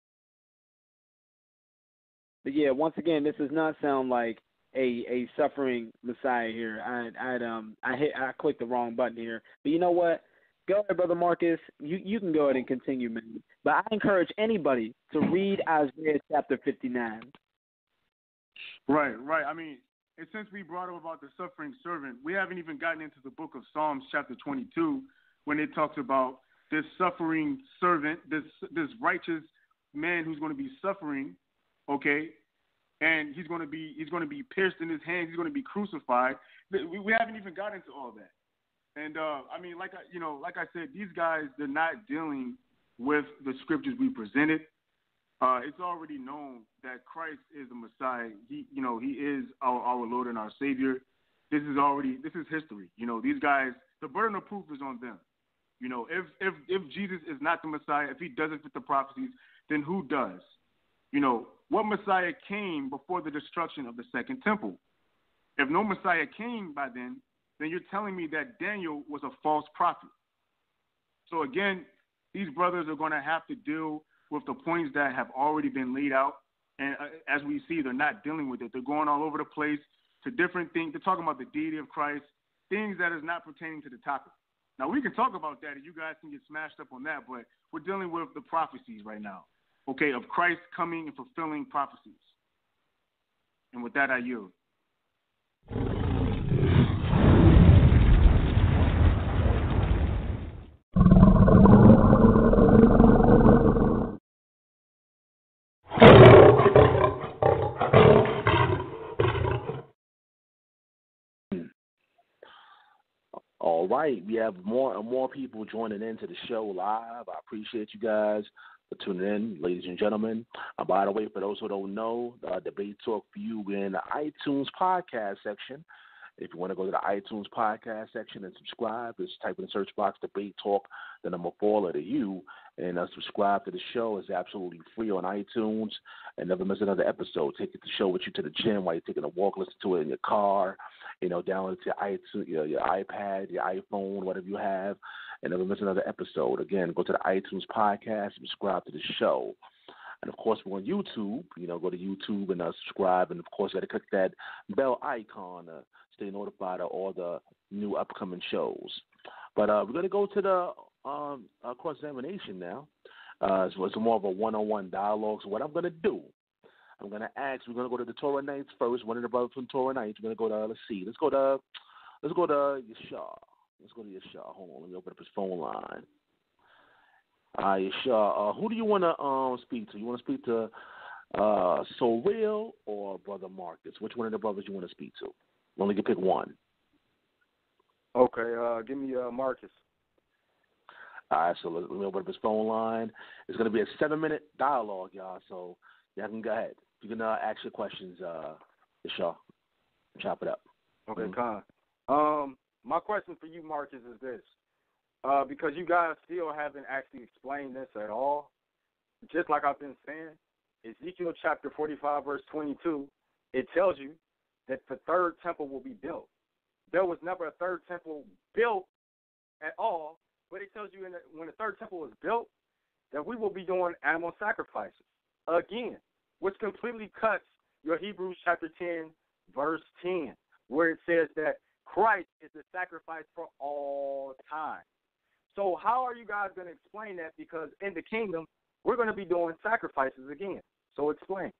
But yeah, once again, this does not sound like a a suffering Messiah here. I I um I hit I clicked the wrong button here. But you know what? Go ahead, Brother Marcus. You you can go ahead and continue, man. But I encourage anybody to read Isaiah chapter fifty-nine. Right, right. I mean, and since we brought up about the suffering servant, we haven't even gotten into the book of Psalms chapter twenty-two when it talks about this suffering servant, this this righteous man who's going to be suffering, okay, and he's going to be he's going to be pierced in his hands, he's going to be crucified. We, we haven't even gotten into all that. And uh, I mean, like I, you know, like I said, these guys, they're not dealing with the scriptures we presented. Uh, it's already known that Christ is the Messiah. He, you know, he is our, our Lord and our Savior. This is already, this is history. You know, these guys, the burden of proof is on them. You know, if if if Jesus is not the Messiah, if he doesn't fit the prophecies, then who does? You know, what Messiah came before the destruction of the second temple? If no Messiah came by then, then you're telling me that Daniel was a false prophet. So again, these brothers are going to have to deal with the points that have already been laid out. And uh, as we see, they're not dealing with it. They're going all over the place to different things. They're talking about the deity of Christ, things that is not pertaining to the topic. Now, we can talk about that, and you guys can get smashed up on that, but we're dealing with the prophecies right now, okay, of Christ coming and fulfilling prophecies. And with that, I yield. All right, we have more and more people joining into the show live. I appreciate you guys for tuning in, ladies and gentlemen. Uh, by the way, for those who don't know, uh, Debate Talk for You, we're in the iTunes podcast section. If you want to go to the iTunes podcast section and subscribe, just type in the search box, Debate Talk, the number four, letter U, and uh, subscribe to the show. It's absolutely free on iTunes, and never miss another episode. Take the show with you to the gym while you're taking a walk, listen to it in your car, you know, download it to your, iTunes, your, your iPad, your iPhone, whatever you have, and never miss another episode. Again, go to the iTunes podcast, subscribe to the show. And, of course, we're on YouTube. You know, go to YouTube and uh, subscribe. And, of course, you got to click that bell icon to stay notified of all the new upcoming shows. But uh, we're going to go to the um, uh, cross-examination now. Uh, so it's more of a one-on-one dialogue. So what I'm going to do, I'm going to ask, we're going to go to the Torah Nights first. One of the brothers from Torah Nights. We're going to go to, let's see, let's go to, let's go to Yeshua. Let's go to Yeshua. Hold on, let me open up his phone line. Uh, Yeshua, uh, who do you want to um, speak to? You want to speak to uh, ssoreal or Brother Marcus? Which one of the brothers you want to speak to? Only can pick one. Okay, uh, give me uh, Marcus. All right, so let me open up his phone line. It's going to be a seven-minute dialogue, y'all, so y'all can go ahead. You can uh, ask your questions, uh, Shaw. Chop it up. Okay, mm-hmm. Con. Um, my question for you, Marcus, is this. Uh, because you guys still haven't actually explained this at all. Just like I've been saying, Ezekiel chapter forty-five, verse twenty-two, it tells you that the third temple will be built. There was never a third temple built at all, but it tells you in the, when the third temple is built that we will be doing animal sacrifices again, which completely cuts your Hebrews chapter ten, verse ten, where it says that Christ is the sacrifice for all time. So how are you guys going to explain that? Because in the kingdom, we're going to be doing sacrifices again. So explain.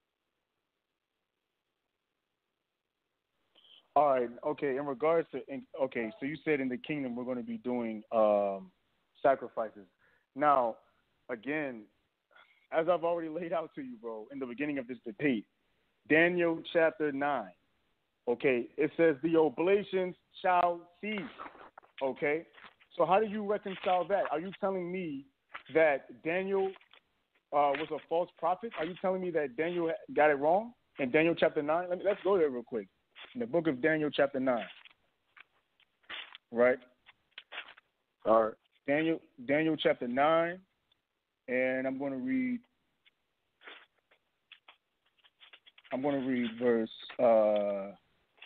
All right. Okay. In regards to, in, okay, so you said in the kingdom we're going to be doing um, sacrifices. Now, again, as I've already laid out to you, bro, in the beginning of this debate, Daniel chapter nine, okay, it says the oblations shall cease, okay? So how do you reconcile that? Are you telling me that Daniel uh, was a false prophet? Are you telling me that Daniel got it wrong in Daniel chapter nine? Let me, let's go there real quick. In the book of Daniel chapter nine, right? All right. Daniel, Daniel chapter nine, and I'm going to read, I'm going to read verse, uh,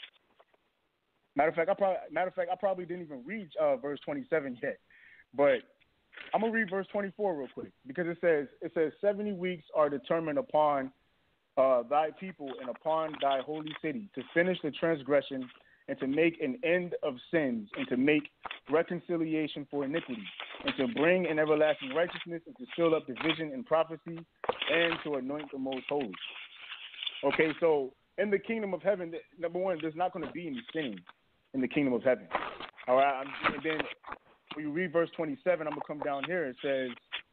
matter of fact, I probably, matter of fact, I probably didn't even read uh, verse twenty-seven yet, but I'm gonna read verse twenty-four real quick because it says, it says seventy weeks are determined upon uh, thy people and upon thy holy city to finish the transgression and to make an end of sins and to make reconciliation for iniquity and to bring an everlasting righteousness and to seal up division and prophecy and to anoint the most holy. Okay, so in the kingdom of heaven, number one, there's not going to be any sinning in the kingdom of heaven. All right, and then when you read verse twenty-seven, I'm going to come down here. It says,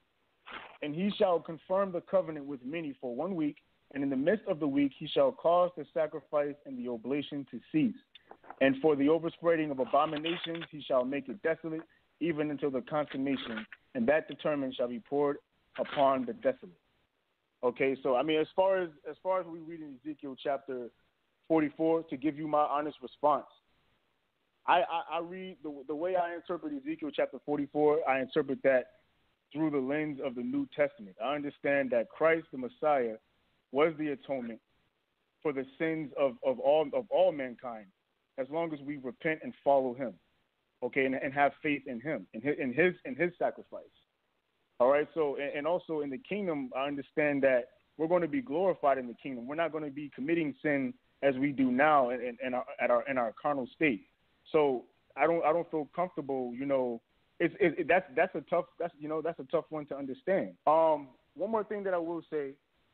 and he shall confirm the covenant with many for one week, and in the midst of the week he shall cause the sacrifice and the oblation to cease. And for the overspreading of abominations he shall make it desolate, even until the consummation, and that determined shall be poured upon the desolate. Okay, so I mean, as far as as far as we read in Ezekiel chapter forty-four, to give you my honest response, I, I, I read the the way I interpret Ezekiel chapter forty-four. I interpret that through the lens of the New Testament. I understand that Christ, the Messiah, was the atonement for the sins of, of all of all mankind, as long as we repent and follow Him, okay, and, and have faith in Him, in His in His, in his sacrifice. All right, so and, and also in the kingdom, I understand that we're going to be glorified in the kingdom. We're not going to be committing sin as we do now in, in, in our at our in our carnal state. So I don't I don't feel comfortable, you know. It's it, it, that's that's a tough that's you know that's a tough one to understand. Um, one more thing that I will say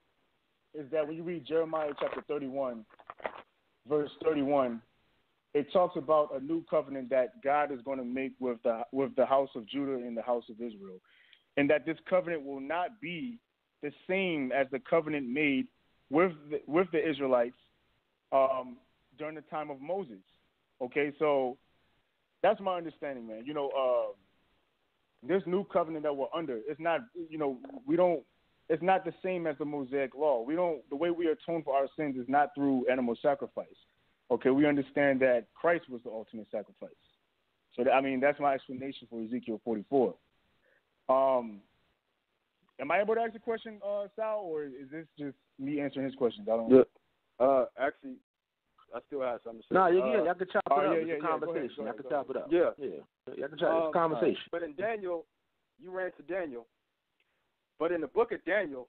is that when you read Jeremiah chapter thirty-one, verse thirty-one, it talks about a new covenant that God is going to make with the with the house of Judah and the house of Israel, and that this covenant will not be the same as the covenant made with the, with the Israelites um, during the time of Moses. Okay, so that's my understanding, man. You know, uh, this new covenant that we're under, it's not, you know, we don't, it's not the same as the Mosaic law. We don't, the way we atone for our sins is not through animal sacrifice. Okay, we understand that Christ was the ultimate sacrifice. So, that, I mean, that's my explanation for Ezekiel forty-four. Um, am I able to ask a question, uh, Sal, or is this just me answering his questions? I don't. Yeah. Uh, actually, I still have something to say. No, you uh, can. I can chop it uh, up. yeah, it's yeah, a yeah, conversation. go ahead, go I ahead, can go chop it ahead. up. Yeah. Yeah. Yeah, I can chop Um, It's a conversation. uh, but in Daniel, you ran to Daniel. But in the book of Daniel,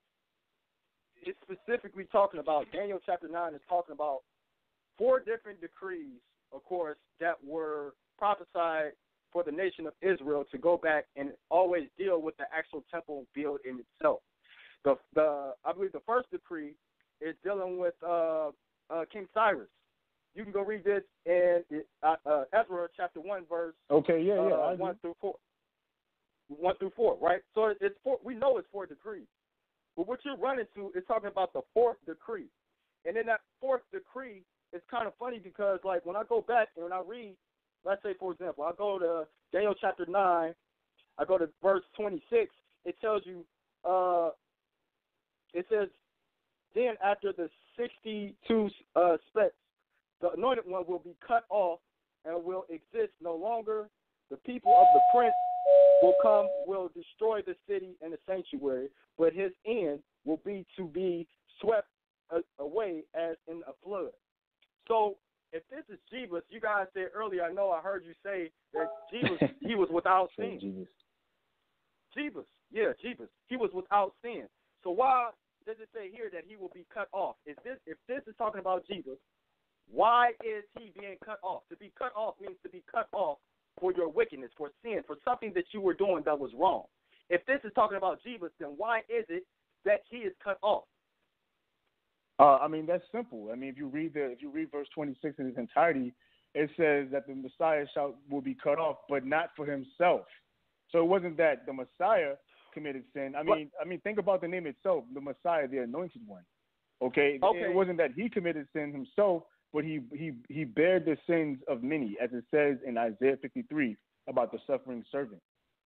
it's specifically talking about, Daniel chapter nine is talking about four different decrees, of course, that were prophesied for the nation of Israel to go back and always deal with the actual temple build in itself. The, the I believe the first decree is dealing with uh, uh, King Cyrus. You can go read this in uh, uh, Ezra chapter one, verse okay, yeah, yeah, uh, one through four. One through four, right? So it's four. We know it's four decrees. But what you're running to is talking about the fourth decree. And in that fourth decree, it's kind of funny because, like, when I go back and when I read, let's say, for example, I go to Daniel chapter nine, I go to verse twenty-six, it tells you, uh, it says, then after the sixty-two uh, specks, the anointed one will be cut off and will exist no longer. The people of the prince will come, will destroy the city and the sanctuary, but his end will be to be swept a- away as in a flood. So if this is Jebus, you guys said earlier, I know I heard you say that Jebus, he was without sin. Jebus, yeah, Jebus, he was without sin. So why does it say here that he will be cut off? Is this if this is talking about Jebus, why is he being cut off? To be cut off means to be cut off for your wickedness, for sin, for something that you were doing that was wrong. If this is talking about Jebus, then why is it that he is cut off? Uh, I mean, that's simple. I mean, if you read the if you read verse twenty-six in its entirety, it says that the Messiah shall will be cut off, but not for himself. So it wasn't that the Messiah committed sin. I mean, I mean, think about the name itself, the Messiah, the Anointed One. Okay, okay. It wasn't that he committed sin himself, but he he he bared the sins of many, as it says in Isaiah fifty-three about the suffering servant.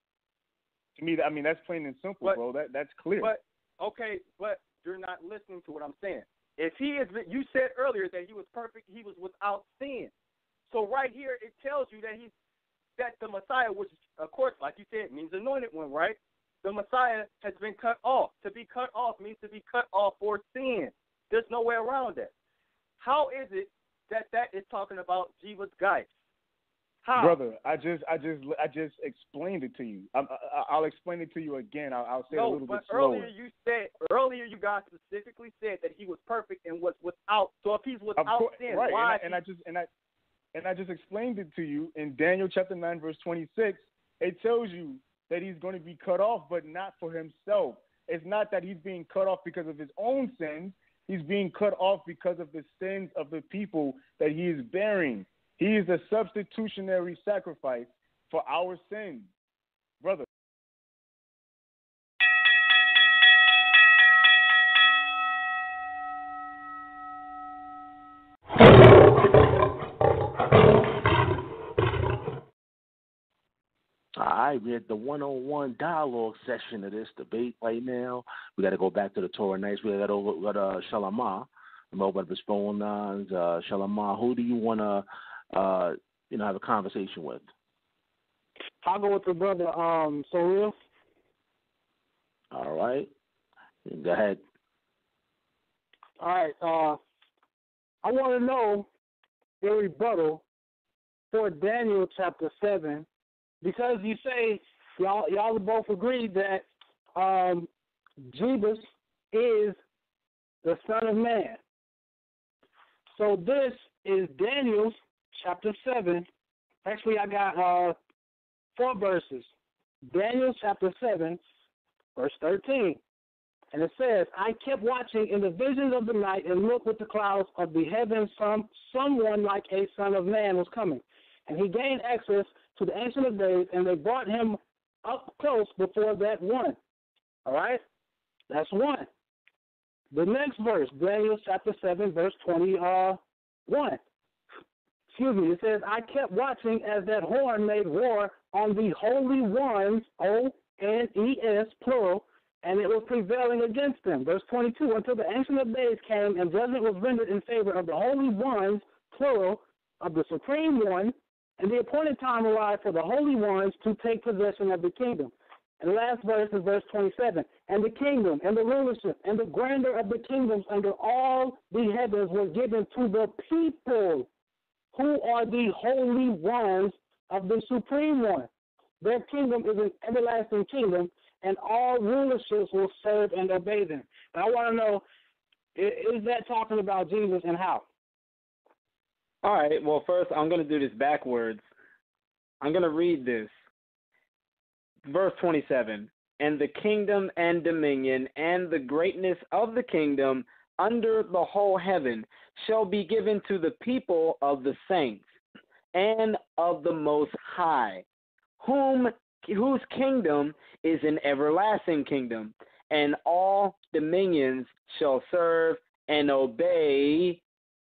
To me, I mean, that's plain and simple, but, bro. That that's clear. But okay, but you're not listening to what I'm saying. If he is, you said earlier that he was perfect, he was without sin. So right here, it tells you that he's that the Messiah, which of course, like you said, means anointed one, right? The Messiah has been cut off. To be cut off means to be cut off for sin. There's no way around that. How is it that that is talking about Jesus Christ? How? Brother, I just, I just, I just explained it to you. I, I, I'll explain it to you again. I'll, I'll say no, it a little but bit slower. earlier you said, earlier you guys specifically said that he was perfect and was without. So if he's without course, sin, right? why? And I, and I just, and I, and I just explained it to you in Daniel chapter nine, verse twenty-six. It tells you that he's going to be cut off, but not for himself. It's not that he's being cut off because of his own sins. He's being cut off because of the sins of the people that he is bearing. He is a substitutionary sacrifice for our sins, brother. All right, we're at the one-on-one dialogue session of this debate right now. We got to go back to the Torah nights. We got to go to uh, Shalamah. I'm open up his phone lines. Uh, Shalamah, who do you want to, uh, you know, have a conversation with? I'll go with the brother, um, ssoreal. All right. Go ahead. All right. Uh, I want to know the rebuttal for Daniel chapter seven, because you say y'all y'all both agreed that um, Jesus is the Son of Man. So this is Daniel chapter seven. Actually, I got uh, four verses. Daniel chapter seven, verse thirteen. And it says, I kept watching in the visions of the night and looked with the clouds of the heavens. Some, someone like a son of man was coming. And he gained access to the Ancient of Days, and they brought him up close before that one. All right? That's one. The next verse, Daniel chapter seven, verse twenty-one. Excuse me. It says, I kept watching as that horn made war on the holy ones, O N E S, plural, and it was prevailing against them. Verse twenty-two, until the Ancient of Days came and judgment was rendered in favor of the holy ones, plural, of the Supreme One, and the appointed time arrived for the holy ones to take possession of the kingdom. And the last verse is verse twenty-seven. And the kingdom and the rulership and the grandeur of the kingdoms under all the heavens were given to the people who are the holy ones of the Supreme One. Their kingdom is an everlasting kingdom, and all rulerships will serve and obey them. And I want to know, is that talking about Jesus, and how? All right, well, first I'm going to do this backwards. I'm going to read this. Verse twenty-seven, and the kingdom and dominion and the greatness of the kingdom under the whole heaven shall be given to the people of the saints and of the Most High, whom whose kingdom is an everlasting kingdom, and all dominions shall serve and obey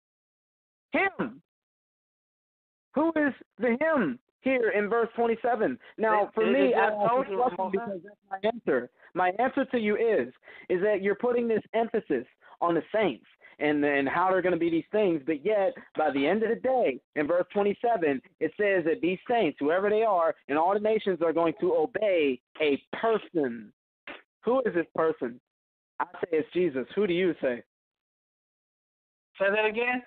him. Who is the him here in verse twenty-seven? Now, for It- me, it I just ask told this you question about because that's my answer. My answer to you is, is that you're putting this emphasis on the saints and, and how they're going to be these things, but yet, by the end of the day, in verse twenty-seven, it says that these saints, whoever they are, and all the nations are going to obey a person. Who is this person? I say it's Jesus. Who do you say? Say that again?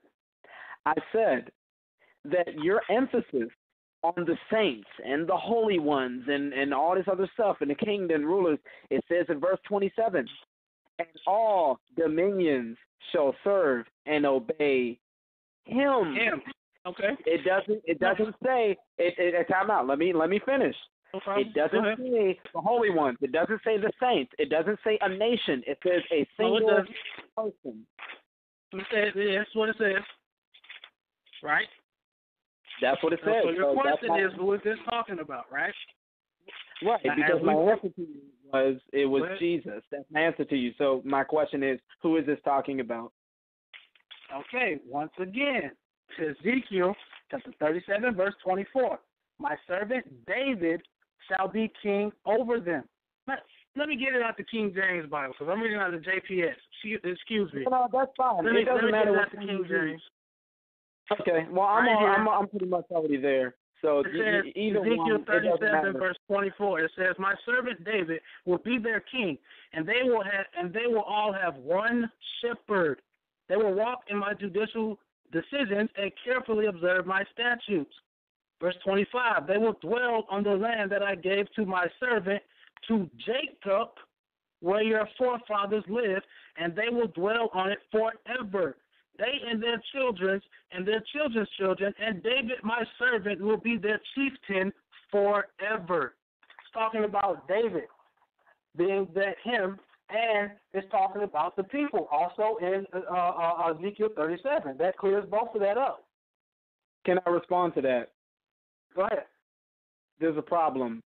I said that your emphasis on the saints and the holy ones and, and all this other stuff and the king and rulers, it says in verse twenty-seven, and all dominions shall serve and obey him. Him. Okay. It doesn't it doesn't say it, it, it time out. Let me let me finish. Okay. It doesn't say the holy ones. It doesn't say the saints. It doesn't say a nation. It says a No, it single doesn't. person. It says, yeah, that's what it says. Right? That's what it says. So your So that's question my- is, who is this talking about, right? Right, Now, because as my we- answer to you was it was Go ahead. Jesus. That's my answer to you. So my question is, who is this talking about? Okay, once again, Ezekiel chapter thirty-seven, verse twenty-four. My servant David shall be king over them. Let, let me get it out the King James Bible, because I'm reading out the J P S. Excuse, excuse me. No, that's fine. Let me, It doesn't let me matter get it what out the King King you James. use. Okay, well I'm Right all, here. I'm I'm pretty much already there. So It says, e- either Ezekiel one, it doesn't thirty-seven, matter. verse twenty-four. It says, "My servant David will be their king, and they will have, and they will all have one shepherd. They will walk in my judicial decisions and carefully observe my statutes." Verse twenty-five. They will dwell on the land that I gave to my servant, to Jacob, where your forefathers lived, and they will dwell on it forever. They and their children's and their children's children, and David my servant will be their chieftain forever. It's talking about David being that him, and it's talking about the people also in uh, uh, Ezekiel thirty-seven. That clears both of that up. Can I respond to that? Go ahead. There's a problem.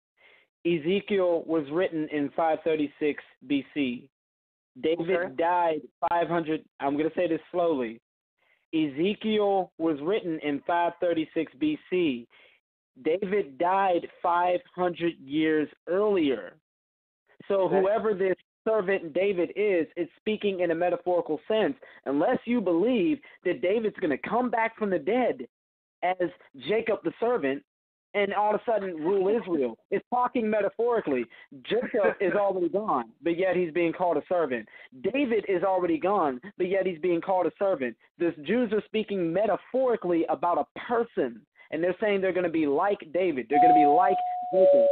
Ezekiel was written in five thirty-six B C. David Okay. died five hundred. I'm going to say this slowly. Ezekiel was written in five thirty-six B C. David died five hundred years earlier. So Okay. whoever this servant David is, is speaking in a metaphorical sense. Unless you believe that David's going to come back from the dead as Jacob the servant and all of a sudden rule Israel. It's talking metaphorically. Jacob is already gone, but yet he's being called a servant. David is already gone, but yet he's being called a servant. The Jews are speaking metaphorically about a person, and they're saying they're going to be like David. They're going to be like Jacob.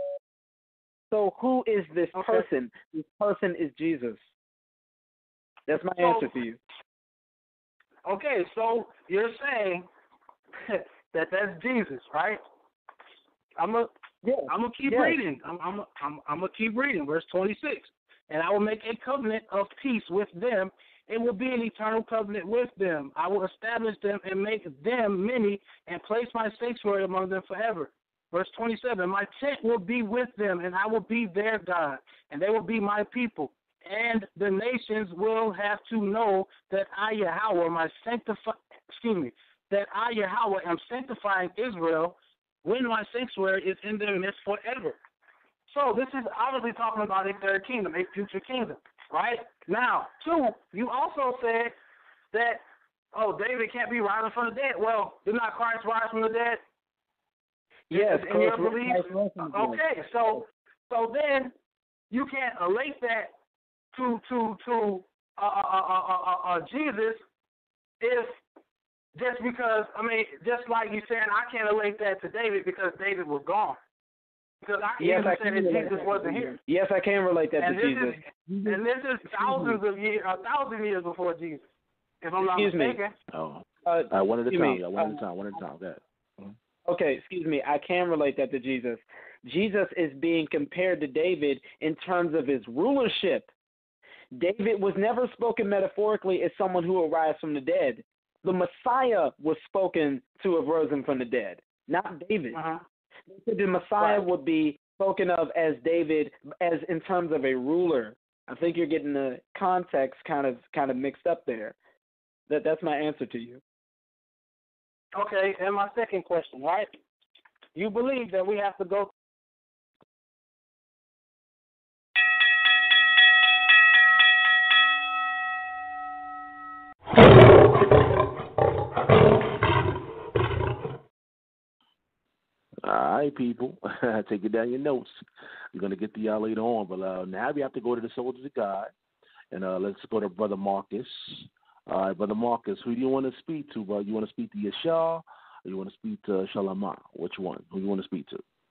So who is this Okay. person? This person is Jesus. That's my So- answer to you. Okay, so you're saying that that's Jesus, right? I'm a, yeah, I'm gonna keep yes. reading. I'm, I'm, I'm, I'm gonna keep reading. Verse twenty-six. And I will make a covenant of peace with them. It will be an eternal covenant with them. I will establish them and make them many, and place my sanctuary among them forever. Verse twenty-seven. My tent will be with them, and I will be their God, and they will be my people. And the nations will have to know that I, Yahweh, my sanctify, excuse me, that I, Yahweh, am sanctifying Israel when my sanctuary is in their midst forever. So this is obviously talking about a third kingdom, a future kingdom, right? Now, two, you also said that, oh, David can't be rising from the dead. Well, did not Christ rise from the dead? Yes, in your Christ- belief? Christ rose from the dead. Okay, so so then you can't relate that to to to uh, uh, uh, uh, uh, uh, Jesus if just because, I mean, just like you saying, I can't relate that to David because David was gone. Because I can Yes, even I say can that relate Jesus that wasn't to here. Jesus. Yes, I can relate that And to this Jesus. is and this is thousands of years, a thousand years before Jesus, if I'm not Excuse me. mistaken. Oh. Uh, All right, one at a excuse time, me. y'all. One Uh, at a time. One at a time. Go ahead. Okay, excuse me. I can relate that to Jesus. Jesus is being compared to David in terms of his rulership. David was never spoken metaphorically as someone who will rise from the dead. The Messiah was spoken to have risen from the dead, not David. Uh-huh. The Messiah Right. would be spoken of as David, as in terms of a ruler. I think you're getting the context kind of kind of mixed up there. That that's my answer to you. Okay, and my second question, right? You believe that we have to go. All right, people. Take it down your notes. We're going to get to y'all later on. But uh, now we have to go to the soldiers of God. And uh, let's go to Brother Marcus. All right, Brother Marcus, who do you want to speak to, bro? You want to speak to Yeshua or you want to speak to Shalama? Which one? Who do you want to speak to?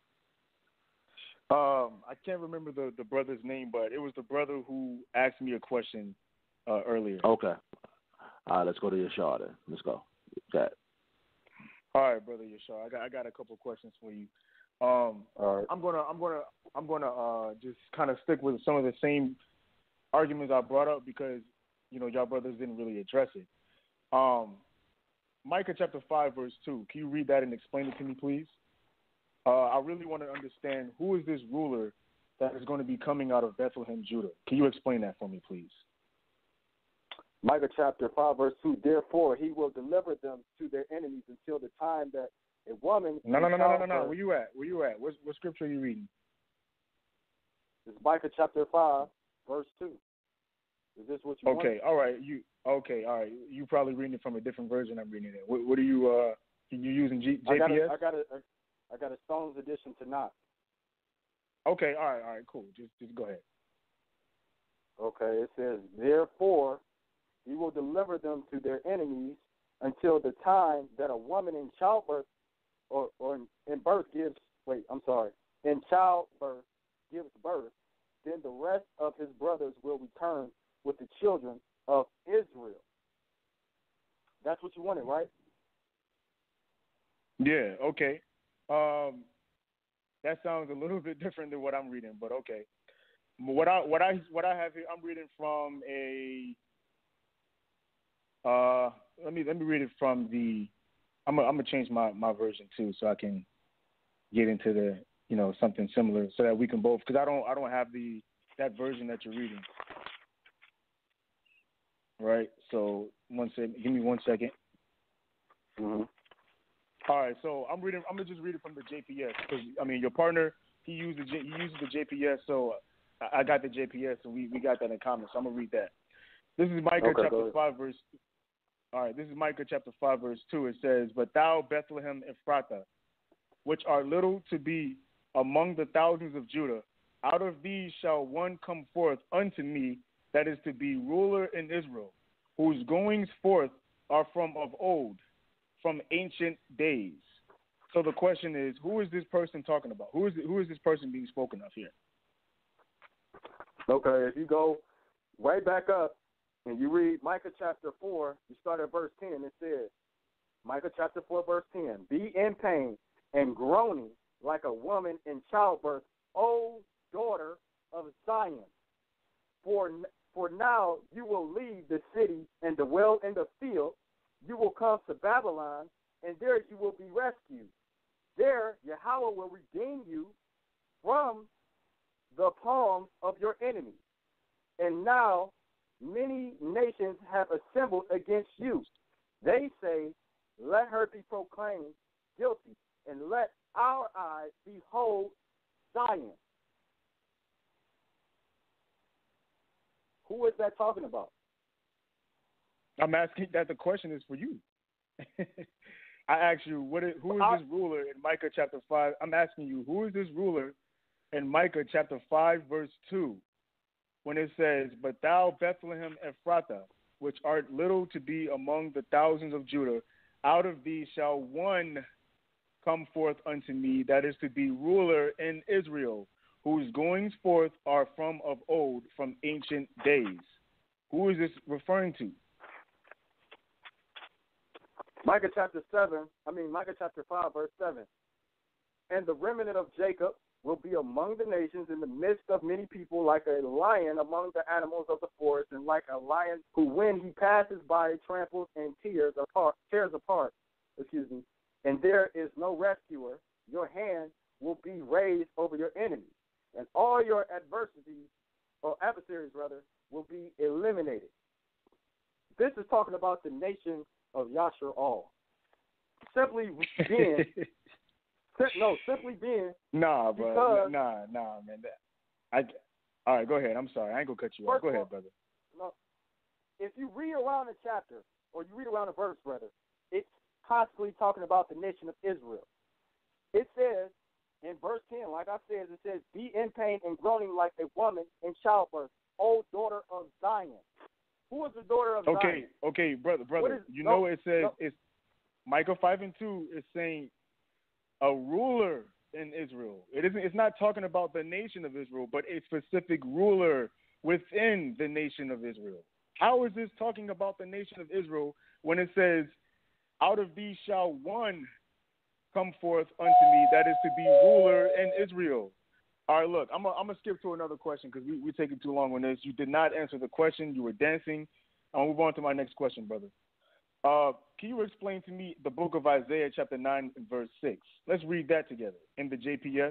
Um, I can't remember the, the brother's name, but it was the brother who asked me a question uh, earlier. Okay. All right, let's go to Yeshua then. Let's go. Okay. All right, brother Yeshua, I got I got a couple of questions for you. Um, All right. I'm gonna I'm gonna I'm gonna uh, just kind of stick with some of the same arguments I brought up because you know y'all brothers didn't really address it. Um, Micah chapter five verse two. Can you read that and explain it to me, please? Uh, I really want to understand who is this ruler that is going to be coming out of Bethlehem, Judah. Can you explain that for me, please? Micah chapter five, verse two, therefore he will deliver them to their enemies until the time that a woman... No, no, no, no, no, no, no. Where you at? Where you at? What, what scripture are you reading? It's Micah chapter five, verse two. Is this what you want? Okay, all right. You Okay, all right. You probably reading it from a different version I'm reading it. What, what are you, uh, you using G, J P S? I got, a, I, got a, I got a Stone's edition tonight. Okay, all right, all right, cool. Just, just go ahead. Okay, it says, therefore... he will deliver them to their enemies until the time that a woman in childbirth or, or in, in birth gives, wait, I'm sorry, in childbirth gives birth. Then the rest of his brothers will return with the children of Israel. That's what you wanted, right? Yeah, okay. Um, that sounds a little bit different than what I'm reading, but okay. What I what I what I have here, I'm reading from a Uh, let me let me read it from the. I'm gonna, I'm gonna change my, my version too, so I can get into the you know something similar, so that we can both. Because I don't I don't have the that version that you're reading. Right. So one second. Give me one second. Mm-hmm. All right. So I'm reading. I'm gonna just read it from the J P S because I mean your partner he used the J, he uses the J P S, so I, I got the J P S, and we, we got that in common. So I'm gonna read that. This is Micah okay, chapter five verse. All right, this is Micah chapter five, verse two. It says, but thou, Bethlehem Ephratah, which are little to be among the thousands of Judah, out of thee shall one come forth unto me that is to be ruler in Israel, whose goings forth are from of old, from ancient days. So the question is, who is this person talking about? Who is who is this person being spoken of here? Okay, if you go way back up, and you read Micah chapter four, you start at verse ten, it says, Micah chapter four, verse ten, be in pain and groaning like a woman in childbirth, O daughter of Zion. For, for now you will leave the city and dwell in the field. You will come to Babylon, and there you will be rescued. There Yahweh will redeem you from the palms of your enemies. And now many nations have assembled against you. They say, let her be proclaimed guilty, and let our eyes behold Zion. Who is that talking about? I'm asking that the question is for you. I asked you, what is, who is this ruler in Micah chapter five? I'm asking you, who is this ruler in Micah chapter five, verse two? When it says, but thou, Bethlehem Ephratah, which art little to be among the thousands of Judah, out of thee shall one come forth unto me that is to be ruler in Israel, whose goings forth are from of old, from ancient days. Who is this referring to? Micah chapter seven, I mean Micah chapter five, verse seven. And the remnant of Jacob will be among the nations in the midst of many people, like a lion among the animals of the forest, and like a lion who, when he passes by, tramples and tears apart, tears apart. Excuse me. And there is no rescuer. Your hand will will be raised over your enemies, and all your adversities, or adversaries rather, will be eliminated. This is talking about the nation of Yasharal. Simply being, no, simply being. Nah, bro. Because, nah, nah, man. That, I, all right, go ahead. I'm sorry. I ain't gonna cut you off. Go ahead, brother. No, if you read around the chapter, or you read around the verse, rather, it's constantly talking about the nation of Israel. It says in verse ten, like I said, it says, "Be in pain and groaning like a woman in childbirth, O daughter of Zion." Who is the daughter of okay, Zion? Okay, okay, brother, brother. Is, you no, know it says no. it's Micah five and two is saying a ruler in Israel. It isn't. It's not talking about the nation of Israel, but a specific ruler within the nation of Israel. How is this talking about the nation of Israel when it says, "Out of these shall one come forth unto me, that is to be ruler in Israel"? All right, look, I'm going to skip to another question because we, we're taking too long on this. You did not answer the question. You were dancing. I'll move on to my next question, brother. Uh, can you explain to me the book of Isaiah chapter nine and verse six? Let's read that together in the J P S.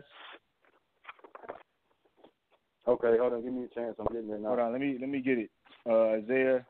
Okay, hold on. Give me a chance. I'm getting there now. Hold on. Let me, let me get it. Uh, Isaiah.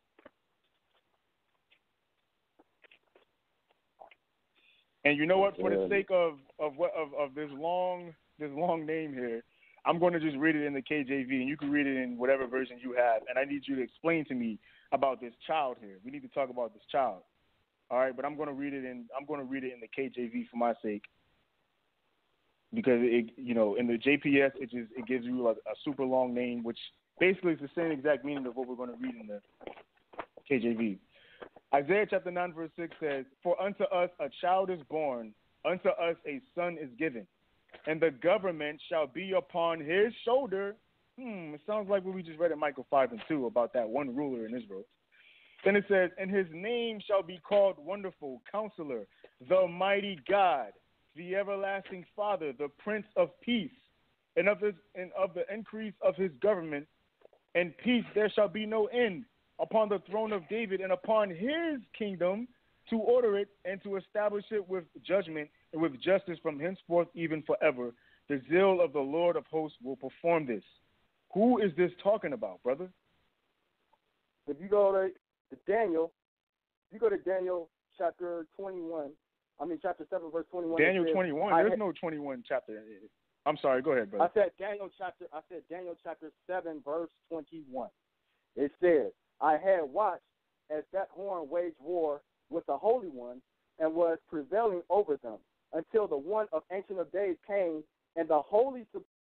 And you know what? For the sake of of what of, of this long this long name here, I'm going to just read it in the K J V, and you can read it in whatever version you have. And I need you to explain to me about this child here. We need to talk about this child. All right, but I'm going to read it in I'm going to read it in the K J V for my sake, because it you know in the J P S it just it gives you like a super long name, which basically is the same exact meaning of what we're going to read in the K J V. Isaiah chapter nine verse six says, "For unto us a child is born, unto us a son is given, and the government shall be upon his shoulder." Hmm, it sounds like what we just read in Micah five and two about that one ruler in Israel. Then it says, "And his name shall be called Wonderful, Counselor, the Mighty God, the Everlasting Father, the Prince of Peace, and of his and of the increase of his government and peace there shall be no end, upon the throne of David and upon his kingdom, to order it and to establish it with judgment and with justice from henceforth even forever. The zeal of the Lord of hosts will perform this." Who is this talking about, brother? If you go to, to Daniel, if you go to Daniel chapter twenty-one, I mean chapter seven, verse twenty-one. Daniel says, twenty-one. There's no twenty-one chapter. I'm sorry. Go ahead, brother. I said Daniel chapter. I said Daniel chapter seven, verse twenty-one. It says, "I had watched as that horn waged war with the Holy One, and was prevailing over them, until the one of Ancient of Days came, and the Holy."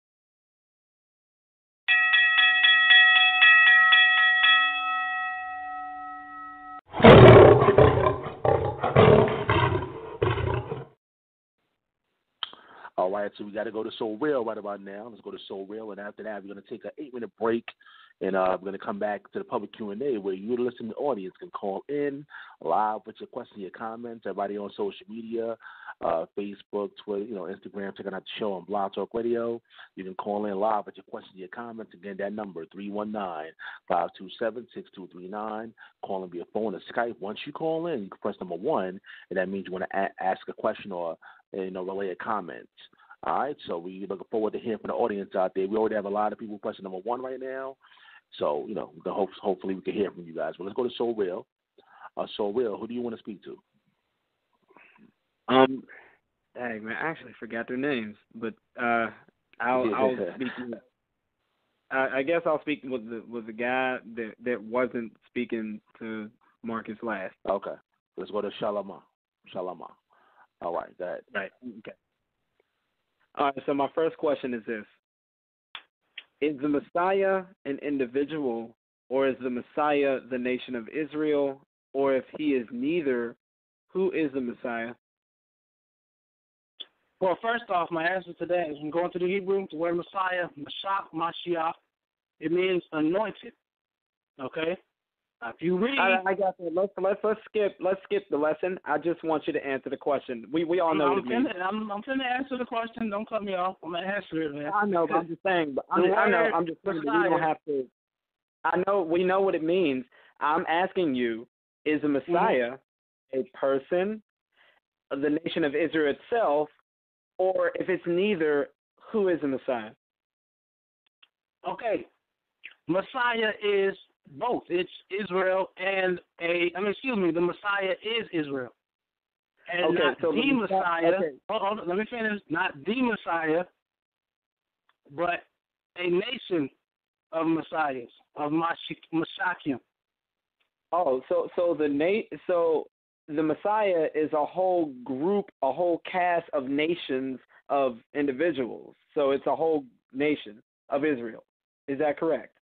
All right, so we got to go to ssoreal right about now. Let's go to ssoreal, and after that, we're going to take an eight-minute break, and uh, we're going to come back to the public Q and A, where you, the listening audience, can call in live with your questions, your comments. Everybody on social media, uh, Facebook, Twitter, you know, Instagram, checking out the show on Blog Talk Radio. You can call in live with your questions, your comments. Again, that number, three one nine, five two seven, six two three nine. Call in via phone or Skype. Once you call in, you can press number one, and that means you want to a- ask a question or you know, relay a comment. All right, so we're looking forward to hearing from the audience out there. We already have a lot of people pressing number one right now. So, you know, the hopes, hopefully we can hear from you guys. But let's go to ssoreal. Uh, ssoreal, who do you want to speak to? Um, hey, man, I actually forgot their names, but uh, I'll, I'll speak to I, I guess I'll speak with the with the guy that, that wasn't speaking to Marcus last. Okay, let's go to Shalama. Shalama. All right, go ahead. Right. Okay. All right. So my first question is this: is the Messiah an individual, or is the Messiah the nation of Israel, or if he is neither, who is the Messiah? Well, first off, my answer to that is I'm going to the Hebrew, the word Messiah, Mashach, Mashiach. It means anointed. Okay. If you read, I, I got that. Let's let's let's skip let's skip the lesson. I just want you to answer the question. We we all know I'm what it means. finna, I'm I'm finna answer the question. Don't cut me off. I'm gonna answer it, man. I know, but I'm just saying. But I'm, I know. I'm just saying. That we don't have to. I know. We know what it means. I'm asking you: is the Messiah mm-hmm. a person, the nation of Israel itself, Or if it's neither, who is the Messiah? Okay. Messiah is both. It's Israel and a, I mean, excuse me, the Messiah is Israel. And okay, not so the, the Messiah. Okay. Hold on, let me finish. Not the Messiah, but a nation of Messiahs, of Mashakim. Oh, so so the na- so the Messiah is a whole group, a whole cast of nations of individuals. So it's a whole nation of Israel. Is that correct?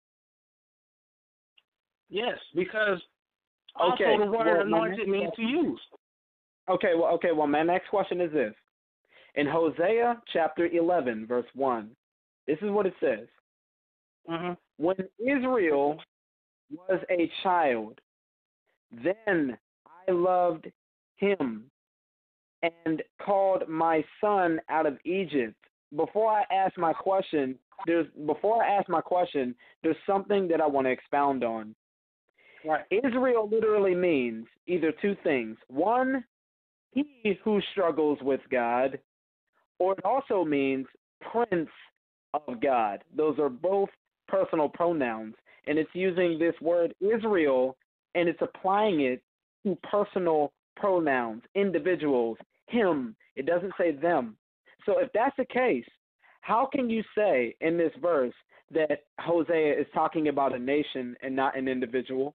Yes, because okay. also the word well, anointed means to use. Okay, well, okay, well, my next question is this. In Hosea chapter eleven, verse one, this is what it says. Mm-hmm. When Israel was a child, then I loved him and called my son out of Egypt. Before I ask my question, there's before I ask my question, there's something that I want to expound on. Right. Israel literally means either two things. One, he who struggles with God, or it also means prince of God. Those are both personal pronouns, and it's using this word Israel, and it's applying it to personal pronouns, individuals, him. It doesn't say them. So if that's the case, how can you say in this verse that Hosea is talking about a nation and not an individual?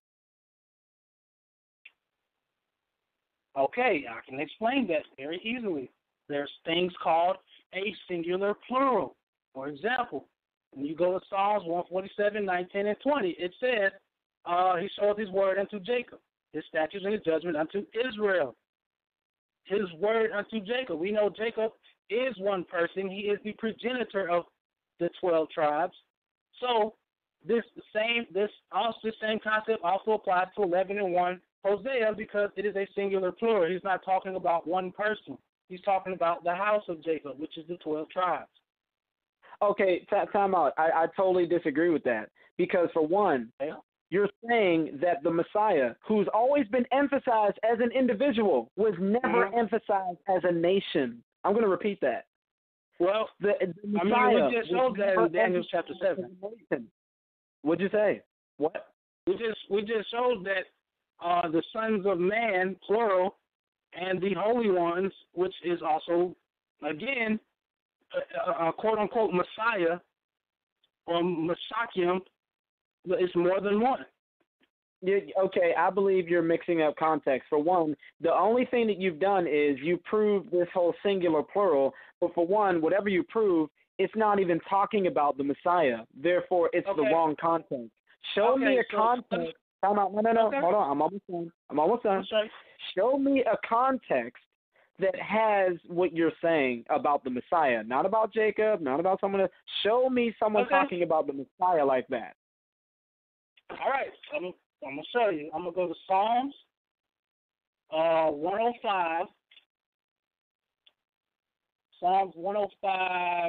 Okay, I can explain that very easily. There's things called a singular plural. For example, when you go to Psalms one forty-seven, nine, ten, and twenty, it says, uh, he showed his word unto Jacob, his statutes and his judgment unto Israel. His word unto Jacob. We know Jacob is one person. He is the progenitor of the twelve tribes. So this same this also this same concept also applies to eleven and one Hosea, because it is a singular plural. He's not talking about one person. He's talking about the house of Jacob, which is the twelve tribes. Okay, t- time out. I, I totally disagree with that. Because for one, yeah. you're saying that the Messiah, who's always been emphasized as an individual, was never mm-hmm. emphasized as a nation. I'm going to repeat that. Well, the, the Messiah, I mean, we just showed that in Daniel chapter seven. What'd you say? What? We just we just showed that uh, the sons of man, plural, and the holy ones, which is also, again, a, a quote-unquote Messiah, or Mashakim, is more than one. You, okay, I believe you're mixing up context. For one, the only thing that you've done is you proved this whole singular plural, but for one, whatever you prove, it's not even talking about the Messiah. Therefore, it's okay. the wrong context. Show okay, me a so, context. Time out. No, no, no. Okay. Hold on. I'm almost done. I'm almost done. Okay. Show me a context that has what you're saying about the Messiah, not about Jacob, not about someone else. Show me someone okay. talking about the Messiah like that. All right. I'm, I'm going to show you. I'm going to go to Psalms uh, one oh five. Psalms one oh five,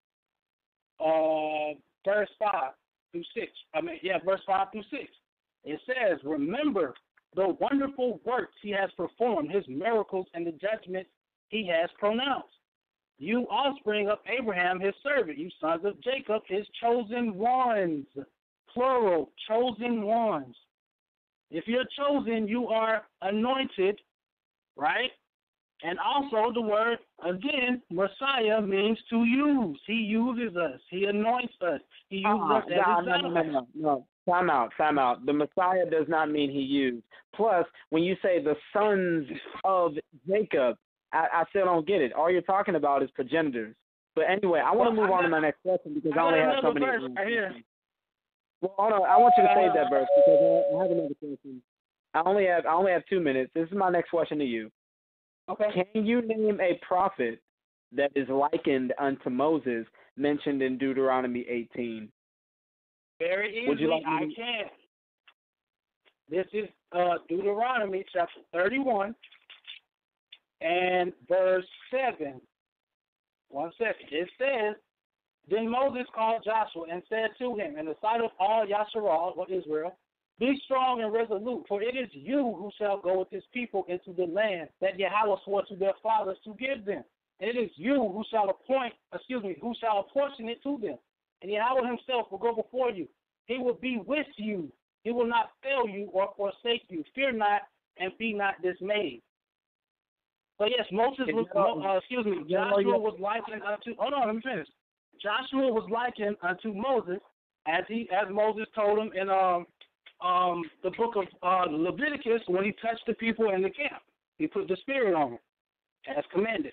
uh, verse five through six. I mean, yeah, verse five through six. It says, remember the wonderful works he has performed, his miracles, and the judgment he has pronounced. You offspring of Abraham, his servant, you sons of Jacob, his chosen ones. Plural, chosen ones. If you're chosen, you are anointed, right? And also the word, again, Messiah means to use. He uses us. He anoints us. He uses uh, us as no, his no, no, no, no, no. Time out, time out. The Messiah does not mean he used. Plus, when you say the sons of Jacob, I, I still don't get it. All you're talking about is progenitors. But anyway, I want to well, move I on got, to my next question because I, I only have so many. verse right here. Well, hold on. I want you to save that verse because I have another question. I only have I only have two minutes. This is my next question to you. Okay. Can you name a prophet that is likened unto Moses mentioned in Deuteronomy eighteen? Very easily, Would you like I me to... can. This is uh, Deuteronomy chapter thirty-one and verse seven. One second. It says, then Moses called Joshua and said to him, in the sight of all Yasharal, or Israel, be strong and resolute, for it is you who shall go with this people into the land that Yahweh swore to their fathers to give them. and it is you who shall appoint, excuse me, who shall apportion it to them. And Yahweh himself will go before you. He will be with you. He will not fail you or forsake you. Fear not and be not dismayed. So yes, Moses was, uh, excuse me, Joshua was likened unto, hold on, let me finish. Joshua was likened unto Moses, as he, as Moses told him in um, um, the book of uh, Leviticus when he touched the people in the camp. He put the Spirit on them, as commanded.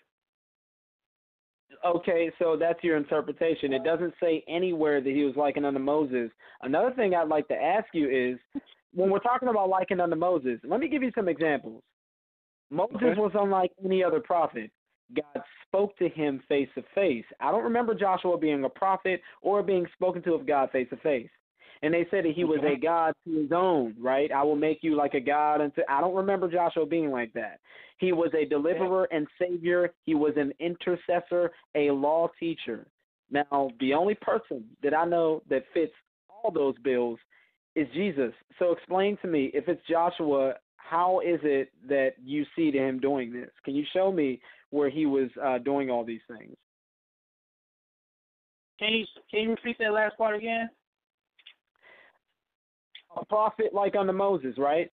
Okay, so that's your interpretation. It doesn't say anywhere that he was likened unto Moses. Another thing I'd like to ask you is, when we're talking about likened unto Moses, let me give you some examples. Moses okay. was unlike any other prophet. God spoke to him face to face. I don't remember Joshua being a prophet or being spoken to of God face to face. And they said that he was a God to his own, right? I will make you like a God. Unto, I don't remember Joshua being like that. He was a deliverer and savior. He was an intercessor, a law teacher. Now, the only person that I know that fits all those bills is Jesus. So explain to me, if it's Joshua, how is it that you see to him doing this? Can you show me where he was uh, doing all these things? Can you, can you repeat that last part again? A prophet like unto Moses, right?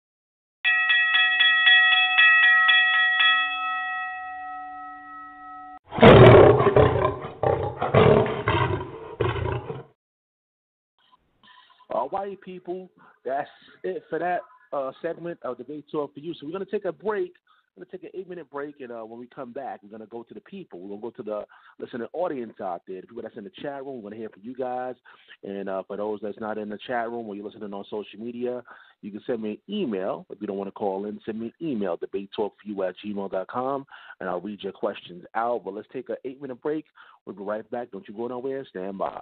All right, people, that's it for that uh, segment of Debate Talk for You. So we're going to take a break. We're going to take an eight-minute break, and uh, when we come back, we're going to go to the people. We're going to go to the listening audience out there, the people that's in the chat room. We're going to hear from you guys. And uh, for those that's not in the chat room or you're listening on social media, you can send me an email. If you don't want to call in, send me an email, debate talk for you at gmail dot com, and I'll read your questions out. But let's take an eight-minute break. We'll be right back. Don't you go nowhere. Stand by.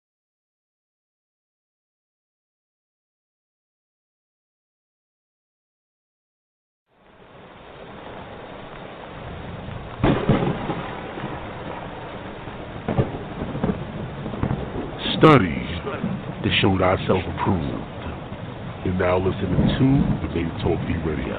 Study to show thyself approved. You're now listening to Debate Talk V Radio.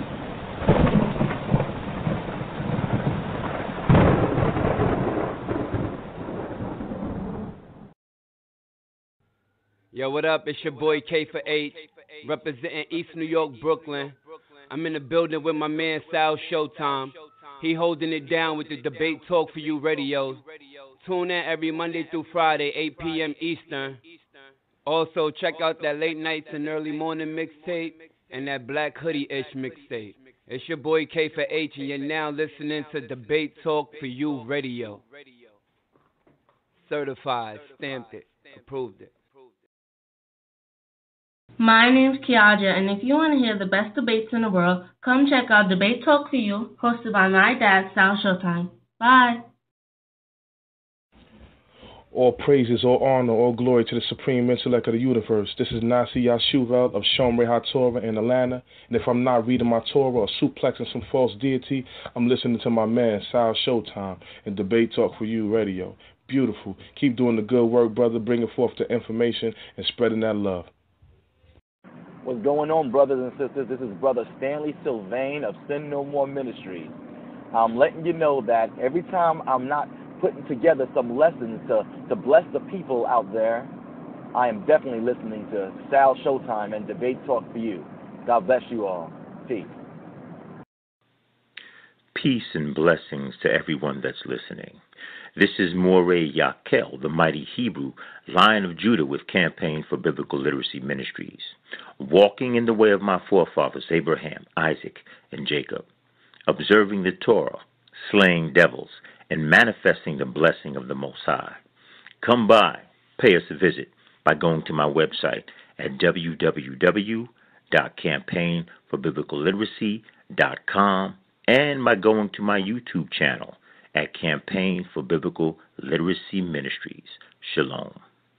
Yo, what up? It's your boy K for H, representing East New York, Brooklyn. I'm in the building with my man Sal Showtime. He holding it down with the Debate Talk for You radio. Tune in every Monday through Friday, eight p.m. Eastern. Also, check out that late nights and early morning mixtape and that Black Hoodie-ish mixtape. It's your boy K for H, and you're now listening to Debate Talk for You radio. Certified, stamped it, approved it. My name's Kiaja, and if you want to hear the best debates in the world, come check out Debate Talk for You, hosted by my dad, Sal Showtime. Bye. All praises, all honor, all glory to the supreme intellect of the universe. This is Nasi Yashuvel of Shomrei HaTorah in Atlanta. And if I'm not reading my Torah or suplexing some false deity, I'm listening to my man, Sal Showtime, in Debate Talk for You radio. Beautiful. Keep doing the good work, brother, bringing forth the information and spreading that love. What's going on, brothers and sisters? This is Brother Stanley Sylvain of Sin No More Ministries. I'm letting you know that every time I'm not putting together some lessons to, to bless the people out there, I am definitely listening to Sal Showtime and Debate Talk for You. God bless you all. Peace. Peace and blessings to everyone that's listening. This is Moreh Yakel, the mighty Hebrew, Lion of Judah with Campaign for Biblical Literacy Ministries, walking in the way of my forefathers Abraham, Isaac, and Jacob, observing the Torah, slaying devils, and manifesting the blessing of the Most High. Come by, pay us a visit by going to my website at w w w dot campaign for biblical literacy dot com and by going to my YouTube channel at Campaign for Biblical Literacy Ministries. Shalom.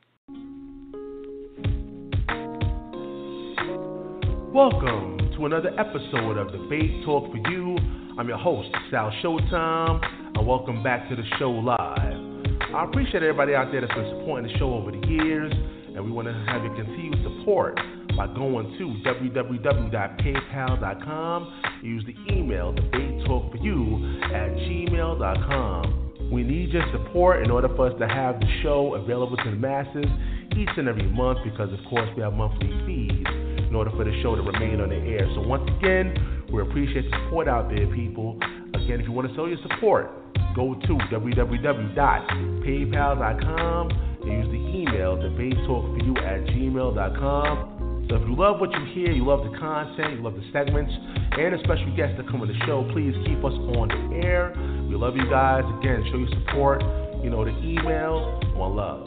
Welcome to another episode of Debate Talk for You. I'm your host, Sal Showtime, and welcome back to the show live. I appreciate everybody out there that's been supporting the show over the years, and we want to have your continued support by going to w w w dot paypal dot com and use the email debate talk for you at gmail dot com. We need your support in order for us to have the show available to the masses each and every month because, of course, we have monthly fees in order for the show to remain on the air. So once again, we appreciate the support out there, people. Again, if you want to show your support, go to w w w dot paypal dot com and use the email debate talk for you at gmail dot com. So if you love what you hear, you love the content, you love the segments, and the special guests that come on the show, please keep us on the air. We love you guys. Again, show your support. You know the email. One love.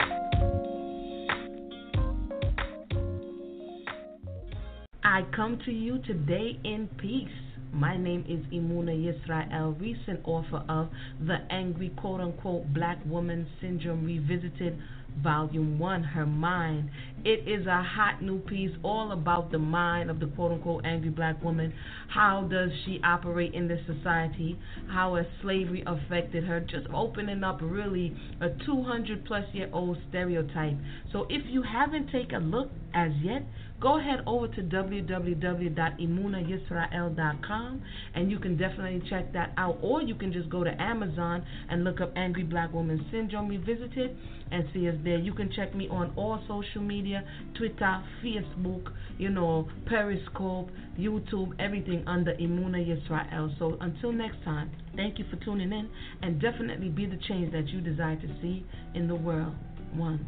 I come to you today in peace. My name is Imuna Yisrael, recent author of The Angry Quote-Unquote Black Woman Syndrome Revisited, Volume one, Her Mind. It is a hot new piece all about the mind of the quote-unquote angry black woman. How does she operate in this society? How has slavery affected her? Just opening up really a two hundred plus year old stereotype. So if you haven't taken a look as yet, go ahead over to w w w dot imuna yisrael dot com and you can definitely check that out. Or you can just go to Amazon and look up Angry Black Woman Syndrome Revisited and see us there. You can check me on all social media, Twitter, Facebook, you know, Periscope, YouTube, everything under Imuna Yisrael. So until next time, thank you for tuning in and definitely be the change that you desire to see in the world. One.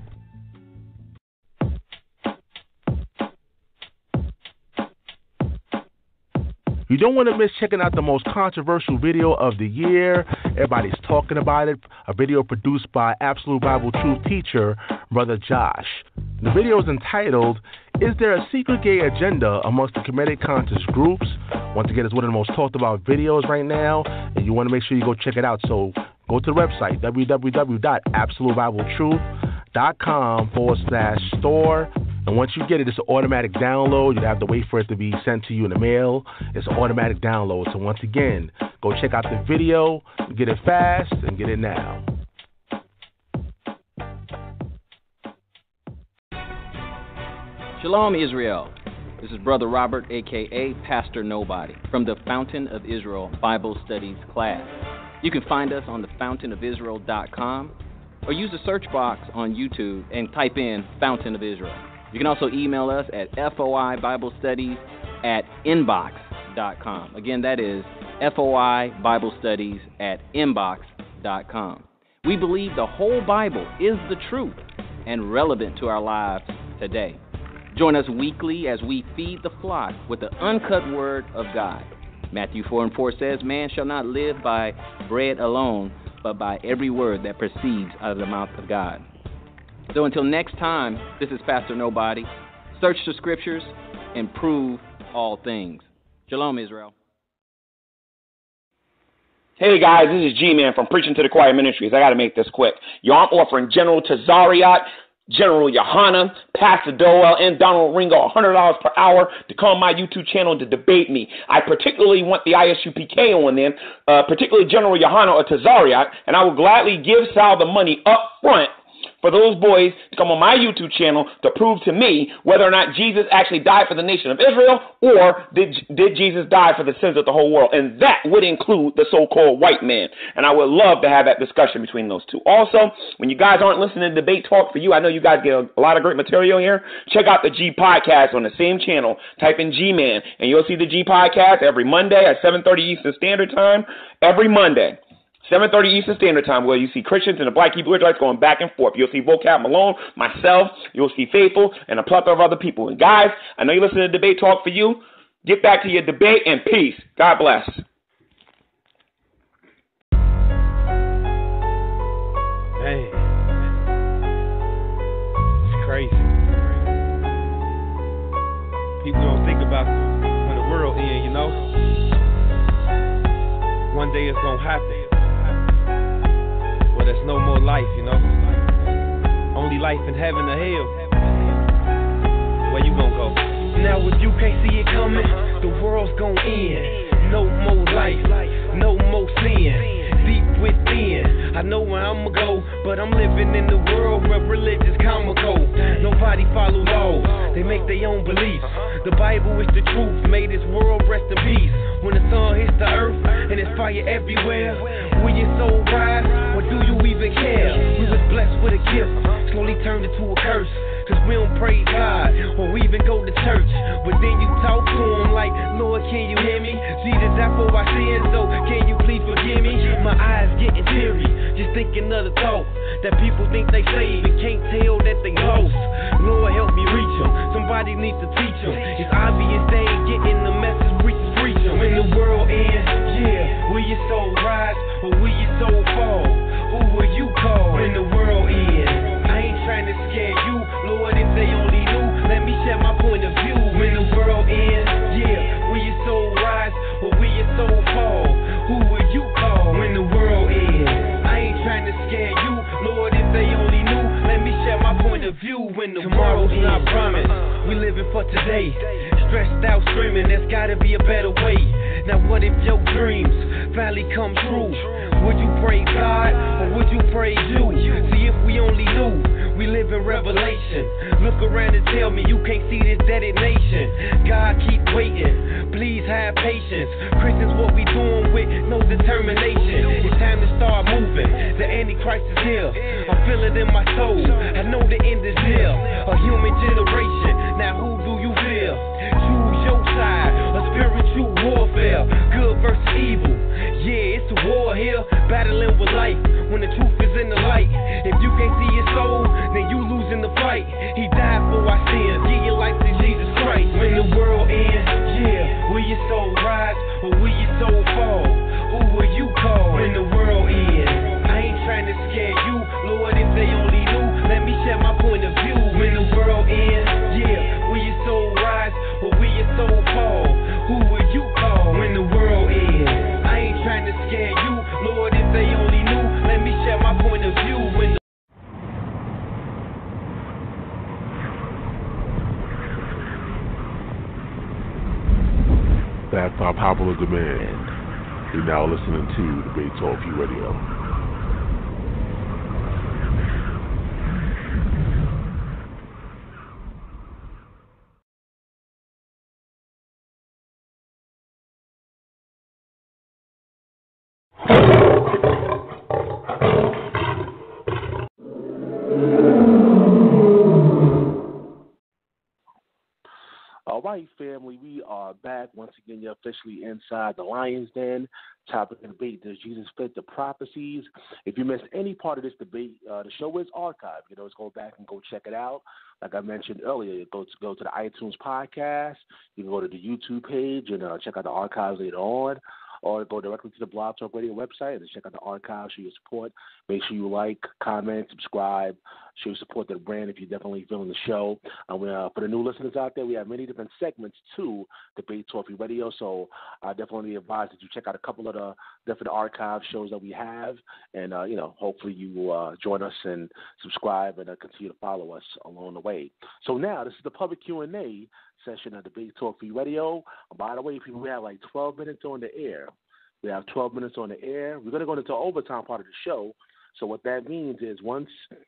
You don't want to miss checking out the most controversial video of the year. Everybody's talking about it. A video produced by Absolute Bible Truth teacher, Brother Josh. The video is entitled, Is There a Secret Gay Agenda Amongst the Comedic Conscious Groups? Once again, it's one of the most talked about videos right now, and you want to make sure you go check it out. So go to the website, w w w dot absolute bible truth dot com forward slash store. And once you get it, it's an automatic download. You don't have to wait for it to be sent to you in the mail. It's an automatic download. So once again, go check out the video, get it fast, and get it now. Shalom, Israel. This is Brother Robert, a k a. Pastor Nobody, from the Fountain of Israel Bible Studies class. You can find us on the fountain of israel dot com or use the search box on YouTube and type in Fountain of Israel. You can also email us at foi bible studies at inbox dot com. Again, that is foi bible studies at inbox dot com. We believe the whole Bible is the truth and relevant to our lives today. Join us weekly as we feed the flock with the uncut word of God. Matthew four and four says, Man shall not live by bread alone, but by every word that proceeds out of the mouth of God. So until next time, this is Pastor Nobody. Search the scriptures and prove all things. Shalom, Israel. Hey guys, this is G-Man from Preaching to the Choir Ministries. I got to make this quick. Yo, I'm offering General Tazariot, General Yohana, Pastor Doel, and Donald Ringo one hundred dollars per hour to come on my YouTube channel to debate me. I particularly want the I S U P K on them, uh, particularly General Yohana or Tazariot, and I will gladly give Sal the money up front for those boys to come on my YouTube channel to prove to me whether or not Jesus actually died for the nation of Israel, or did, did Jesus die for the sins of the whole world? And that would include the so-called white man. And I would love to have that discussion between those two. Also, when you guys aren't listening to Debate Talk for You, I know you guys get a, a lot of great material here. Check out the G Podcast on the same channel. Type in G-Man, and you'll see the G Podcast every Monday at seven thirty Eastern Standard Time. Every Monday. seven thirty Eastern Standard Time, where you see Christians and the Black Hebrew Israelites going back and forth. You'll see Vocab Malone, myself, you'll see Faithful, and a plethora of other people. And guys, I know you listen to Debate Talk for You. Get back to your debate and peace. God bless. Man, it's crazy. People don't think about when the world ends, you know. One day it's gonna happen. Well, there's no more life, you know. Only life in heaven or hell. Where you gonna go? Now if you can't see it coming, the world's gonna end. No more life, no more sin. Deep within, I know where I'ma go, but I'm living in the world where religion's comical. Nobody follow laws, they make their own beliefs. The Bible is the truth, may this world rest in peace. When the sun hits the earth and there's fire everywhere, will your soul rise or do you even care? We was blessed with a gift, slowly turned into a curse. Cause we don't pray God or even go to church. But then you talk to him like, Lord, can you hear me? Jesus, that's for our sins, so can you please forgive me? My eyes getting teary, just thinking of the thought that people think they saved and can't tell that they lost. Lord, help me reach them, somebody needs to teach them. It's obvious they ain't getting the message, preach, preach them. When the world ends, yeah, will your soul rise or will your soul fall? Who will you call when the world ends? I ain't trying to scare you, Lord, if they only knew. Let me share my point of view. When the world ends, yeah, will your soul rise or will your soul fall? Who will you call when the world ends? I ain't trying to scare you, Lord, if they only knew. Let me share my point of view. When the tomorrow's not promised, we living for today. Stressed out, screaming, there's gotta be a better way. Now what if your dreams finally come true? Would you pray God or would you pray you? See, if we only knew, we live in revelation. Look around and tell me you can't see this detonation. God, keep waiting, please have patience. Christians, what we doing with no determination? It's time to start moving, the Antichrist is here. I feel it in my soul, I know the end is near. A human generation, now who do you feel? Choose your side, a spiritual warfare. Good versus evil, yeah, it's a war here. Battling with life, when the truth is in the light. If you can't see your soul, then you losing the fight. He died for our sins, give your life to Jesus Christ. When the world ends, yeah, will your soul rise or will your soul fall? Who will you call when the world ends? I ain't trying to scare you, Lord, if they only knew. Let me share my point of view. When the world ends, yeah, will your soul rise or will your soul fall? Who will you call when the world ends? I ain't trying to scare you, Lord, if they only knew. Let me share my point of view. When the That's our popular demand. You're now listening to Debate Talk Radio. All right, family, we are back once again. You're officially inside the Lion's Den. Topic of debate: does Jesus fit the prophecies? If you missed any part of this debate, uh, the show is archived. You know, just go back and go check it out. Like I mentioned earlier, you go to go to the iTunes podcast. You can go to the YouTube page and uh, check out the archives later on, or go directly to the Blog Talk Radio website and check out the archives. Show your support. Make sure you like, comment, subscribe. Show your support to the brand if you're definitely feeling the show. And we, uh, for the new listeners out there, we have many different segments to Debate Talk Radio. So I definitely advise that you check out a couple of the different archive shows that we have, and uh, you know, hopefully you will uh, join us and subscribe and uh, continue to follow us along the way. So now this is the public Q and A session of Debate Talk Radio. By the way, people, we have like twelve minutes on the air. We have twelve minutes on the air. We're going to go into the overtime part of the show. So what that means is once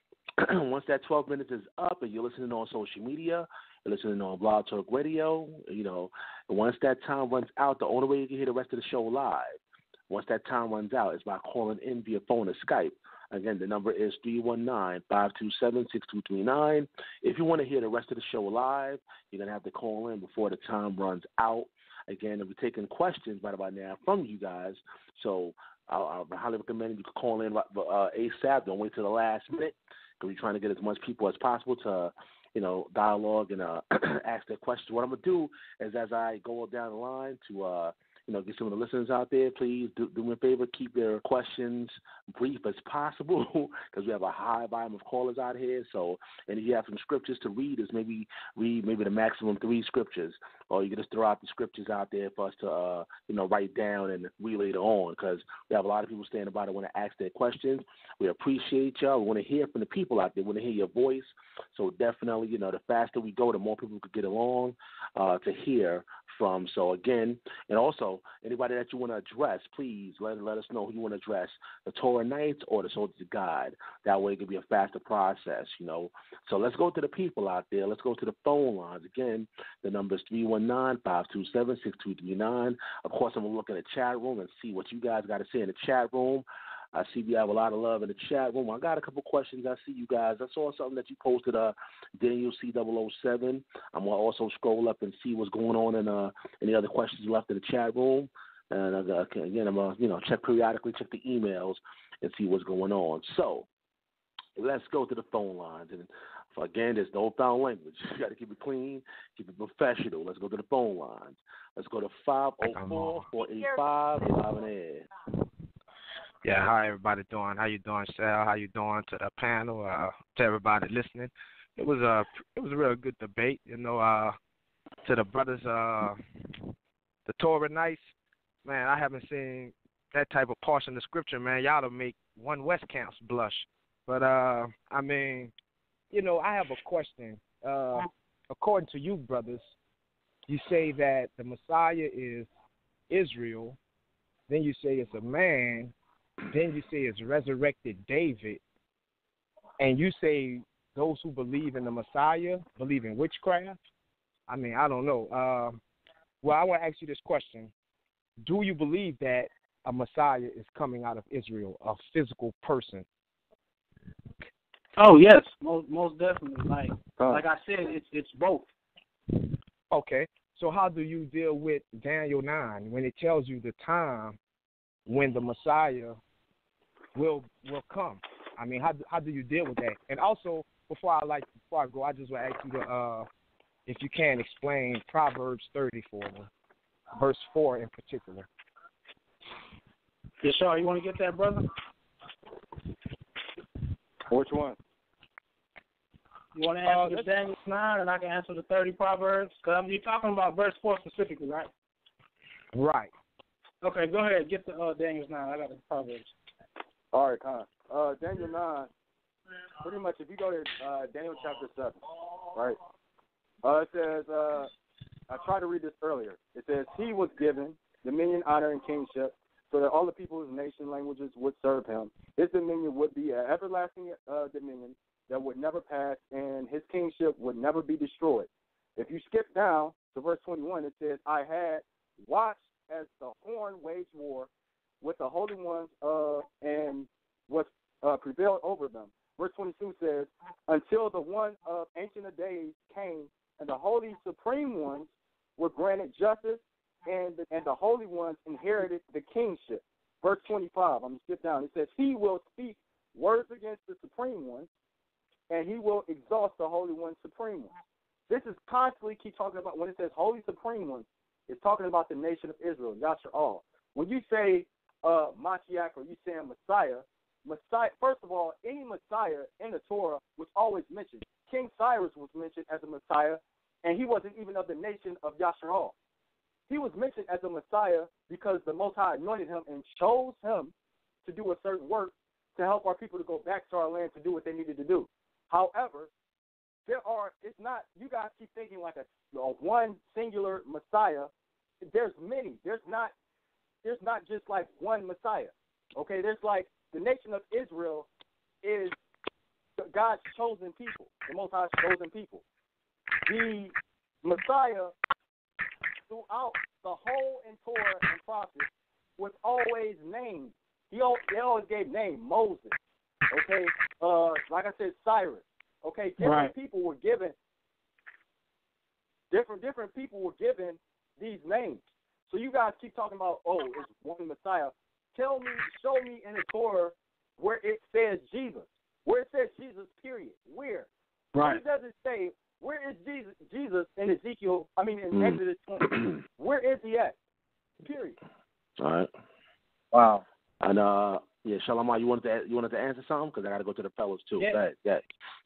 once that twelve minutes is up and you're listening on social media, you're listening on Blog Talk Radio, you know, and once that time runs out, the only way you can hear the rest of the show live, once that time runs out, is by calling in via phone or Skype. Again, the number is three one nine, five two seven, six two three nine. If you want to hear the rest of the show live, you're going to have to call in before the time runs out. Again, we're taking questions right about now from you guys, so I highly recommend you can call in uh, ASAP. Don't wait till the last minute, because we're trying to get as much people as possible to, you know, dialogue and uh, ask their questions. What I'm going to do is, as I go down the line to, uh, you know, get some of the listeners out there, please do, do me a favor, keep your questions brief as possible, because we have a high volume of callers out here. So, and if you have some scriptures to read, is maybe read maybe the maximum three scriptures, or you can just throw out the scriptures out there for us to, uh, you know, write down and read later on, because we have a lot of people standing by that want to ask their questions. We appreciate y'all. We want to hear from the people out there. We want to hear your voice. So definitely, you know, the faster we go, the more people could get along uh, to hear from. So again, and also, So anybody that you want to address, please let let us know who you want to address, the Torah Knights or the Soldiers of God. That way it can be a faster process, you know. So let's go to the people out there. Let's go to the phone lines. Again, the number is three one nine, five two seven, six two three nine. Of course, I'm going to look in the chat room and see what you guys got to say in the chat room. I see we have a lot of love in the chat room. I got a couple questions. I see you guys. I saw something that you posted, uh, Daniel C double oh seven. I'm going to also scroll up and see what's going on and uh, any other questions left in the chat room. And uh, again, I'm going to, you know, check periodically, check the emails and see what's going on. So let's go to the phone lines. And again, there's no foul language. You got to keep it clean, keep it professional. Let's go to the phone lines. Let's go to five oh four, four eight five, live in air. Yeah, how everybody doing? How you doing, Sal? How you doing to the panel? Uh, to everybody listening, it was a it was a real good debate. You know, uh, to the brothers, uh, the Torah Knights, man, I haven't seen that type of portion of scripture, man. Y'all to make one West Camps blush. But uh, I mean, you know, I have a question. Uh, according to you, brothers, you say that the Messiah is Israel. Then you say it's a man. Then you say it's resurrected David, and you say those who believe in the Messiah believe in witchcraft? I mean, I don't know. Uh, well, I want to ask you this question. Do you believe that a Messiah is coming out of Israel, a physical person? Oh, yes, most, most definitely. Like like I said, it's it's both. Okay, so how do you deal with Daniel nine when it tells you the time when the Messiah will will come? I mean, how how do you deal with that? And also, before I like before I go, I just want to ask you to, uh, if you can explain Proverbs thirty for me, verse four in particular. Yes, sir. You want to get that, brother? Which one? You want to answer uh, the Daniel nine, and I can answer the thirty Proverbs? Because you're talking about verse four specifically, right? Right. Okay, go ahead. Get the uh, Daniel nine. I got the Proverbs. All right, Con. Uh, Daniel nine, pretty much if you go to uh, Daniel chapter seven, right, uh, it says, uh, I tried to read this earlier. It says, he was given dominion, honor, and kingship, so that all the people's nation languages would serve him. His dominion would be an everlasting uh, dominion that would never pass, and his kingship would never be destroyed. If you skip down to verse twenty-one, it says, I had watched as the horn waged war with the holy ones uh, and was uh, prevailed over them. Verse twenty-two says, until the one of Ancient of Days came, and the holy supreme ones were granted justice, and the, and the holy ones inherited the kingship. Verse twenty-five, I'm going to skip down. It says, he will speak words against the supreme ones, and he will exhaust the holy ones, supreme ones. This is constantly keep talking about, when it says holy supreme ones, it's talking about the nation of Israel, Yashar'al. When you say uh, Mashiach or you say Messiah, Messiah, first of all, any Messiah in the Torah was always mentioned. King Cyrus was mentioned as a Messiah, and he wasn't even of the nation of Yashar'al. He was mentioned as a Messiah because the Most High anointed him and chose him to do a certain work to help our people to go back to our land to do what they needed to do. However, there are, it's not, you guys keep thinking like a, a one singular Messiah. There's many. There's not, there's not just like one Messiah. Okay, there's like the nation of Israel is God's chosen people, the Most High's chosen people. The Messiah throughout the whole in Torah and Prophets was always named. He they always gave name Moses. Okay, uh, like I said, Cyrus. Okay, different right. people were given different different people were given these names. So you guys keep talking about, oh, it's one Messiah. Tell me, show me in the Torah where it says Jesus. Where it says Jesus, period. Where? Right. Where does it say, where is Jesus Jesus in Ezekiel, I mean in Mm. Exodus twenty? Where is he at? Period. All right. Wow. And, uh, yeah, Shalom, you wanted to, you wanted to answer something? Because I got to go to the fellows, too. Yeah. Go ahead, go ahead.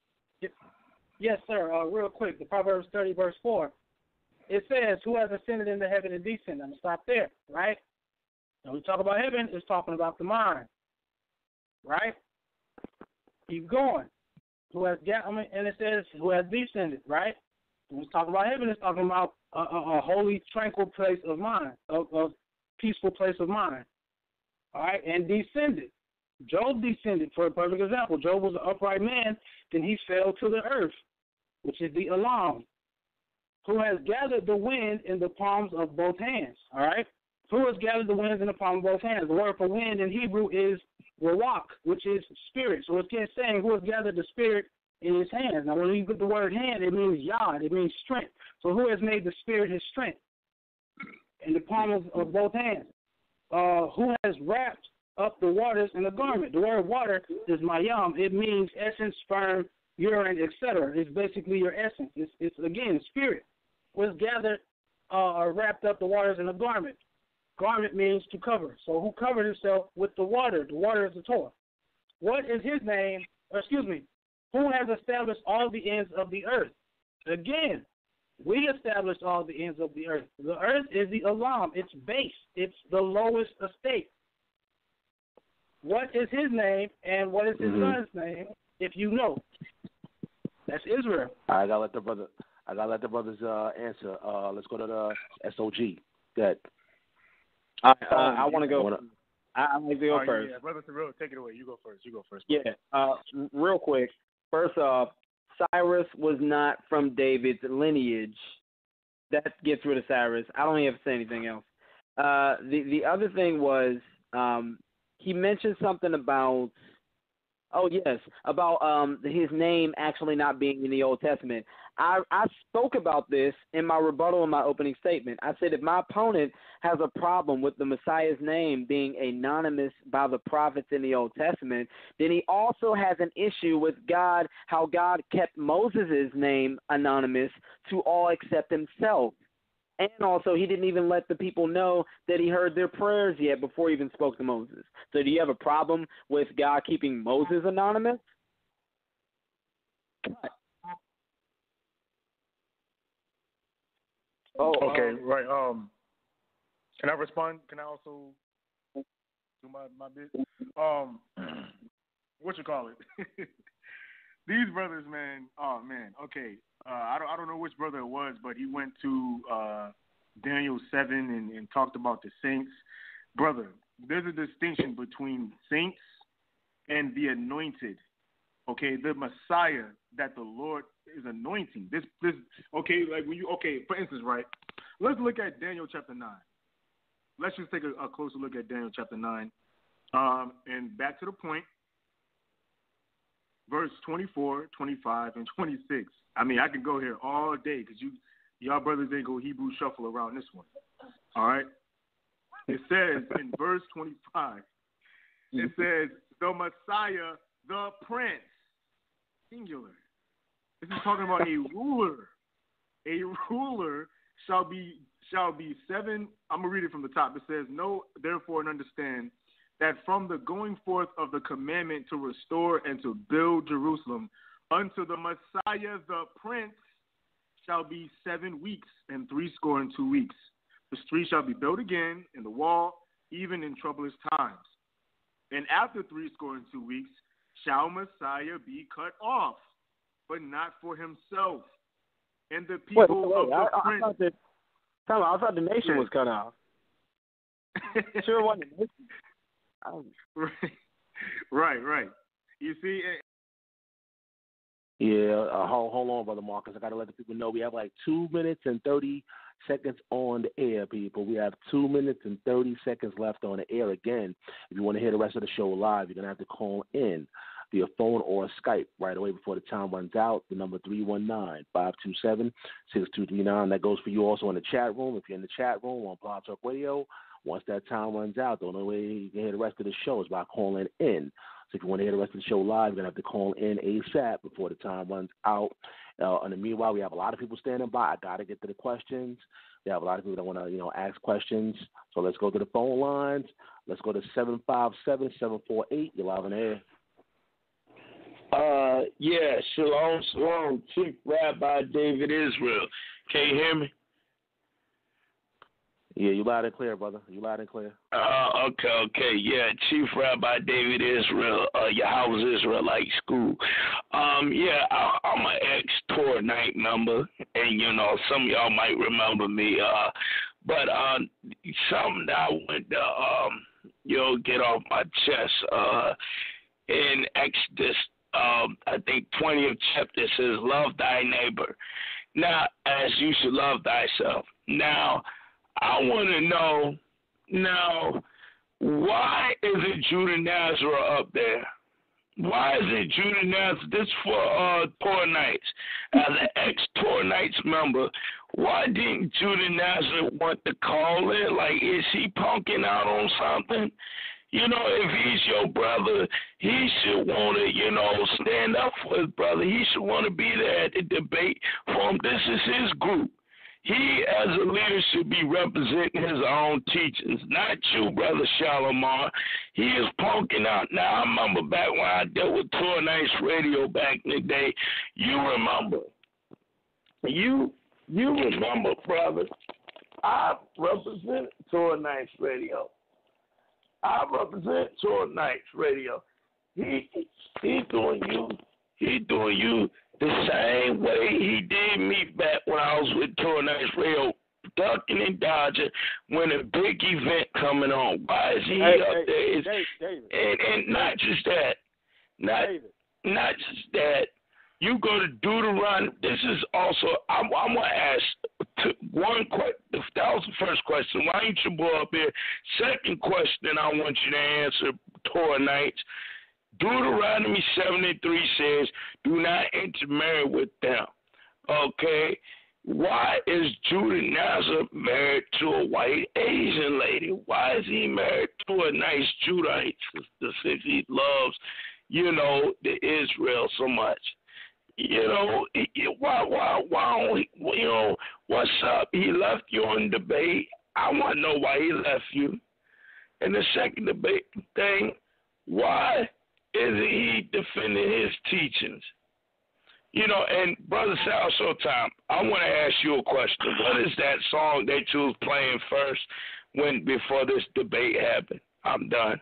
Yes, sir. Uh, real quick, the Proverbs thirty, verse four. It says, who has ascended into heaven and descended? I'm going to stop there, right? When we talk about heaven, it's talking about the mind, right? Keep going. Who has, I mean, and it says, who has descended, right? When we talk about heaven, it's talking about a, a, a holy, tranquil place of mind, of, of peaceful place of mind. All right, and descended. Job descended, for a perfect example. Job was an upright man, then he fell to the earth, which is the alarm. Who has gathered the wind in the palms of both hands, all right? Who has gathered the winds in the palm of both hands? The word for wind in Hebrew is rawak, which is spirit. So it's saying who has gathered the spirit in his hands. Now, when you get the word hand, it means yod, it means strength. So who has made the spirit his strength? In the palm of, of both hands. Uh, who has wrapped up the waters in a garment? The word water is mayam. It means essence, sperm, urine, et cetera. It's basically your essence. It's, it's again, spirit. Was gathered uh, or wrapped up the waters in a garment. Garment means to cover. So who covered himself with the water? The water is the Torah. What is his name? Or excuse me. Who has established all the ends of the earth? Again, we established all the ends of the earth. The earth is the alam. It's base. It's the lowest estate. What is his name and what is his mm-hmm. son's name, if you know? That's Israel. I gotta let the brother. I gotta let the brothers uh, answer. Uh, let's go to the S O G. Good. Uh, uh, I want to go. Wanna... I, I want to go oh, first. Yeah, brother Terrell, take it away. You go first. You go first. Yeah. Uh, real quick. First off, Cyrus was not from David's lineage. That gets rid of Cyrus. I don't even have to say anything else. Uh, the the other thing was um, he mentioned something about. Oh, yes, about um, his name actually not being in the Old Testament. I, I spoke about this in my rebuttal in my opening statement. I said if my opponent has a problem with the Messiah's name being anonymous by the prophets in the Old Testament, then he also has an issue with God, how God kept Moses' name anonymous to all except himself. And also, he didn't even let the people know that he heard their prayers yet before he even spoke to Moses. So do you have a problem with God keeping Moses anonymous? Oh, okay, um, right. Um, can I respond? Can I also do my, my bit? Um, what you call it? These brothers, man. Oh man. Okay. Uh, I don't I don't know which brother it was, but he went to uh, Daniel seven and, and talked about the saints. Brother, there's a distinction between saints and the anointed. Okay, the Messiah that the Lord is anointing. This this okay, like when you okay, for instance, right? Let's look at Daniel chapter nine. Let's just take a, a closer look at Daniel chapter nine. Um, and back to the point. Verse twenty-four, twenty-five, and twenty-six. I mean, I can go here all day because you, y'all brothers ain't go Hebrew shuffle around this one. All right? It says in verse twenty-five, it says, the Messiah, the Prince, singular. This is talking about a ruler. A ruler shall be shall be seven. I'm going to read it from the top. It says, know, therefore, and understand that from the going forth of the commandment to restore and to build Jerusalem unto the Messiah the Prince shall be seven weeks and threescore and two weeks. The street shall be built again in the wall, even in troublous times. And after threescore and two weeks shall Messiah be cut off, but not for himself. And the people wait, wait, wait. of the I, Prince... I, thought that, I thought the nation yeah. was cut off. Sure wasn't. Right, right, right. You see, yeah. Uh, hold, hold on, brother Marcus. I gotta let the people know we have like two minutes and thirty seconds on the air, people. We have two minutes and thirty seconds left on the air. Again, if you want to hear the rest of the show live, you're gonna have to call in via phone or Skype right away before the time runs out. The number three one nine, five two seven, six two three nine. That goes for you also in the chat room. If you're in the chat room on Blog Talk Radio. Once that time runs out, the only way you can hear the rest of the show is by calling in. So if you want to hear the rest of the show live, you're going to have to call in ASAP before the time runs out. Uh, in the meanwhile, we have a lot of people standing by. I got to get to the questions. We have a lot of people that want to, you know, ask questions. So let's go to the phone lines. Let's go to seven five seven, seven four eight. You're live on air. Uh, yeah, shalom, shalom, Chief Rabbi David Israel. Can you hear me? Yeah, you loud and clear, brother. You loud and clear. Uh, okay, okay. Yeah, Chief Rabbi David Israel, uh, Yahweh's Israelite School. Um, yeah, I, I'm an ex-Torah night member, and, you know, some of y'all might remember me. Uh, But um, something that I want to um, you know, get off my chest. Uh, in Exodus, um, I think twentieth chapter says, "Love thy neighbor." Now, as you should love thyself. Now, I want to know. Now, why is it Judah Nazareth up there? Why is it Judah Nazareth? This for uh, Torah Nights. As an ex-Torah Nights member, why didn't Judah Nazareth want to call it? Like, is he punking out on something? You know, if he's your brother, he should want to, you know, stand up for his brother. He should want to be there at the debate for him. This is his group. He, as a leader, should be representing his own teachings, not you, Brother Shalimar. He is punking out. Now, I remember back when I dealt with Torah Nights Radio back in the day. You remember. You you remember, brother. I represent Torah Nights Radio. I represent Torah Nights Radio. He he doing you he doing you the same way he did me back when I was with Torah Nights Radio, ducking and dodging when a big event coming on. Why is he hey, up hey, there? It's, David, David, and and not just that, not David. not just that. You go to Deuteronomy. This is also. I'm, I'm gonna ask t- one question. That was the first question. Why ain't you boy up here? Second question, I want you to answer. Torah Nights. Deuteronomy seventy-three says, "Do not intermarry with them." Okay. Why is Judah Nazareth married to a white Asian lady? Why is he married to a nice Judite sister since he loves, you know, the Israel so much? You know, why, why, why don't he, you know, what's up? He left you on debate. I want to know why he left you. And the second debate thing, why isn't he defending his teachings? You know, and Brother Sal Showtime, I want to ask you a question. What is that song that you was playing first when before this debate happened? I'm done.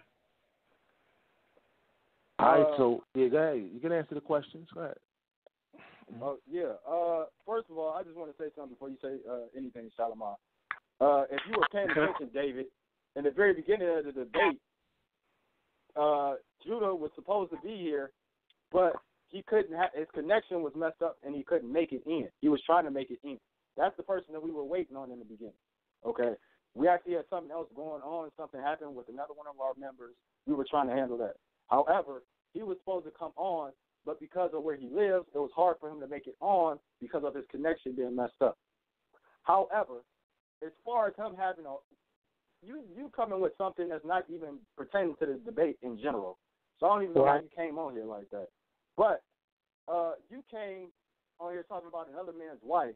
All right, so yeah, go ahead. You can answer the questions. Go ahead. Uh, yeah. Uh, first of all, I just want to say something before you say uh, anything, Shalimar. Uh, if you were paying attention, David, in the very beginning of the debate, uh, Judah was supposed to be here, but he couldn't. Ha- his connection was messed up, and he couldn't make it in. He was trying to make it in. That's the person that we were waiting on in the beginning. Okay. We actually had something else going on. Something happened with another one of our members. We were trying to handle that. However, he was supposed to come on, but because of where he lives, it was hard for him to make it on because of his connection being messed up. However, as far as him having a, you you coming with something that's not even pertaining to the debate in general. So I don't even know how you came on here like that. But uh, you came on here talking about another man's wife.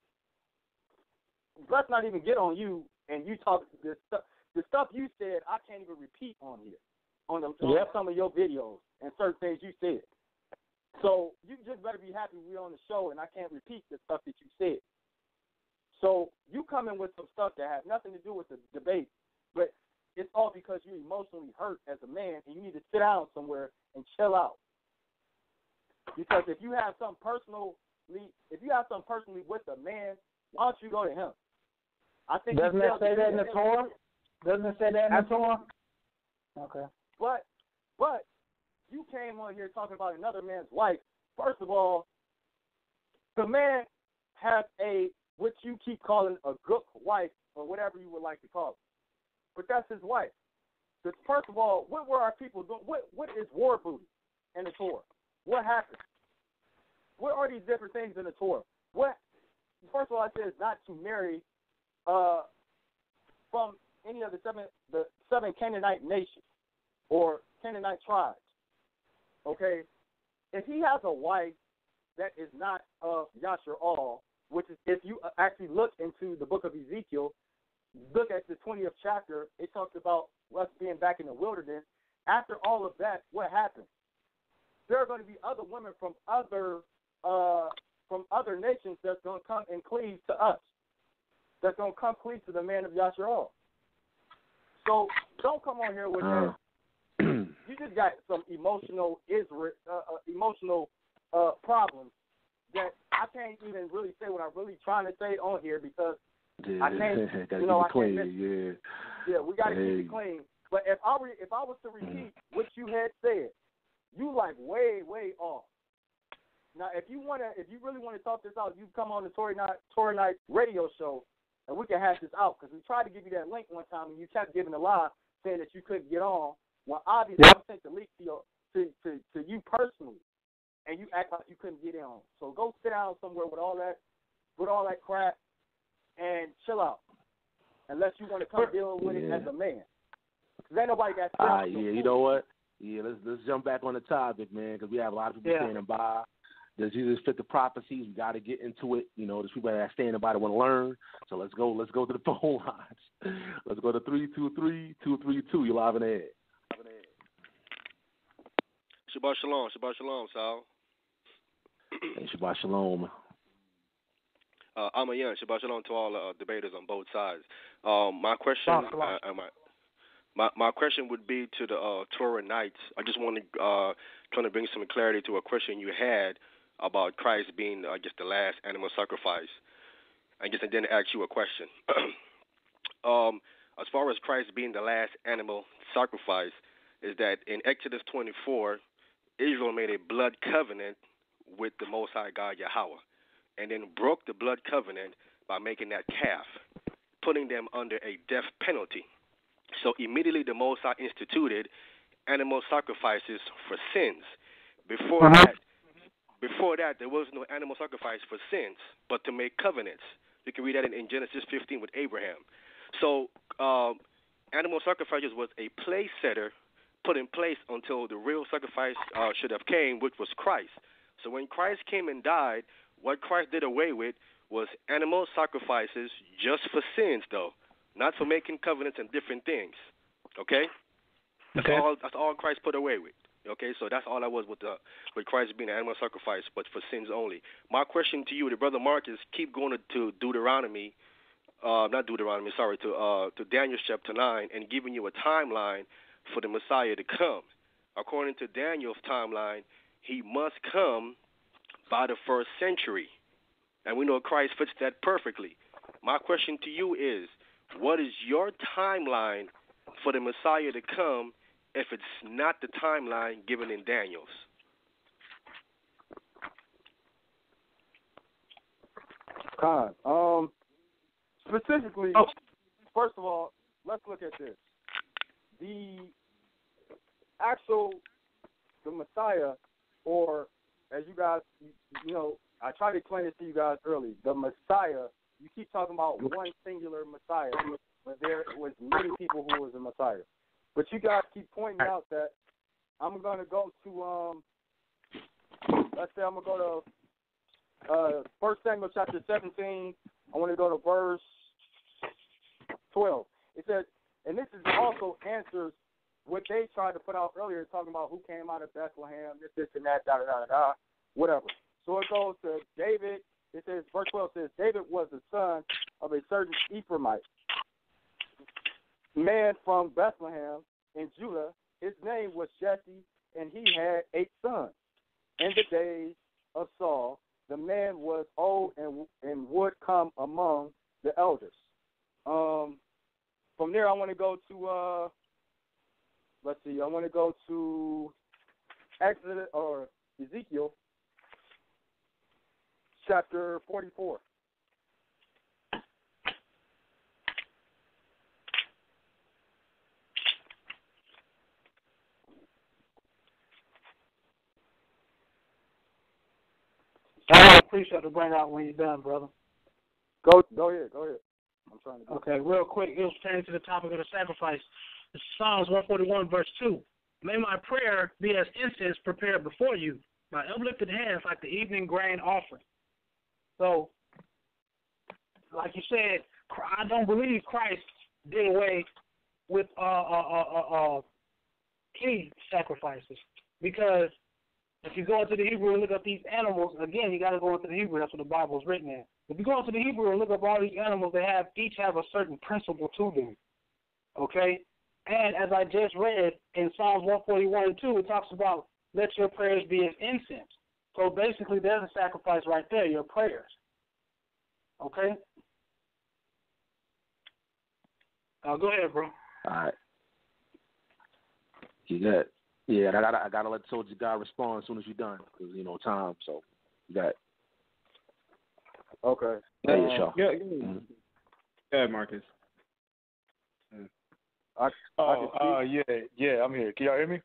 Let's not even get on you and you talk this stuff. The stuff you said, I can't even repeat on here on, the, on Yep. some of your videos and certain things you said. So you just better be happy we're on the show and I can't repeat the stuff that you said. So you come in with some stuff that has nothing to do with the debate, but it's all because you're emotionally hurt as a man and you need to sit down somewhere and chill out. Because if you have something personally, if you have something personally with a man, why don't you go to him? I think Doesn't you it say that in the Torah? Doesn't it say that in the Torah? Okay. But, but you came on here talking about another man's wife. First of all, the man has a, what you keep calling a good wife or whatever you would like to call it. But that's his wife. Because first of all, what were our people doing? What What is war booty in the Torah? What happened? What are these different things in the Torah? What? First of all, I said it's not to marry uh, from any of the seven the seven Canaanite nations or Canaanite tribes. Okay, if he has a wife that is not of Yasharal, which is if you actually look into the book of Ezekiel, look at the twentieth chapter, it talks about us being back in the wilderness. After all of that, what happened? There are going to be other women from other uh, from other nations that's going to come and cleave to us. That's going to come cleave to the man of Yasharal. So don't come on here with that. You just got some emotional Israel, uh, uh, emotional uh, problems that I can't even really say what I'm really trying to say on here because Yeah, I can't, gotta you know, keep I it clean. can't miss. Yeah, Yeah, we got to hey. keep it clean. But if I re- if I was to repeat what you had said, you like way way off. Now, if you wanna, if you really want to talk this out, you come on the Torah Night Torah Night radio show, and we can hash this out. Because we tried to give you that link one time, and you kept giving a lie, saying that you couldn't get on. Well, obviously, Yep. I sent the link to your to, to to you personally, and you act like you couldn't get on. So go sit down somewhere with all that with all that crap, and chill out. Unless you want to come deal with it Yeah. as a man. Because ain't nobody got Ah, yeah, you know what? Yeah, let's let's jump back on the topic, man, because we have a lot of people Yeah. standing by. Does Jesus fit the prophecies? We got to get into it. You know, there's people that are standing by that want to learn. So let's go. Let's go to the phone lines. Let's go to three two three two three two. You're live in the air. Shabbat shalom, Shabbat shalom, Sal. Hey, Shabbat shalom. Uh, I'm a young Shabbat shalom to all uh, debaters on both sides. Um, my question, uh, uh, my, my my question would be to the uh, Torah Knights. I just want to uh, trying to bring some clarity to a question you had about Christ being, I guess, the last animal sacrifice. I guess, and then ask you a question. um, as far as Christ being the last animal sacrifice, is that in Exodus twenty-four, Israel made a blood covenant with the Most High God Yahweh, and then broke the blood covenant by making that calf, putting them under a death penalty. So immediately the Most High instituted animal sacrifices for sins. Before uh-huh. that, before that, there was no animal sacrifice for sins, but to make covenants. You can read that in, in Genesis fifteen with Abraham. So um, animal sacrifices was a place setter put in place until the real sacrifice uh, should have came, which was Christ. So when Christ came and died, what Christ did away with was animal sacrifices just for sins, though, not for making covenants and different things. Okay? That's okay. all. That's all Christ put away with. Okay, so that's all I was with the with Christ being an animal sacrifice, but for sins only. My question to you, the brother Marcus, keep going to, to Deuteronomy, uh, not Deuteronomy, sorry, to uh, to Daniel chapter nine, and giving you a timeline for the Messiah to come. According to Daniel's timeline, he must come by the first century. And we know Christ fits that perfectly. My question to you is, what is your timeline for the Messiah to come if it's not the timeline given in Daniel's? Con. Um, specifically, oh. first of all, let's look at this. The actual, the Messiah, or as you guys, you, you know, I tried to explain this to you guys early. The Messiah, you keep talking about one singular Messiah, but there was many people who was a Messiah. But you guys keep pointing out that I'm going to go to, um, let's say I'm going to go to uh, First Samuel chapter seventeen. I want to go to verse twelve. It says, and this is also answers what they tried to put out earlier, talking about who came out of Bethlehem, this, this, and that, da, da, da, da, whatever. So it goes to David. It says, verse twelve says, David was the son of a certain Ephraimite man from Bethlehem in Judah. His name was Jesse, and he had eight sons. In the days of Saul, the man was old and and would come among the elders. Um, from there, I want to go to, uh, let's see, I want to go to Exodus or Ezekiel chapter forty-four. I appreciate to bring out when you're done, brother. Go, go ahead, go ahead. I'm trying to. Go. Okay, real quick, it was pertaining to the topic of the sacrifice. It's Psalms one forty-one, verse two. May my prayer be as incense prepared before you, my uplifted hands like the evening grain offering. So, like you said, I don't believe Christ did away with uh, uh, uh, uh, uh, any sacrifices, because if you go into the Hebrew and look up these animals, again, you got to go into the Hebrew. That's what the Bible is written in. If you go into the Hebrew and look up all these animals, they have each have a certain principle to them. Okay? And as I just read in Psalms one forty-one and two, it talks about let your prayers be as incense. So basically, there's a sacrifice right there, your prayers. Okay? Uh, go ahead, bro. All right. You got yeah. I gotta I gotta let Soldier God respond as soon as you're done, because you know time. So you got. Okay. There you Um, go. Yeah, Mm-hmm. go ahead, Marcus. I, Oh, I uh, yeah, yeah, I'm here. Can y'all hear me?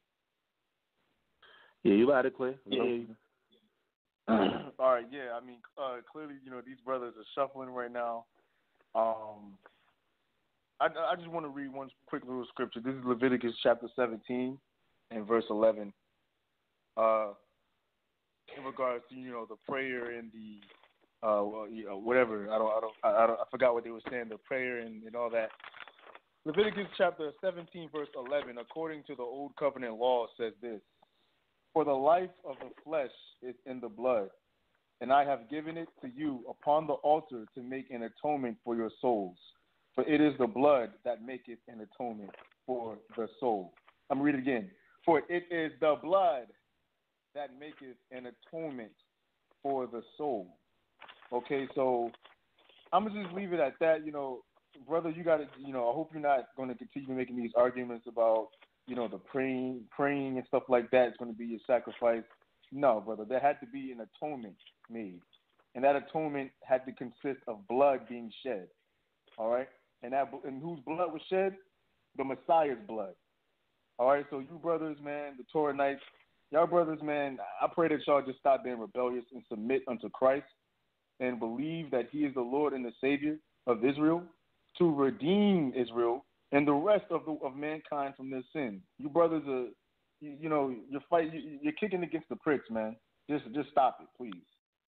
Yeah, you loud and clear. Yeah. Yeah. All right, yeah. I mean, uh, clearly, you know, these brothers are shuffling right now. Um, I, I just want to read one quick little scripture. This is Leviticus chapter seventeen and verse eleven. Uh, in regards to, you know, the prayer and the uh, well, you know, whatever. I don't, I don't, I, I don't, I forgot what they were saying. The prayer and, and all that. Leviticus chapter seventeen verse eleven, according to the old covenant law, says this: For the life of the flesh is in the blood, and I have given it to you upon the altar to make an atonement for your souls. For it is the blood that maketh an atonement for the soul. I'm going to read it again. For it is the blood that maketh an atonement for the soul. Okay, so I'm going to just leave it at that. You know, brother, you got to, you know, I hope you're not going to continue making these arguments about, you know, the praying, praying and stuff like that is going to be your sacrifice. No, brother, there had to be an atonement made, and that atonement had to consist of blood being shed. All right, and that and whose blood was shed? The Messiah's blood. All right, so you brothers, man, the Torah Knights, y'all brothers, man, I pray that y'all just stop being rebellious and submit unto Christ and believe that He is the Lord and the Savior of Israel to redeem Israel and the rest of the of mankind from their sin. You brothers are, you, you know, you're fight, you, you're kicking against the pricks, man. Just, just stop it, please.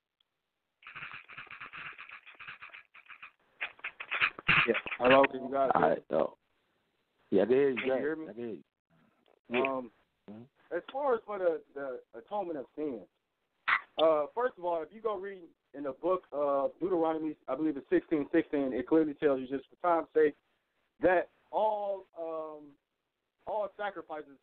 Yeah. Hello, can you guys All hear right, though. Yeah, I can hear you. Can you hear me? I can hear you. Yeah. Um, mm-hmm. As far as for the, the atonement of sin, uh, first of all, if you go read in the book of Deuteronomy, I believe it's sixteen sixteen, it clearly tells you, just for time's sake, that all um, all sacrifices,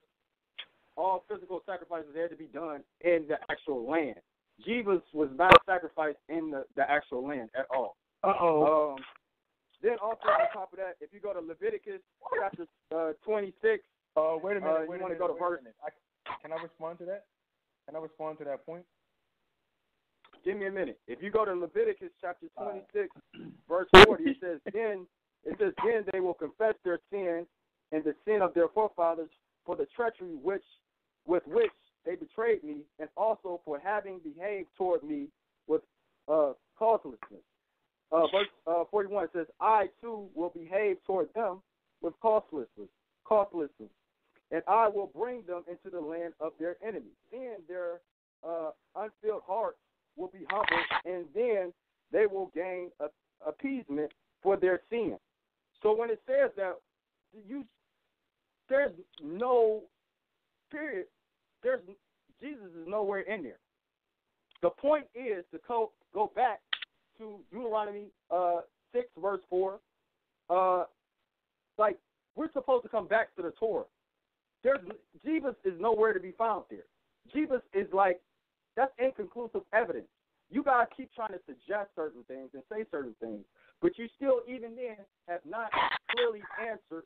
all physical sacrifices had to be done in the actual land. Jesus was not sacrificed in the, the actual land at all. Uh-oh. Um, then also on top of that, if you go to Leviticus chapter uh, twenty-six, uh, wait a minute, uh, wait you a want to minute, go to wait verse. a minute. I, can I respond to that? Can I respond to that point? Give me a minute. If you go to Leviticus chapter twenty-six, verse forty, it says, then it says, then they will confess their sin and the sin of their forefathers for the treachery which with which they betrayed me, and also for having behaved toward me with uh, causelessness. Uh, verse uh, forty-one, it says, I too will behave toward them with causelessness, causelessness, and I will bring them into the land of their enemies. Then their uh, unfilled hearts will be humbled, and then they will gain a, appeasement for their sin. So when it says that, you there's no period. There's Jesus is nowhere in there. The point is to go go back to Deuteronomy uh, six verse four. Uh, like we're supposed to come back to the Torah. There's Jesus is nowhere to be found there. Jesus is like that's inconclusive evidence. You guys keep trying to suggest certain things and say certain things, but you still even then have not clearly answered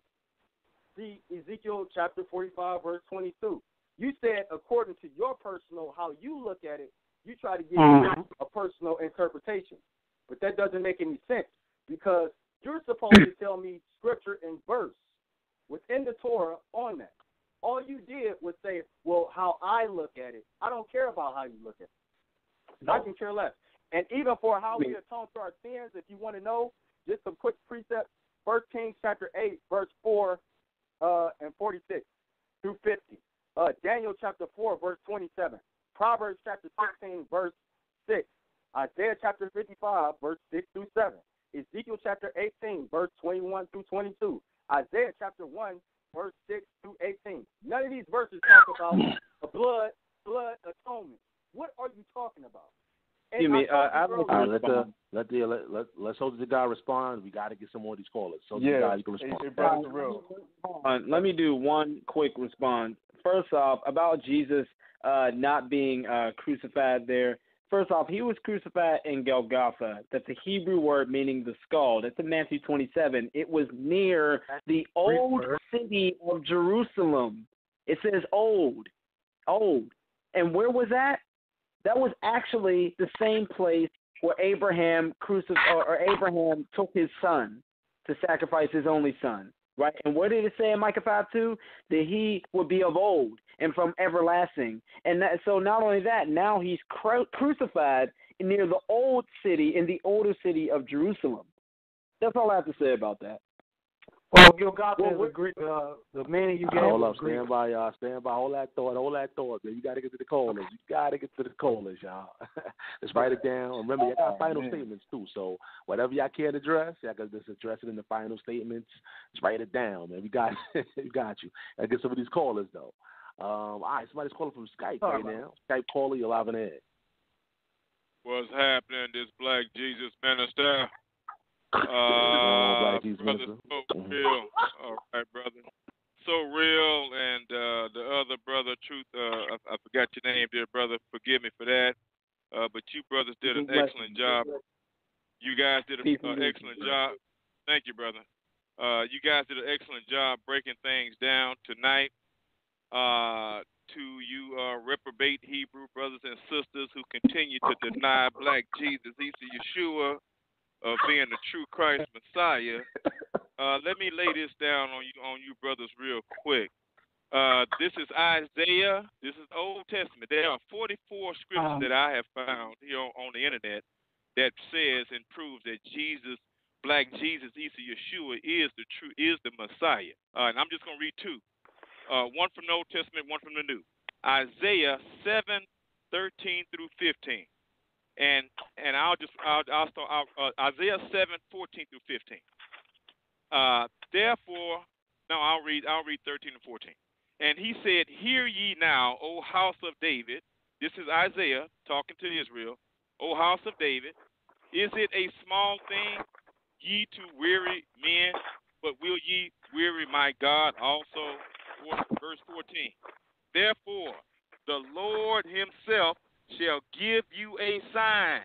the Ezekiel chapter forty-five verse twenty-two. You said according to your personal, how you look at it, you try to give mm-hmm. a personal interpretation. But that doesn't make any sense because you're supposed to tell me scripture and verse within the Torah on that. All you did was say, well, how I look at it. I don't care about how you look at it. No. I can care less. And even for how we atone for our sins, if you want to know, just some quick precepts, First Kings chapter eight, verse four uh, and forty-six through fifty. Uh, Daniel chapter four, verse twenty-seven. Proverbs chapter sixteen, verse six. Isaiah chapter fifty-five, verse six through seven. Ezekiel chapter eighteen, verse twenty-one through twenty-two. Isaiah chapter one, verse six through eighteen. None of these verses talk about a blood, blood atonement. What are you talking about? You mean, uh, I All right, let the let the let let let's hold the guy respond. We got to get some more of these callers. So yeah, the guy you can respond. It, it real. Uh, let me do one quick response. First off, about Jesus uh, not being uh, crucified there. First off, he was crucified in Golgotha. That's a Hebrew word meaning the skull. That's in Matthew twenty-seven. It was near the old city of Jerusalem. It says old, old. And where was that? That was actually the same place where Abraham crucif- or, or Abraham took his son to sacrifice his only son. Right? And what did it say in Micah five two? That he would be of old and from everlasting. And that, so not only that, now he's cru- crucified near the old city, in the older city of Jerusalem. That's all I have to say about that. Well, Golgotha well, is a Greek, uh, the meaning you gave. Hold up, Greek. stand by, y'all. Stand by. Hold that thought. Hold that thought, man. You got to get to the callers. You got to get to the callers, y'all. Let's write it down. Remember, you got final oh, statements, too. So whatever y'all can't address, y'all got to just address it in the final statements. Just write it down, man. We got, we got you. I get some of these callers, though. Um, all right, somebody's calling from Skype oh, right man. now. Skype caller, you're live in air. What's happening, this Black Jesus minister? Uh, Black Jesus brother, minister. so real. All right, brother. So real, and uh, the other brother, Truth, uh, I, I forgot your name, dear brother. Forgive me for that. Uh, but you brothers did an excellent job. You guys did an uh, excellent job. Thank you, brother. Uh, you guys did an excellent job breaking things down tonight. Uh, to you uh, reprobate Hebrew brothers and sisters who continue to deny Black Jesus, Isa Yeshua, of being the true Christ Messiah. Uh, let me lay this down on you, on you brothers, real quick. Uh, this is Isaiah. This is Old Testament. There are forty-four scriptures um, that I have found here on, on the internet that says and proves that Jesus, Black Jesus, Isa Yeshua, is the true, is the Messiah. Uh, and I'm just going to read two. Uh, one from the Old Testament, one from the New. Isaiah seven, thirteen through fifteen. And and I'll just I'll, I'll start I'll, uh, Isaiah seven, fourteen through fifteen. Uh, therefore, no, I'll read I'll read thirteen and fourteen. And he said, "Hear ye now, O house of David." This is Isaiah talking to Israel. "O house of David, is it a small thing, ye to weary men? But will ye weary my God also?" Verse fourteen. "Therefore, the Lord himself shall give you a sign.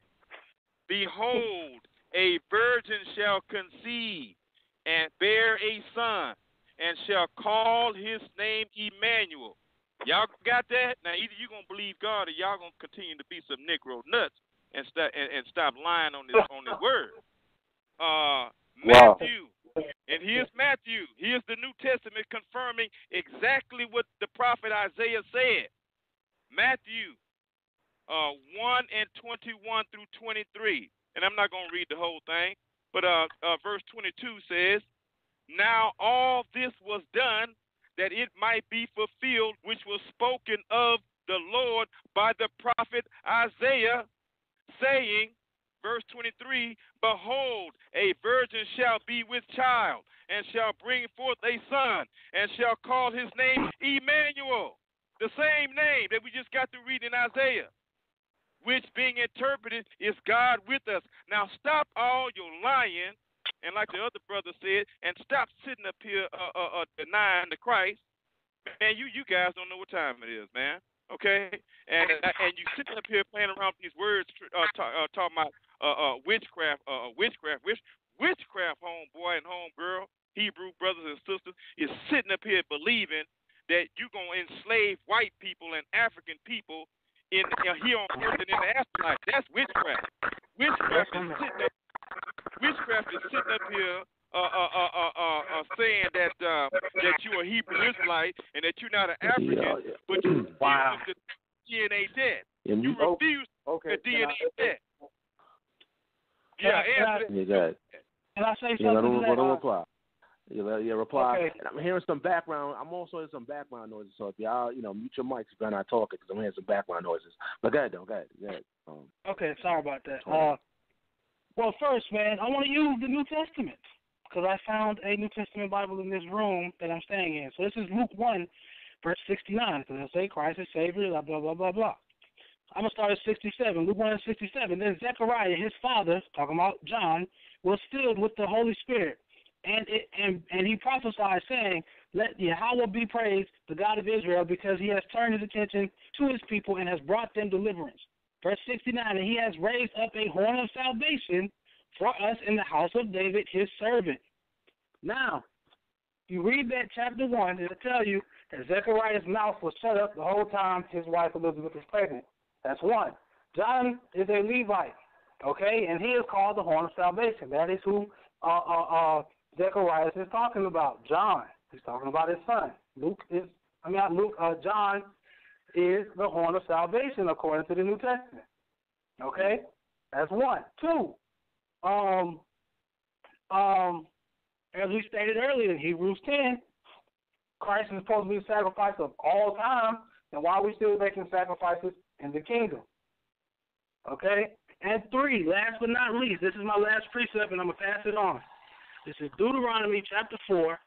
Behold, a virgin shall conceive and bear a son, and shall call his name Emmanuel." Y'all got that? Now, either you're going to believe God or y'all going to continue to be some Negro nuts and, st- and, and stop lying on this on this word. Uh, Matthew. Wow. And here's Matthew. Here's the New Testament confirming exactly what the prophet Isaiah said. Matthew uh, one and twenty-one through twenty-three. And I'm not going to read the whole thing, but uh, uh, verse twenty-two says, "Now all this was done that it might be fulfilled, which was spoken of the Lord by the prophet Isaiah, saying," verse twenty-three, "Behold, a virgin shall be with child, and shall bring forth a son, and shall call his name Emmanuel." The same name that we just got through reading in Isaiah, which being interpreted is God with us. Now stop all your lying, and like the other brother said, and stop sitting up here uh, uh, uh, denying the Christ. Man, you you guys don't know what time it is, man. Okay, and and you sitting up here playing around with these words, uh, talk, uh, talking about uh, uh, witchcraft, uh, witchcraft, witch, witchcraft, homeboy and homegirl, Hebrew brothers and sisters, is sitting up here believing that you're going to enslave white people and African people in uh, here on earth and in the afterlife. That's witchcraft. Witchcraft is sitting up, witchcraft is sitting up here uh, uh, uh, uh, uh, uh, saying that uh, that you're a Hebrew Israelite and that you're not an African, yeah, yeah. but you refuse wow. the D N A test. And you you, refuse okay. the D N A test. Yeah, answer yeah, go ahead. Can I say something? Yeah, I don't, to that? don't reply. Yeah, yeah, reply. Okay. And I'm hearing some background. I'm also hearing some background noises. So if y'all, you know, mute your mics if you're not talking, because I'm hearing some background noises. But go ahead, though. Go ahead. Go ahead. Um, okay, sorry about that. Uh, well, first, man, I want to use the New Testament because I found a New Testament Bible in this room that I'm staying in. So this is Luke one, verse sixty-nine, because I say Christ is Savior, blah, blah, blah, blah, blah. I'm going to start at sixty-seven. Luke one and sixty-seven. Then Zechariah, his father, talking about John, was filled with the Holy Spirit. And, it, and and he prophesied, saying, "Let Yahweh be praised, the God of Israel, because he has turned his attention to his people and has brought them deliverance." Verse sixty-nine, and he has raised up a horn of salvation for us in the house of David, his servant. Now, you read that chapter one, and it'll tell you that Zechariah's mouth was shut up the whole time his wife Elizabeth was pregnant. That's one. John is a Levite, okay, and he is called the horn of salvation. That is who uh, uh, uh, Zechariah is talking about. John, he's talking about his son. Luke is, I mean, not Luke, uh, John is the horn of salvation according to the New Testament. Okay, that's one. Two, um, um, as we stated earlier in Hebrews ten, Christ is supposed to be the sacrifice of all time, and why are we still making sacrifices in the kingdom? Okay, and three, last but not least, this is my last precept, and I'm gonna pass it on. This is Deuteronomy chapter four,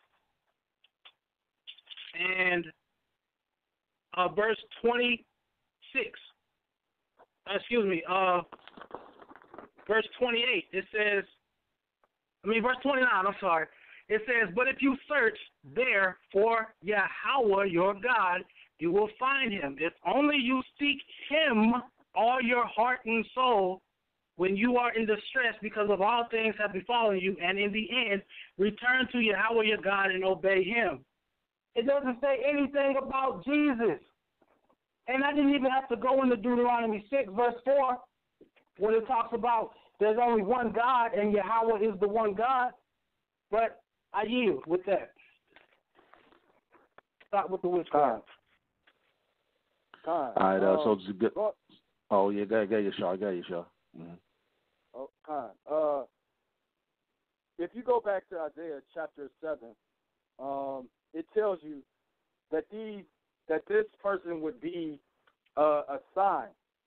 and Uh, verse twenty-six, uh, excuse me, uh, verse twenty-eight, it says, I mean, verse twenty-nine, I'm sorry. It says, but if you search there for Yahweh, your God, you will find him. If only you seek him all your heart and soul when you are in distress because of all things have befallen you, and in the end, return to Yahweh, your God, and obey him. It doesn't say anything about Jesus. And I didn't even have to go into Deuteronomy six, verse four, when it talks about there's only one God and Yahweh is the one God. But I yield with that. Start with the witchcraft. All right, uh, so it's good. Oh, yeah, go ahead, go ahead, Shaw. Go ahead, Shaw. Mm-hmm. Oh, kind. Uh, if you go back to Isaiah chapter seven, um, it tells you that these that this person would be uh, a sign.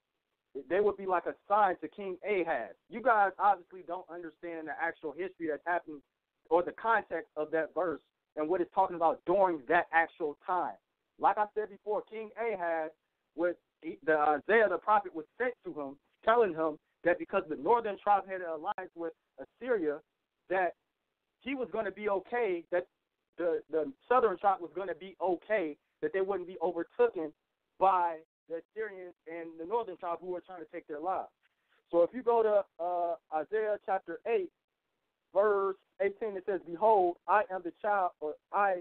They would be like a sign to King Ahaz. You guys obviously don't understand the actual history that's happening or the context of that verse and what it's talking about during that actual time. Like I said before, King Ahaz, with the Isaiah the prophet was sent to him, telling him that because the northern tribe had an alliance with Assyria, that he was going to be okay, that the, the southern tribe was going to be okay, that they wouldn't be overtaken by the Assyrians and the northern tribe who were trying to take their lives. So if you go to uh, Isaiah chapter eight, verse eighteen, it says, behold, I am the child, or I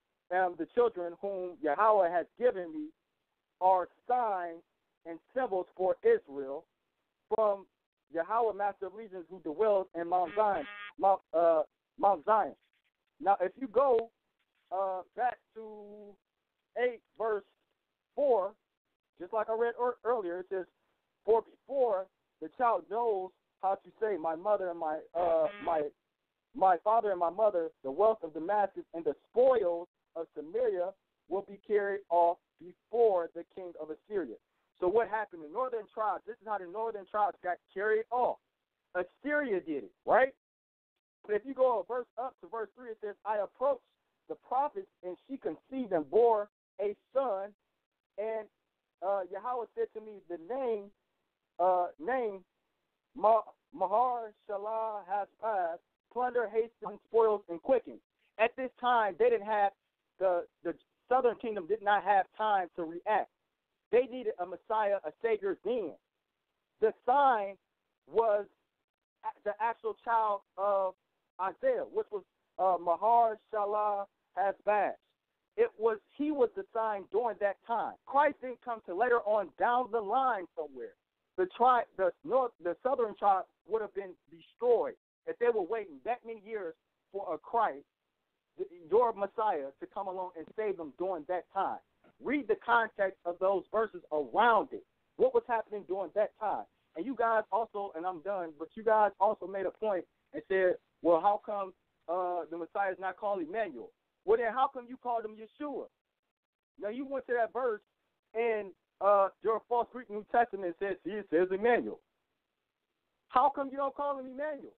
am the children whom Yahweh has given me, are signs and symbols for Israel, from Yahweh, Master of Legions, who dwells in Mount Zion. Mount, uh, Mount Zion. Now, if you go uh, back to eight, verse four, just like I read er- earlier, it says, for before the child knows how to say, my mother and my uh, my my father and my mother, the wealth of Damascus and the spoils of Samaria will be carried off before the king of Assyria. So what happened? The northern tribes, this is how the northern tribes got carried off. Assyria did it, right? But if you go a verse up to verse three, it says, I approached the prophets, and she conceived and bore a son, and uh, Yahweh said to me, the name, uh, name, Ma- Mahar Shalah has passed, plunder, hasten, spoils, and quicken. At this time, they didn't have, the, the southern kingdom did not have time to react. They needed a Messiah, a Savior then. The sign was the actual child of Isaiah, which was uh, Mahar Shalah has badged. It was he was the sign during that time. Christ didn't come to later on down the line somewhere. The tribe, the north, the southern tribe would have been destroyed if they were waiting that many years for a Christ, your Messiah, to come along and save them during that time. Read the context of those verses around it. What was happening during that time? And you guys also, and I'm done, but you guys also made a point and said, well, how come uh, the Messiah is not called Emmanuel? Well, then how come you called him Yeshua? Now, you went to that verse in uh, your false Greek New Testament and said, see, it says Emmanuel. How come you don't call him Emmanuel?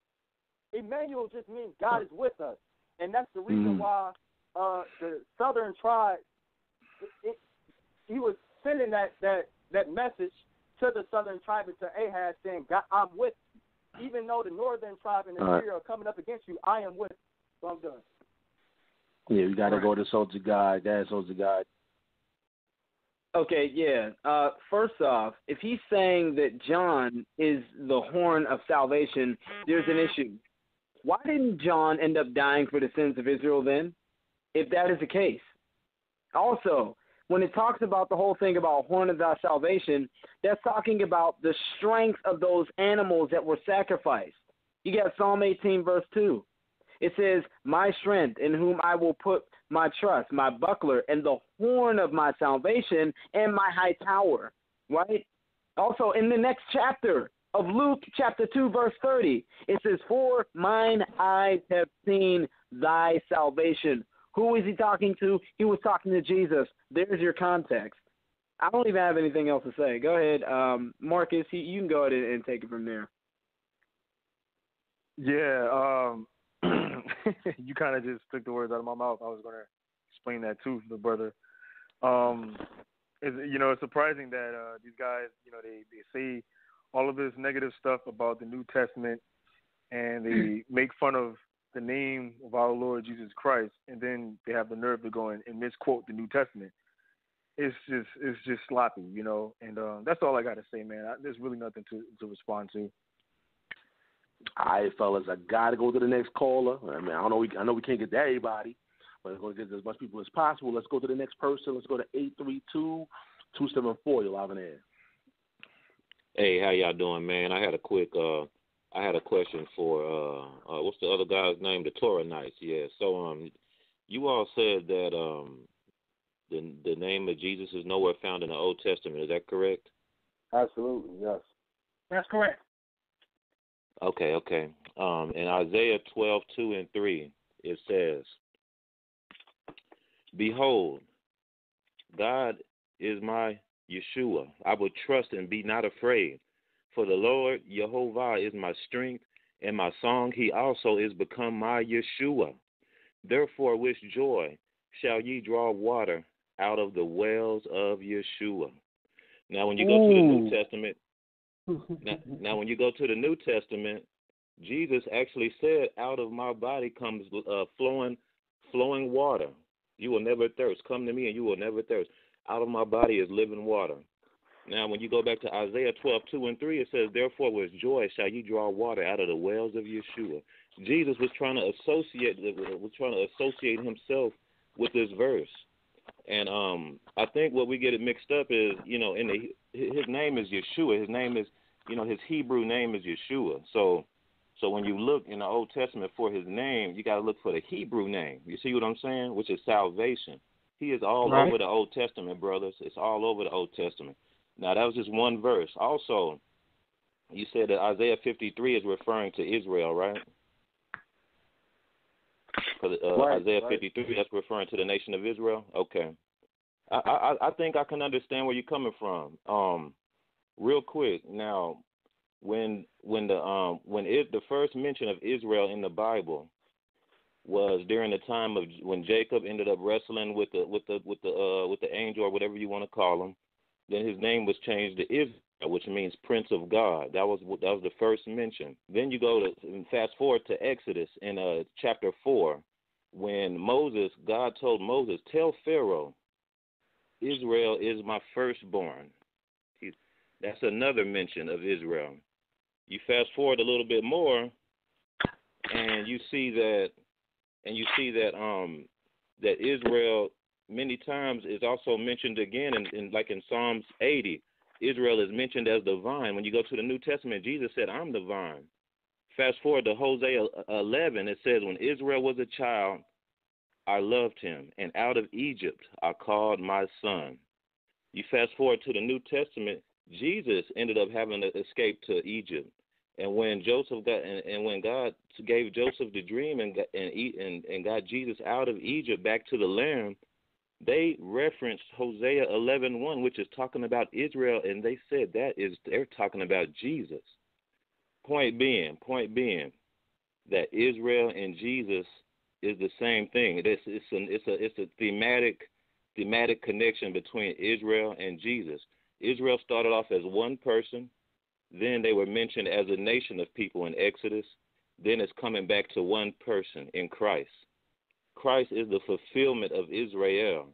Emmanuel just means God is with us. And that's the reason mm. why uh, the southern tribe, it, it, he was sending that, that, that message to the southern tribe and to Ahaz saying, God, I'm with you. Even though the northern tribe and Assyria right. are coming up against you, I am with you. So I'm done. Yeah, we got to right. go to Soldier God. That's Soldier God. Okay, yeah. Uh, first off, if he's saying that John is the horn of salvation, there's an issue. Why didn't John end up dying for the sins of Israel then, if that is the case? Also, when it talks about the whole thing about horn of thy salvation, that's talking about the strength of those animals that were sacrificed. You got Psalm eighteen, verse two. It says, my strength in whom I will put my trust, my buckler, and the horn of my salvation, and my high tower, right? Also, in the next chapter of Luke chapter two, verse thirty, it says, for mine eyes have seen thy salvation. Who is he talking to? He was talking to Jesus. There's your context. I don't even have anything else to say. Go ahead, um, Marcus. You, you can go ahead and, and take it from there. Yeah, um, you kind of just took the words out of my mouth. I was going to explain that too for the brother. Um, it's, you know, it's surprising that uh, these guys, you know, they, they say all of this negative stuff about the New Testament, and they make fun of the name of our Lord Jesus Christ, and then they have the nerve to go in and misquote the New Testament. It's just it's just sloppy, you know, and uh, that's all I got to say, man. I, there's really nothing to, to respond to. All right, fellas, I gotta go to the next caller. I mean, I don't know. We, I know we can't get to everybody, but we're gonna get as much people as possible. Let's go to the next person. Let's go to eight three two, two seven four. You're live in air. Hey, how y'all doing, man? I had a quick, uh, I had a question for, uh, uh, what's the other guy's name? The Torah Knights. Yeah. So, um, you all said that um, the the name of Jesus is nowhere found in the Old Testament. Is that correct? Absolutely, yes. That's correct. Okay, okay. Um, in Isaiah twelve, two and three, it says, behold, God is my Yeshua. I will trust and be not afraid. For the Lord Jehovah is my strength and my song. He also is become my Yeshua. Therefore with joy shall ye draw water out of the wells of Yeshua. Now when you go Ooh. to the New Testament, now, now when you go to the New Testament, Jesus actually said, out of my body comes uh, flowing flowing water. You will never thirst. Come to me and you will never thirst. Out of my body is living water. Now, when you go back to Isaiah twelve, two and three, it says, therefore with joy shall you draw water out of the wells of Yeshua. Jesus was trying to associate was trying to associate himself with this verse. And um, I think what we get it mixed up is, you know, in the, his name is Yeshua. His name is, you know, his Hebrew name is Yeshua. So so when you look in the Old Testament for his name, you got to look for the Hebrew name. You see what I'm saying? Which is salvation. He is all right. over the Old Testament, brothers. It's all over the Old Testament. Now, that was just one verse. Also, you said that Isaiah fifty-three is referring to Israel, right? Uh, right Isaiah fifty-three, right. That's referring to the nation of Israel? Okay. I, I, I think I can understand where you're coming from. Um, real quick, now, when when the um when it the first mention of Israel in the Bible was during the time of when Jacob ended up wrestling with the with the with the uh, with the angel or whatever you want to call him, then his name was changed to Israel, which means Prince of God. That was that was the first mention. Then you go to fast forward to Exodus in uh, chapter four, when Moses, God told Moses, tell Pharaoh, Israel is my firstborn. He, that's another mention of Israel. You fast forward a little bit more, and you see that, and you see that um that Israel many times is also mentioned again in, in like in Psalms eighty. Israel is mentioned as the vine. When you go to the New Testament, Jesus said, I'm the vine. Fast forward to Hosea eleven, it says, when Israel was a child, I loved him, and out of Egypt I called my son. You fast forward to the New Testament, Jesus ended up having to escape to Egypt. And when Joseph got, and, and when God gave Joseph the dream and got, and, and and got Jesus out of Egypt back to the land, they referenced Hosea eleven one, which is talking about Israel, and they said that is they're talking about Jesus. Point being, point being, that Israel and Jesus is the same thing. It's it's an it's a it's a thematic thematic connection between Israel and Jesus. Israel started off as one person. Then they were mentioned as a nation of people in Exodus. Then it's coming back to one person in Christ. Christ is the fulfillment of Israel.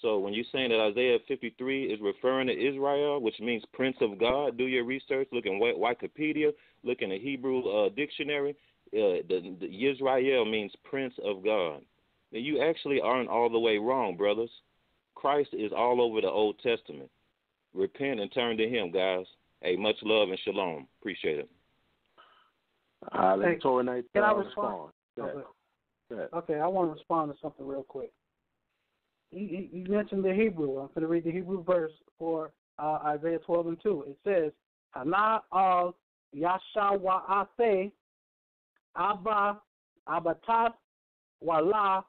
So when you're saying that Isaiah fifty-three is referring to Israel, which means Prince of God, do your research. Look in Wikipedia. Look in the Hebrew uh, dictionary. Uh, the, the Israel means Prince of God. Now, you actually aren't all the way wrong, brothers. Christ is all over the Old Testament. Repent and turn to him, guys. Hey, much love and shalom. Appreciate it. Uh, let hey, Torah Night, can uh, I respond? respond. Okay. okay, I want to respond to something real quick. You, you mentioned the Hebrew. I'm going to read the Hebrew verse for uh, Isaiah twelve and two. It says, Hana al Yashawa'ase Abba Abatat Wala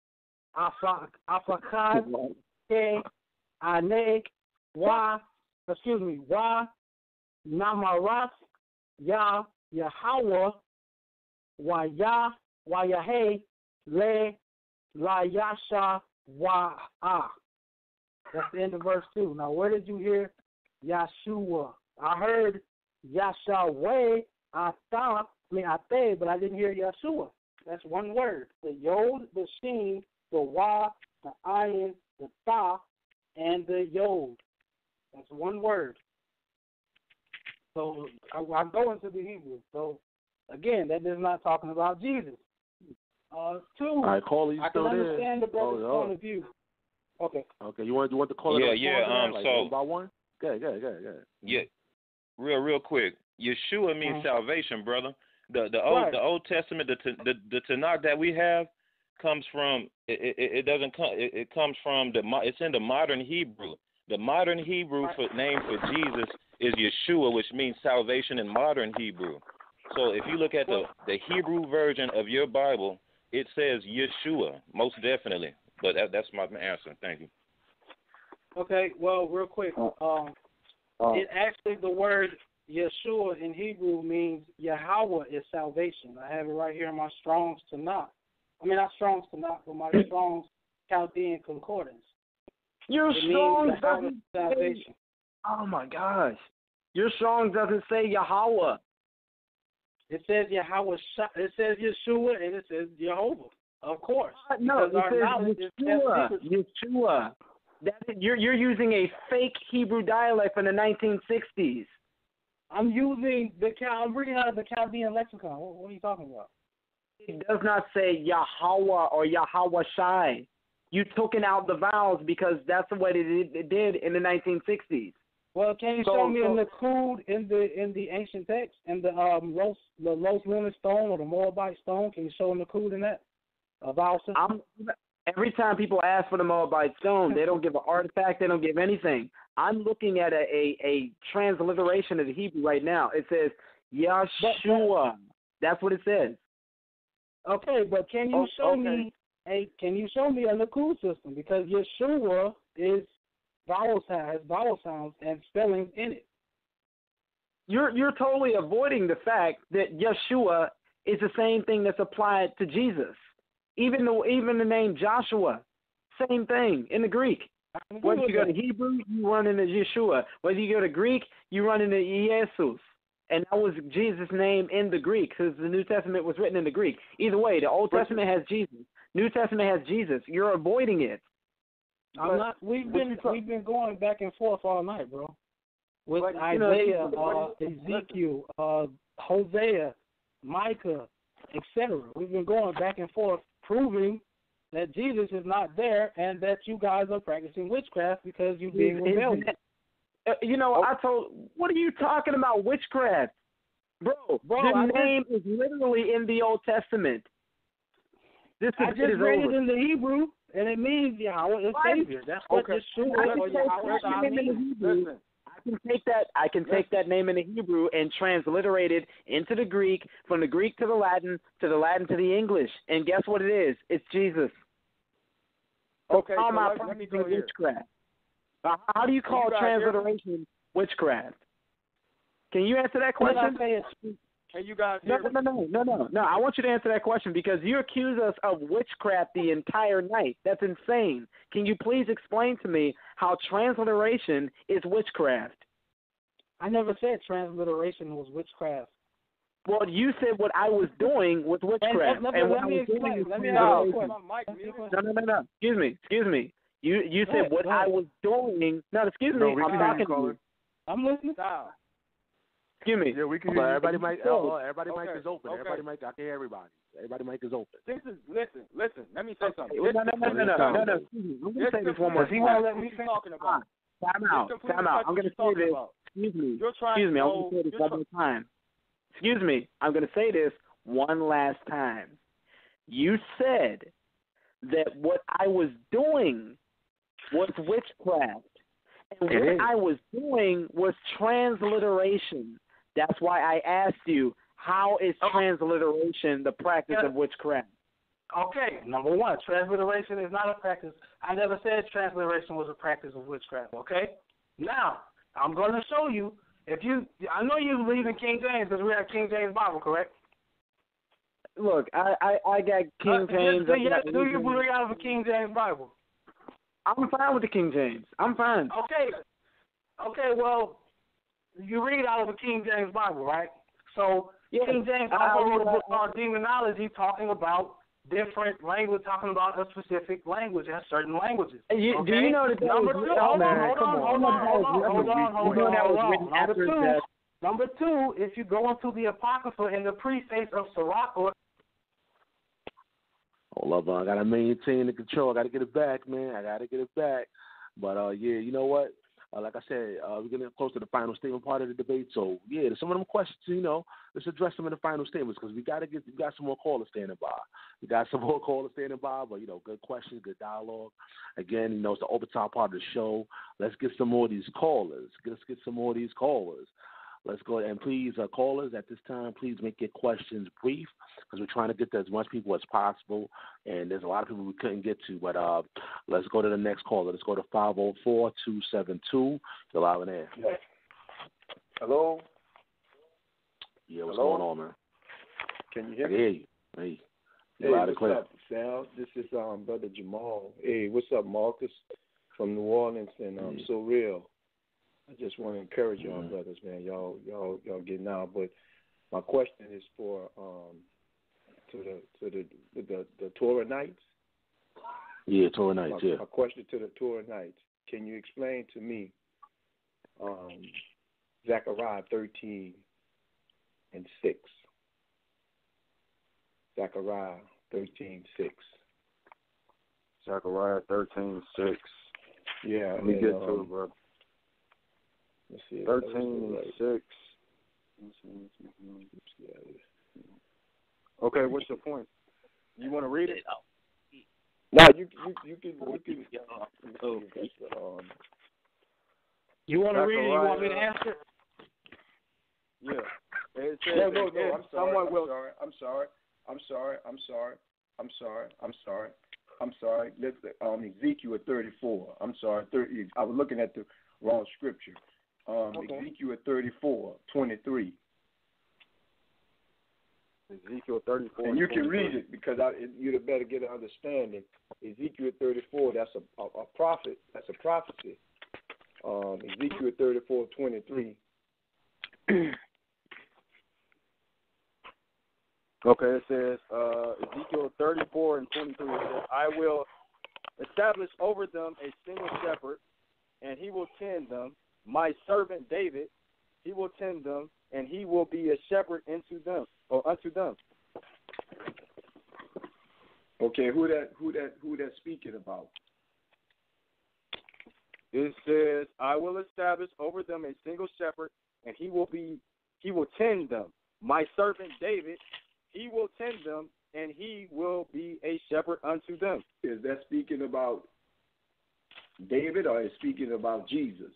Afakad Ke Ane Wa, excuse me, Wa Namaras Ya Yahweh Wa Ya Wa Yahe Le La Yasha Wa Ah. That's the end of verse two. Now, where did you hear Yahshua? I heard Yahshua. I thought, I mean, I say, but I didn't hear Yahshua. That's one word. The Yod, the Shin, the Wa, the Ayin, the Ta, and the Yod. That's one word. So I, I go into the Hebrew. So again, that is not talking about Jesus. Uh, two, All right, Carly, you I still can there? understand the brother's oh, oh. point of view. Okay. Okay, you want you want to call yeah, it? Yeah, yeah. Um, like so one by one. Go ahead, go ahead, go ahead, go ahead. Yeah, real, real quick. Yeshua means Mm-hmm. salvation, brother. The the old Right. the Old Testament, the the the Tanakh that we have comes from it. It, it doesn't come. It, it comes from the. It's in the modern Hebrew. The modern Hebrew for, name for Jesus is Yeshua, which means salvation in modern Hebrew. So if you look at the the Hebrew version of your Bible, it says Yeshua, most definitely. But that, that's my answer. Thank you. Okay, well, real quick. Um, it actually, the word Yeshua in Hebrew means Yahweh is salvation. I have it right here in my Strong's Tanakh. I mean, not Strong's Tanakh, but my Strong's Chaldean Concordance. Your it Strong's means doesn't salvation. Say, oh, my gosh. Your Strong's doesn't say Yahweh. It says Yahweh, it says Yeshua, and it says Jehovah. Of course. Uh, no, because it says Yeshua. Yeshua. That is, you're you're using a fake Hebrew dialect from the nineteen sixties. I'm using the I'm reading out of the Chaldean lexicon. What, what are you talking about? It does not say Yahweh or Yahweh Shai. You took out the vowels because that's what it, it did in the nineteen sixties. Well, can you so, show me so, in the Kud in the in the ancient text in the um Los the Los Lunar stone or the Moabite stone? Can you show in the Kud in that a vowel system? I'm, every time people ask for the Moabite stone, they don't give an artifact. They don't give anything. I'm looking at a, a, a transliteration of the Hebrew right now. It says Yahshua. That's what it says. Okay, but can you oh, show okay. me a can you show me a Nakud system? Because Yeshua is vowel sound has vowel sounds and spellings in it. You're you're totally avoiding the fact that Yeshua is the same thing that's applied to Jesus. Even the even the name Joshua, same thing in the Greek. Whether you go to Hebrew, you run into Yeshua. Whether you go to Greek, you run into Jesus. And that was Jesus' name in the Greek because the New Testament was written in the Greek. Either way, the Old Testament has Jesus. New Testament has Jesus. You're avoiding it. I'm not. We've been we've been going back and forth all night, bro. With but, Isaiah, know, uh, Ezekiel, uh, Hosea, Micah, et cetera. We've been going back and forth, proving that Jesus is not there and that you guys are practicing witchcraft because you're being rebellious. Uh, you know, I told. What are you talking about, witchcraft, bro? bro the I name just, is literally in the Old Testament. This I just is read over. it in the Hebrew, and it means Yahweh is Savior. That's what okay. Yeshua or Yahweh means. Listen. I can take that. I can take that name in the Hebrew and transliterate it into the Greek, from the Greek to the Latin, to the Latin to the English, and guess what it is? It's Jesus. Okay, how so am I let, let me go here. Witchcraft? Uh, how do you call transliteration witchcraft? Can you answer that question? Can you guys no, hear no, no, no, no, no. I want you to answer that question because you accuse us of witchcraft the entire night. That's insane. Can you please explain to me how transliteration is witchcraft? I never said transliteration was witchcraft. Well, you said what I was doing was witchcraft. And, and, and let me explain. Let me ask you a question. No, no, no, no. Excuse me. Excuse me. You you said what I was doing. No, excuse No, me. we I'm can hear you, talking to caller. you. I'm listening. Stop. Excuse me. Yeah, we can But hear you. everybody mic, Yeah. oh, everybody Okay, mic is open. okay. Everybody mic, I can hear everybody. Everybody mic is open. This is listen, listen. Let me say something. No, no, no, no, no, no, no, no. Excuse me. I'm going to say this one more He time. won't let me finish talking about. Time out. Time out. I'm going to say this. Excuse me. You're trying Excuse me. to I'm go, going to say this you're one try- more time. Excuse me. I'm going to say this one last time. You said that what I was doing was witchcraft. And what It is. I was doing was transliteration. That's why I asked you, how is transliteration the practice of witchcraft? Okay, number one, transliteration is not a practice. I never said transliteration was a practice of witchcraft, okay? Now, I'm going to show you, if you, I know you believe in King James because we have King James Bible, correct? Look, I, I, I got King Uh, James. do, I you, got do you King- believe out of a King James Bible? I'm fine with the King James. I'm fine. Okay, okay, well, you read out of a King James Bible, right? So Yeah, King James I- also I- wrote a book I- called Demonology, talking about different language, talking about a specific language and certain languages. You, okay? Do you know that that number was, two? oh, Hold man, on, hold come on, on. hold on, hold on, hold on, hold on, hold You know on. that was hold written on. Number after two, death. number two, if you go into the Apocrypha in the preface of ssoreal. Hold up, I gotta maintain the control. I gotta get it back, man. I gotta get it back. But uh, yeah, you know what? Uh, like I said, uh, we're getting close to the final statement part of the debate. So yeah, some of them questions, you know, let's address them in the final statements because we gotta get, we got some more callers standing by. We got some more callers standing by, but you know, good questions, good dialogue. Again, you know, it's the overtime part of the show. Let's get some more of these callers. Let's get some more of these callers. Let's go and please, uh, callers at this time, please make your questions brief because we're trying to get to as much people as possible. And there's a lot of people we couldn't get to, but uh, let's go to the next caller. Let's go to five oh four, two seven two. You're live and air. Hello? Yeah, what's Hello? going on, man? Can you hear I me? can hear you. Hey, Hey, you're loud and what's clear. up, Sal? This is um brother Jamal. Hey, what's up, Marcus from New Orleans and um Yeah. ssoreal. I just want to encourage y'all, Mhm. brothers, man. Y'all, y'all, y'all getting out. But my question is for um to the to the the, the, the Torah Knights. Yeah, Torah Nights, my, yeah. my question to the Torah Knights: can you explain to me um Zechariah thirteen and six? Zechariah thirteen six. Zechariah thirteen six. Yeah, Let me and, get um, to it, bro. Let's see. if thirteen that and was six. Okay, what's your point? You want to read it? No, you you you can you can. Oh, um, You want to read it? You want me to Zechariah- answer? Yeah. It says, No, no, it- no, it- I'm sorry, someone I'm will. sorry, I'm sorry. I'm sorry. I'm sorry. I'm sorry. I'm sorry. I'm sorry. Let's um Ezekiel thirty-four. I'm sorry. thirty. I was looking at the wrong scripture. Um, Okay. Ezekiel thirty-four, twenty-three. Ezekiel thirty-four. And you can twenty-three. read it because I, you'd better get an understanding. Ezekiel thirty-four, that's a, a, a prophet. That's a prophecy. Um, Ezekiel thirty-four, twenty-three. Okay, it says, uh, Ezekiel thirty-four and twenty-three, it says, I will establish over them a single shepherd, and he will tend them. My servant David, he will tend them, and he will be a shepherd unto them, or unto them. Okay, who that who that who that speaking about? It says, I will establish over them a single shepherd, and he will be he will tend them. My servant David, he will tend them, and he will be a shepherd unto them. Is that speaking about David, or is it speaking about Jesus?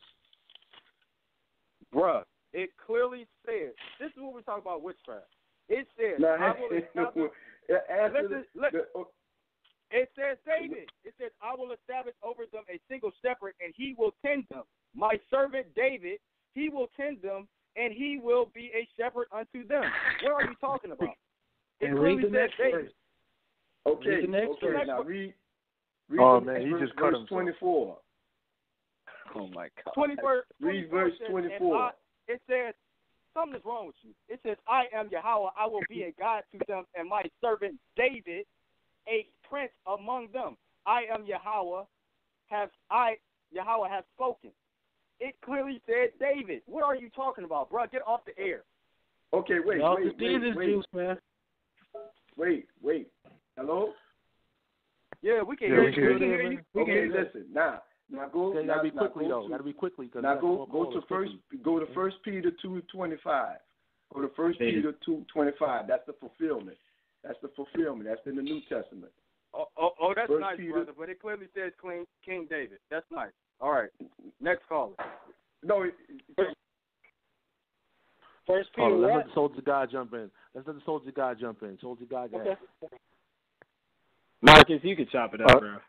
Bruh, it clearly says, this is what we're talking about witchcraft. It says, Nah, I will establish, after listen, the- listen, the- it says David. It says, I will establish over them a single shepherd, and he will tend them. My servant David, he will tend them, and he will be a shepherd unto them. What are you talking about? It And clearly read the says next David. verse. Okay, Read the next okay, verse. now read, read Oh, the man, next he verse, just cut verse himself. twenty-four. Oh, my God. twenty verse, Read twenty-four verse says, twenty-four. and I, it says, something is wrong with you. It says, I am Yahweh, I will be a God to them, and my servant David, a prince among them. I am Yahweh, have I, Yahweh, have spoken. It clearly said David. What are you talking about, bro? Get off the air. Okay, wait, Y'all wait, wait, wait, wait. wait. Juice, man. Wait, wait. Hello? Yeah, we can Yeah, hear we you. can We can hear you. We can Okay, hear you. listen. Now, now go. Okay, now, gotta be now quickly go though. to, Gotta be quickly. Cause now that's go more go callers to first. quickly. Go to First Peter two twenty five. Go to First Hey. Peter two twenty five. That's the fulfillment. That's the fulfillment. That's in the New Testament. Oh, oh, oh that's First nice, Peter. brother. But it clearly says King, King David. That's nice. All right. Next caller. No. It, it, First Peter. Hold on, let's what? let the soldier guy jump in. Let's let the soldier guy jump in. Soldier guy, go ahead. Okay. Marcus, you could chop it up, Uh, bro.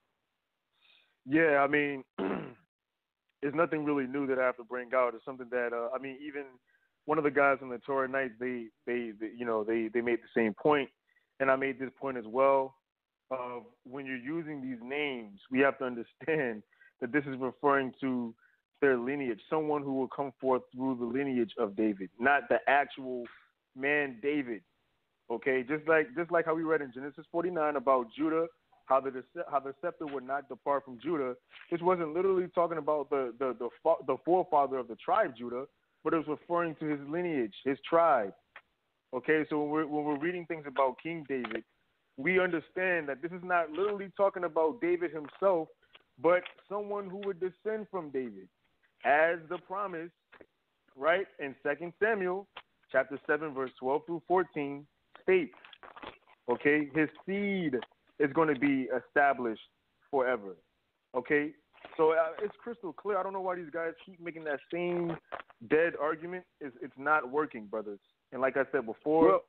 Yeah, I mean, it's nothing really new that I have to bring out. It's something that uh, I mean, even one of the guys in the Torah Nights, they, they, they, you know, they, they made the same point, and I made this point as well. Of when you're using these names, we have to understand that this is referring to their lineage, someone who will come forth through the lineage of David, not the actual man David. Okay, just like just like how we read in Genesis forty-nine about Judah, how the how the scepter would not depart from Judah. This wasn't literally talking about the the the, the forefather of the tribe Judah, but it was referring to his lineage, his tribe. Okay, so when we're when we're reading things about King David, we understand that this is not literally talking about David himself, but someone who would descend from David, as the promise, right, in Second Samuel chapter seven, verse twelve through fourteen states. Okay, his seed is going to be established forever. Okay, so uh, it's crystal clear. I don't know why these guys keep making that same dead argument. It's, it's not working, brothers. And like I said before, well,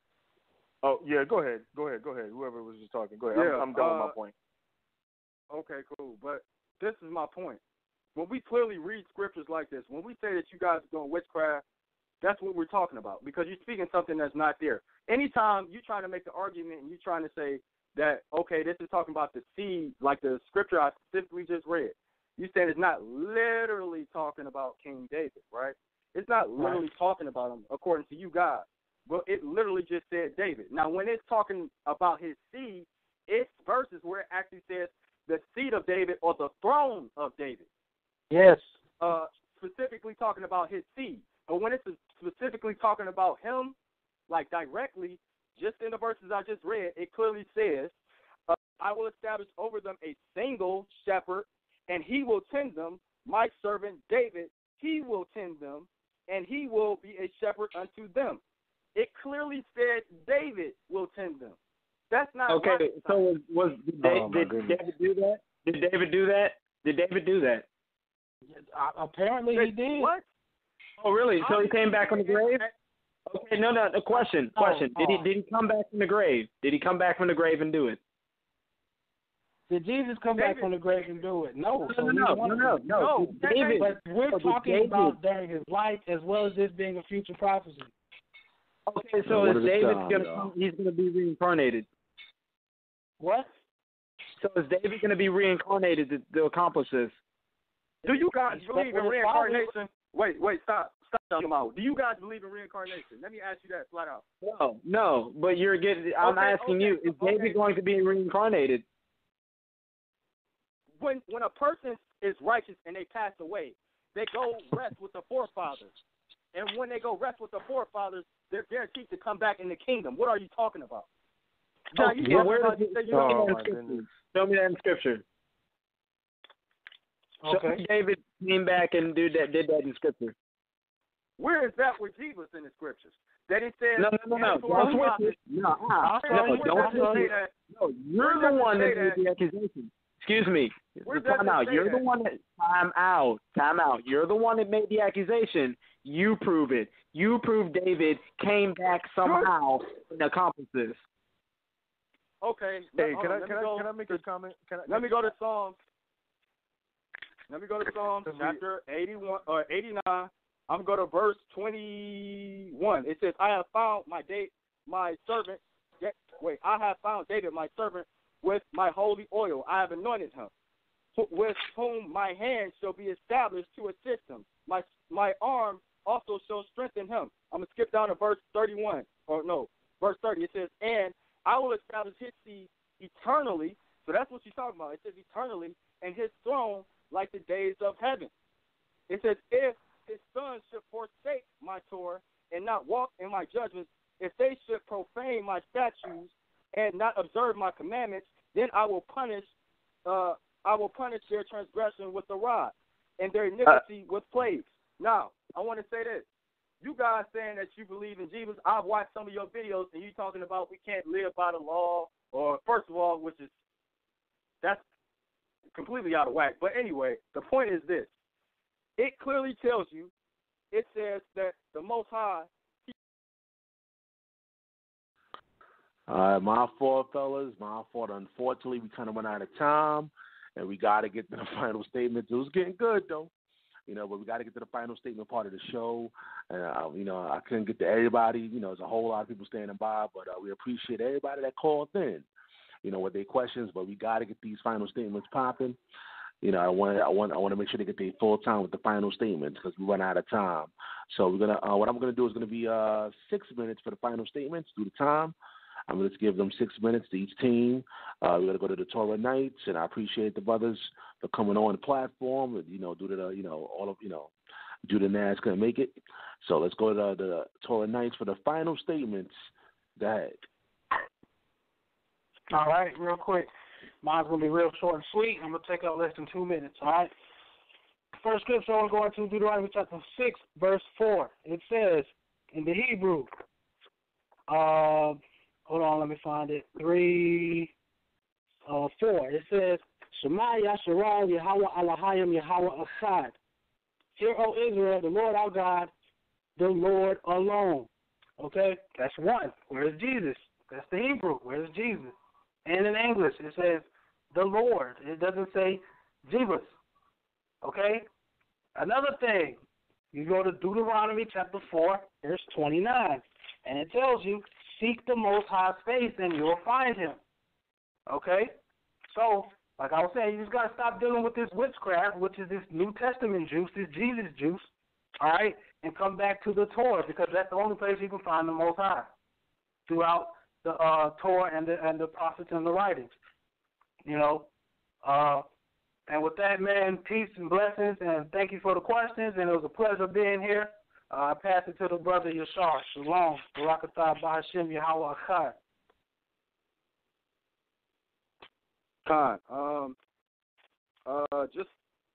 oh yeah, go ahead, go ahead, go ahead. Whoever was just talking, go ahead. Yeah, I'm, I'm done uh, with my point. Okay, cool. But this is my point. When we clearly read scriptures like this, when we say that you guys are doing witchcraft, that's what we're talking about, because you're speaking something that's not there. Anytime you're trying to make the argument and you're trying to say that, okay, this is talking about the seed, like the scripture I specifically just read, you said it's not literally talking about King David, right? It's not literally right. talking about him according to you guys. But it literally just said David. Now, when it's talking about his seed, it's verses where it actually says the seed of David or the throne of David. Yes. Uh, specifically talking about his seed. But when it's specifically talking about him, like directly, just in the verses I just read, it clearly says, uh, I will establish over them a single shepherd, and he will tend them. My servant David, he will tend them, and he will be a shepherd unto them. It clearly said David will tend them. That's not okay. Right. So was, was did, oh, did David do that? Did David do that? Did David do that? Uh, apparently he did. What? Oh, really? So he came back from the grave? Okay, no, no. The question, question. Did he did he come back from the grave? Did he come back from the grave and do it? Did Jesus come David. back from the grave and do it? No. No, so no, no, no, no, no. no. David. But we're so talking David. about during his life as well as this being a future prophecy. Okay, so no, is David sound, gonna y'all? come, he's gonna be reincarnated? What? So is David gonna be reincarnated to, to accomplish this? Do you guys He's believe in father. reincarnation? Wait, wait, stop. Stop talking about. Do you guys believe in reincarnation? Let me ask you that flat out. No, no. But you're getting. I'm Okay, asking okay, you: is David okay. going to be reincarnated? When when a person is righteous and they pass away, they go rest with the forefathers. And when they go rest with the forefathers, they're guaranteed to come back in the kingdom. What are you talking about? Now, you well, where about, does you it, say show, you me know, that in scripture. Show me that in scripture. Okay. Show me David came back and did that. Did that in scripture. Where is that with Jesus in the scriptures? That it says No, no, no, no. Don't switch it. No, uh, no, don't switch it. No, you're the one that made the accusation. Excuse me. Time out. You're the one that time out. Time out. You're the one that made the accusation. You prove it. You prove David came back somehow and accomplished this. Okay. Hey, let, can I let can me I go, can I make a comment? Can I, Let me go to Psalms. Let me go to Psalms chapter eighty-one or eighty-nine. I'm going to verse twenty-one. It says, "I have found my date, my servant. Wait, I have found David, my servant, with my holy oil. I have anointed him, with whom my hand shall be established to assist him. My my arm also shall strengthen him." I'm gonna skip down to verse thirty-one, or no, verse thirty. It says, "And I will establish his seed eternally." So that's what she's talking about. It says eternally, and his throne like the days of heaven. It says, if his sons should forsake my Torah and not walk in my judgments, if they should profane my statutes and not observe my commandments, then I will punish uh, I will punish their transgression with the rod and their iniquity uh, with plagues. Now, I want to say this. You guys saying that you believe in Jesus, I've watched some of your videos, and you talking about we can't live by the law, or first of all, which is, that's completely out of whack. But anyway, the point is this. It clearly tells you, it says that the Most High. Uh, my fault, fellas. My fault. Unfortunately, we kind of went out of time, and we got to get to the final statements. It was getting good, though. You know, but we got to get to the final statement part of the show. And, uh, you know, I couldn't get to everybody. You know, there's a whole lot of people standing by, but uh, we appreciate everybody that called in, you know, with their questions. But we got to get these final statements popping. You know, I want I want I want to make sure they get their full time with the final statements because we run out of time. So we're gonna uh, what I'm gonna do is gonna be uh, six minutes for the final statements due to time. I'm going to give them six minutes to each team. Uh, we're going to go to the Torah Nights, and I appreciate the brothers for coming on the platform. You know, due to the, you know, all of, you know, Judah Naz couldn't make it. So let's go to the, the Torah Nights for the final statements. Go ahead. All right, real quick. Mine's going to be real short and sweet. I'm going to take up less than two minutes, all right? First scripture I'm going to Deuteronomy chapter six, verse four. It says, in the Hebrew, uh, hold on, let me find it. Three, uh, four. It says, Shema Yasharal Yahweh Elohim Yahweh Echad. Hear, O Israel, the Lord our God, the Lord alone. Okay? That's one. Where's Jesus? That's the Hebrew. Where's Jesus? And in English, it says the Lord. It doesn't say Jesus. Okay? Another thing, you go to Deuteronomy chapter four, verse twenty-nine, and it tells you, seek the Most High's face and you'll find him. Okay? So, like I was saying, you just got to stop dealing with this witchcraft, which is this New Testament juice, this Jesus juice, all right, and come back to the Torah because that's the only place you can find the Most High throughout the uh, Torah and the, and the prophets and the writings. You know? Uh, and with that, man, peace and blessings, and thank you for the questions, and it was a pleasure being here. Uh, I pass it to the brother Yashar. Shalom. Barakatah Ba'Hashem Yahweh Echad. Khan, um, uh, just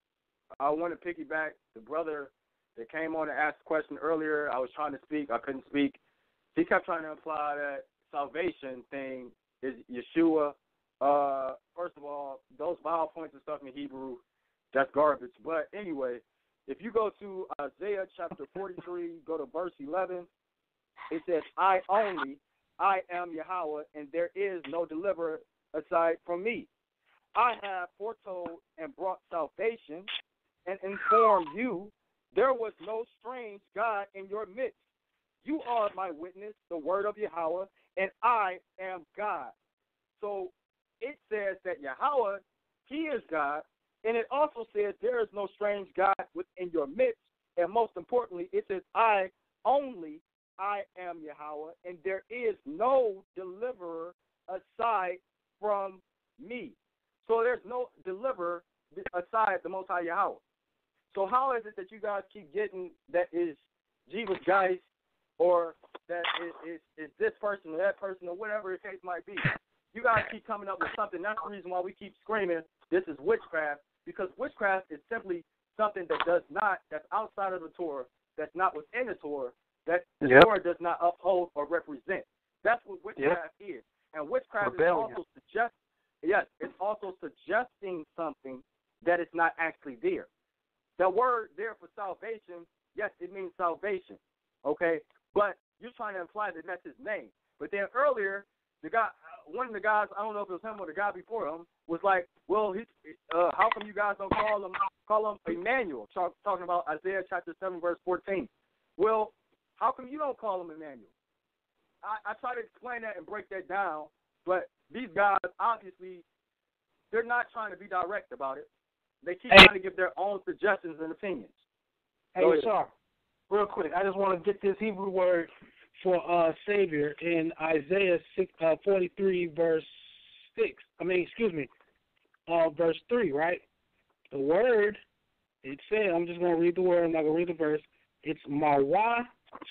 I want to piggyback the brother that came on and asked a question earlier. I was trying to speak, I couldn't speak. He kept trying to imply that salvation thing is Yeshua. Uh, first of all, those vowel points and stuff in Hebrew, that's garbage. But anyway, if you go to Isaiah chapter forty-three, go to verse eleven, it says, I only, I am Yahweh, and there is no deliverer aside from me. I have foretold and brought salvation and informed you there was no strange God in your midst. You are my witness, the word of Yahweh, and I am God. So it says that Yahweh, he is God, and it also says there is no strange God within your midst. And most importantly, it says, I only, I am Yahweh, and there is no deliverer aside from me. So there's no deliverer aside the Most High Yahweh. So how is it that you guys keep getting that is Jesus guys, or that is, is, is this person or that person or whatever the case might be? You guys keep coming up with something. That's the reason why we keep screaming this is witchcraft, because witchcraft is simply something that does not, that's outside of the Torah, that's not within the Torah, that the yep. Torah does not uphold or represent. That's what witchcraft yep. is. And witchcraft Rebellion. is also suggest, yes, it's also suggesting something that is not actually there. The word there for salvation, yes, it means salvation, okay? But you're trying to imply that that's his name. But then earlier, the guy, one of the guys, I don't know if it was him or the guy before him, was like, well, he, uh, how come you guys don't call him call him Emmanuel? Talk, talking about Isaiah chapter seven, verse fourteen. Well, how come you don't call him Emmanuel? I, I try to explain that and break that down, but these guys, obviously, they're not trying to be direct about it. They keep hey. trying to give their own suggestions and opinions. Hey, sorry, real quick, I just want to get this Hebrew word for uh, Savior in Isaiah six, uh, forty-three, verse six. I mean, excuse me, uh, verse three, right? The word, it said, I'm just going to read the word, I'm not going to read the verse. It's Mawashayak.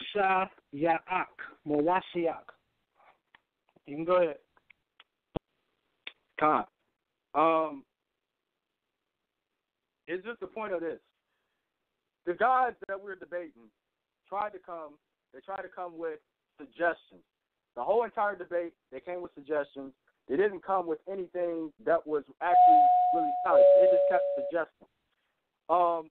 Mawashayak. You can go ahead. Con. Um, it's just the point of this. The guys that we're debating tried to come, they tried to come with suggestions. The whole entire debate, they came with suggestions. They didn't come with anything that was actually really solid. They just kept suggesting. Um,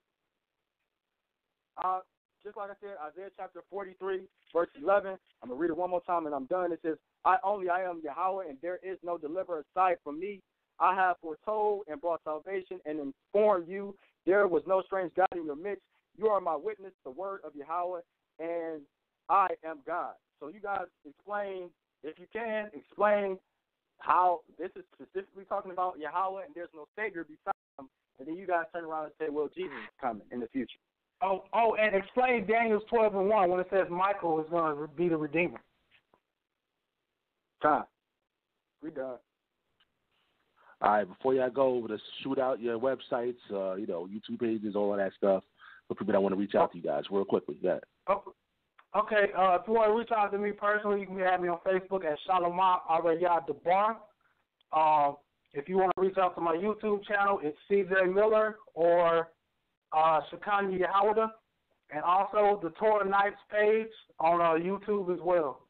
uh, just like I said, Isaiah chapter forty-three, verse eleven. I'm going to read it one more time and I'm done. It says, I only I am Yahweh, and there is no deliverer aside from me. I have foretold and brought salvation and informed you. There was no strange God in your midst. You are my witness, the word of Yahweh, and I am God. So you guys explain, if you can, explain how this is specifically talking about Yahweh and there's no Savior beside him. And then you guys turn around and say, well, Jesus is coming in the future. Oh, oh, and explain Daniel twelve and one when it says Michael is going to be the Redeemer. Time. We done. All right, before y'all go over to shoot out your websites, uh, you know, YouTube pages, all of that stuff, for people that want to reach out to you guys real quickly. Yeah. Oh, okay, uh, if you want to reach out to me personally, you can have me on Facebook at Shalomah Arayah Debar. Um, if you want to reach out to my YouTube channel, it's C J Miller or uh, Shekania Yahawada, and also the Torah Nights page on uh, YouTube as well.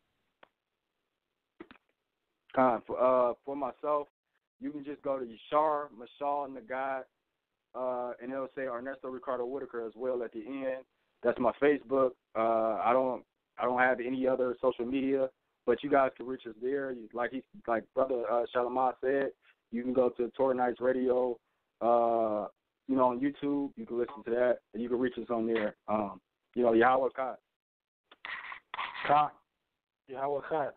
Time for uh for myself, you can just go to Yashar, Mashal, Nagat, uh, and it'll say Ernesto Ricardo Whitaker as well at the end. That's my Facebook. Uh, I don't I don't have any other social media, but you guys can reach us there. Like he like Brother uh, Shalamah said, you can go to Torah Nights Radio, uh, you know, on YouTube. You can listen to that, and you can reach us on there. Um, you know, Yahweh Kai. Kai. Yahweh Kai.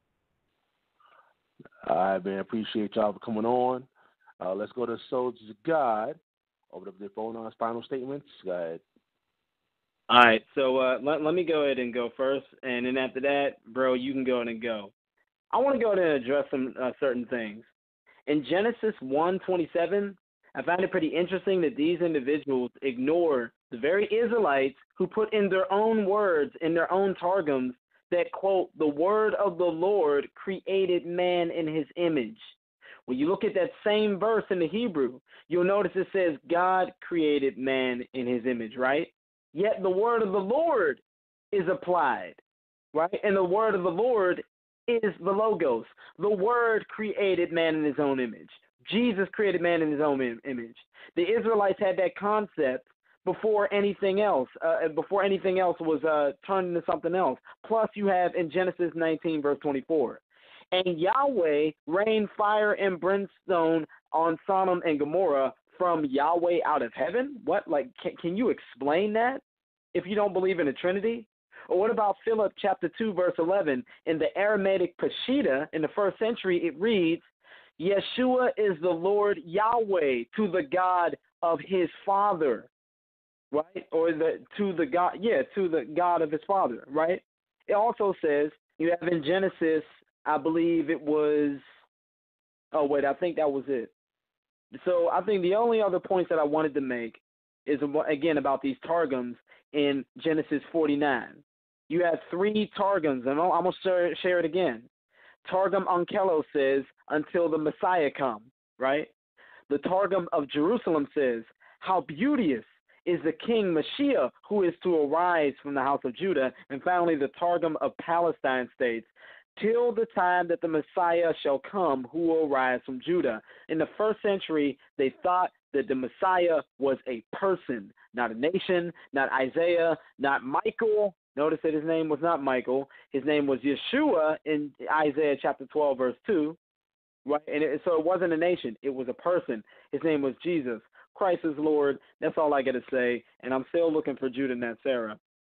All right, man. Appreciate y'all for coming on. Uh, let's go to Soldiers of God. Over to the phone on final statements. Go ahead. All right, so uh, let, let me go ahead and go first, and then after that, bro, you can go ahead and go. I want to go ahead and address some uh, certain things. In Genesis one twenty-seven, I find it pretty interesting that these individuals ignore the very Israelites who put in their own words, in their own targums, that, quote, the word of the Lord created man in his image. When you look at that same verse in the Hebrew, you'll notice it says God created man in his image, right? Yet the word of the Lord is applied, right? And the word of the Lord is the Logos. The word created man in his own image. Jesus created man in his own im- image. The Israelites had that concept before anything else, uh, before anything else was uh, turned into something else. Plus, you have in Genesis nineteen, verse twenty-four, and Yahweh rained fire and brimstone on Sodom and Gomorrah from Yahweh out of heaven? What? Like, can, can you explain that if you don't believe in the Trinity? Or what about Philip chapter two, verse eleven? In the Aramaic Peshitta, in the first century, it reads, Yeshua is the Lord Yahweh to the God of his father. Right? Or the to the God, yeah, to the God of his father, right? It also says, you have in Genesis, I believe it was, oh, wait, I think that was it. So I think the only other points that I wanted to make is, again, about these targums in Genesis forty-nine. You have three targums, and I'm going to share it again. Targum Onkelos says, until the Messiah come, right? The Targum of Jerusalem says, how beauteous is the king Mashiach who is to arise from the house of Judah. And finally, the Targum of Palestine states, till the time that the Messiah shall come who will rise from Judah. In the first century, they thought that the Messiah was a person, not a nation, not Isaiah, not Michael. Notice that his name was not Michael. His name was Yeshua in Isaiah chapter twelve, verse two. Right? And it, so it wasn't a nation. It was a person. His name was Jesus. Christ is Lord. That's all I got to say. And I'm still looking for Judah and Sarah.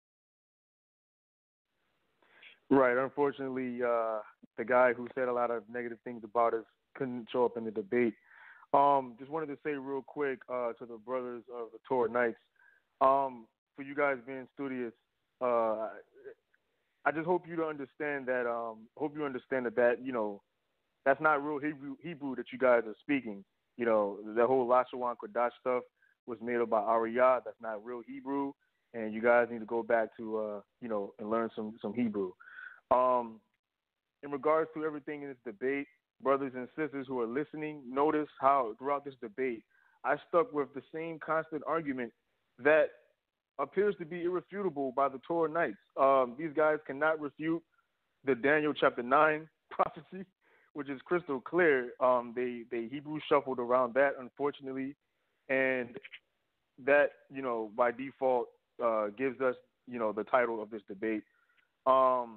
Right. Unfortunately, uh, the guy who said a lot of negative things about us couldn't show up in the debate. Um, just wanted to say real quick uh, to the brothers of the Torah Nights, um, for you guys being studious, uh, I just hope you to understand that. Um, hope you understand that that you know that's not real Hebrew Hebrew that you guys are speaking. you know, the whole Lashawan Kodash stuff was made up by Ariyah. That's not real Hebrew, and you guys need to go back to, uh, you know, and learn some, some Hebrew. Um, in regards to everything in this debate, brothers and sisters who are listening, notice how throughout this debate, I stuck with the same constant argument that appears to be irrefutable by the Torah Knights. Um, these guys cannot refute the Daniel chapter nine prophecy, which is crystal clear. Um, they, they Hebrew shuffled around that, unfortunately, and that, you know, by default uh, gives us, you know, the title of this debate. Um,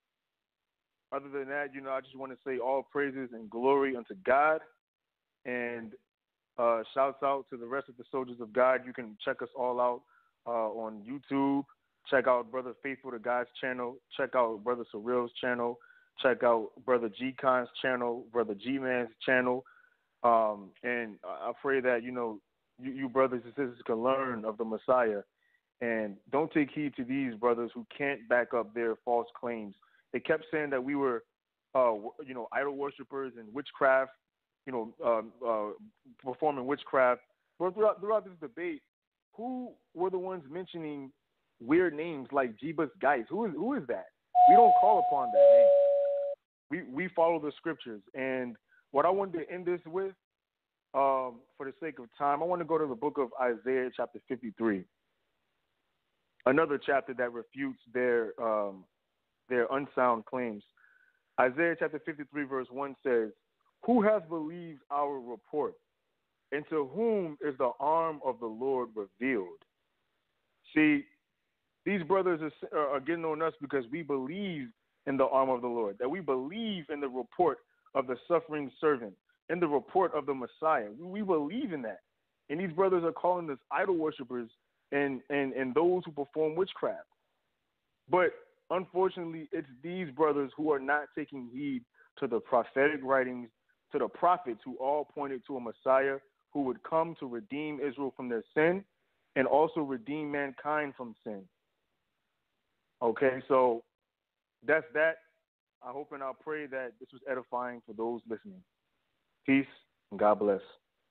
other than that, you know, I just want to say all praises and glory unto God, and uh, shouts out to the rest of the soldiers of God. You can check us all out uh, on YouTube. Check out Brother Faithful to God's channel. Check out Brother ssoreal's channel. Check out Brother G-Con's channel, Brother G-Man's channel. Um, and I pray that, you know, you, you brothers and sisters can learn of the Messiah. And don't take heed to these brothers who can't back up their false claims. They kept saying that we were, uh, you know, idol worshipers and witchcraft, you know, um, uh, performing witchcraft. But throughout, throughout this debate, who were the ones mentioning weird names like Jebus Geis? Who is who is that? We don't call upon that name. We we follow the scriptures. And what I wanted to end this with, um, for the sake of time, I want to go to the book of Isaiah chapter fifty-three. Another chapter that refutes their um, their unsound claims. Isaiah chapter fifty-three verse one says, "Who has believed our report? And to whom is the arm of the Lord revealed?" See, these brothers are, are getting on us because we believe in the arm of the Lord, that we believe in the report of the suffering servant, in the report of the Messiah. We, we believe in that. And these brothers are calling us idol worshipers and, and, and those who perform witchcraft. But unfortunately, it's these brothers who are not taking heed to the prophetic writings, to the prophets who all pointed to a Messiah who would come to redeem Israel from their sin and also redeem mankind from sin. Okay, so that's that. I hope and I pray that this was edifying for those listening. Peace and God bless.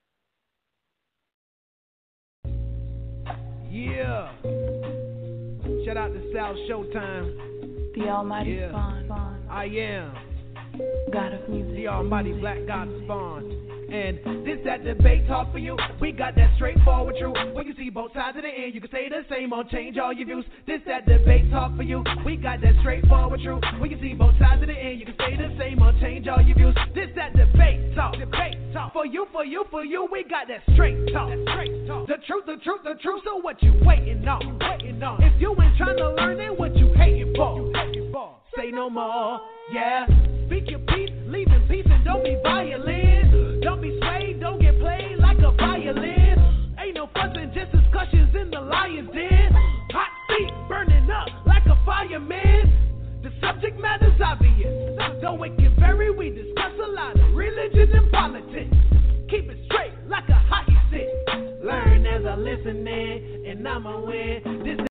Yeah. Shout out to South Showtime. The Almighty yeah. Spawn. I am. God of music. The Almighty Black God Spawn. And this that debate talk for you. We got that straightforward truth. When you see both sides of the end, you can say the same or change all your views. This that debate talk for you. We got that straightforward truth. When you see both sides of the end, you can say the same or change all your views. This that debate talk. Debate talk. For you, for you, for you, we got that straight talk. That straight talk. The truth, the truth, the truth. So what you waiting on? You waiting on? If you ain't trying to learn it, what you hating for? You hating for? Say no more. Yeah. Speak your peace, leave in peace, and don't be violent. Don't be swayed, don't get played like a violin. Ain't no fussing, just discussions in the lion's den. Hot seat burning up like a fireman. The subject matter's obvious, though it can vary. We discuss a lot of religion and politics. Keep it straight like a hockey stick. Learn as I listen in, and I'ma win. This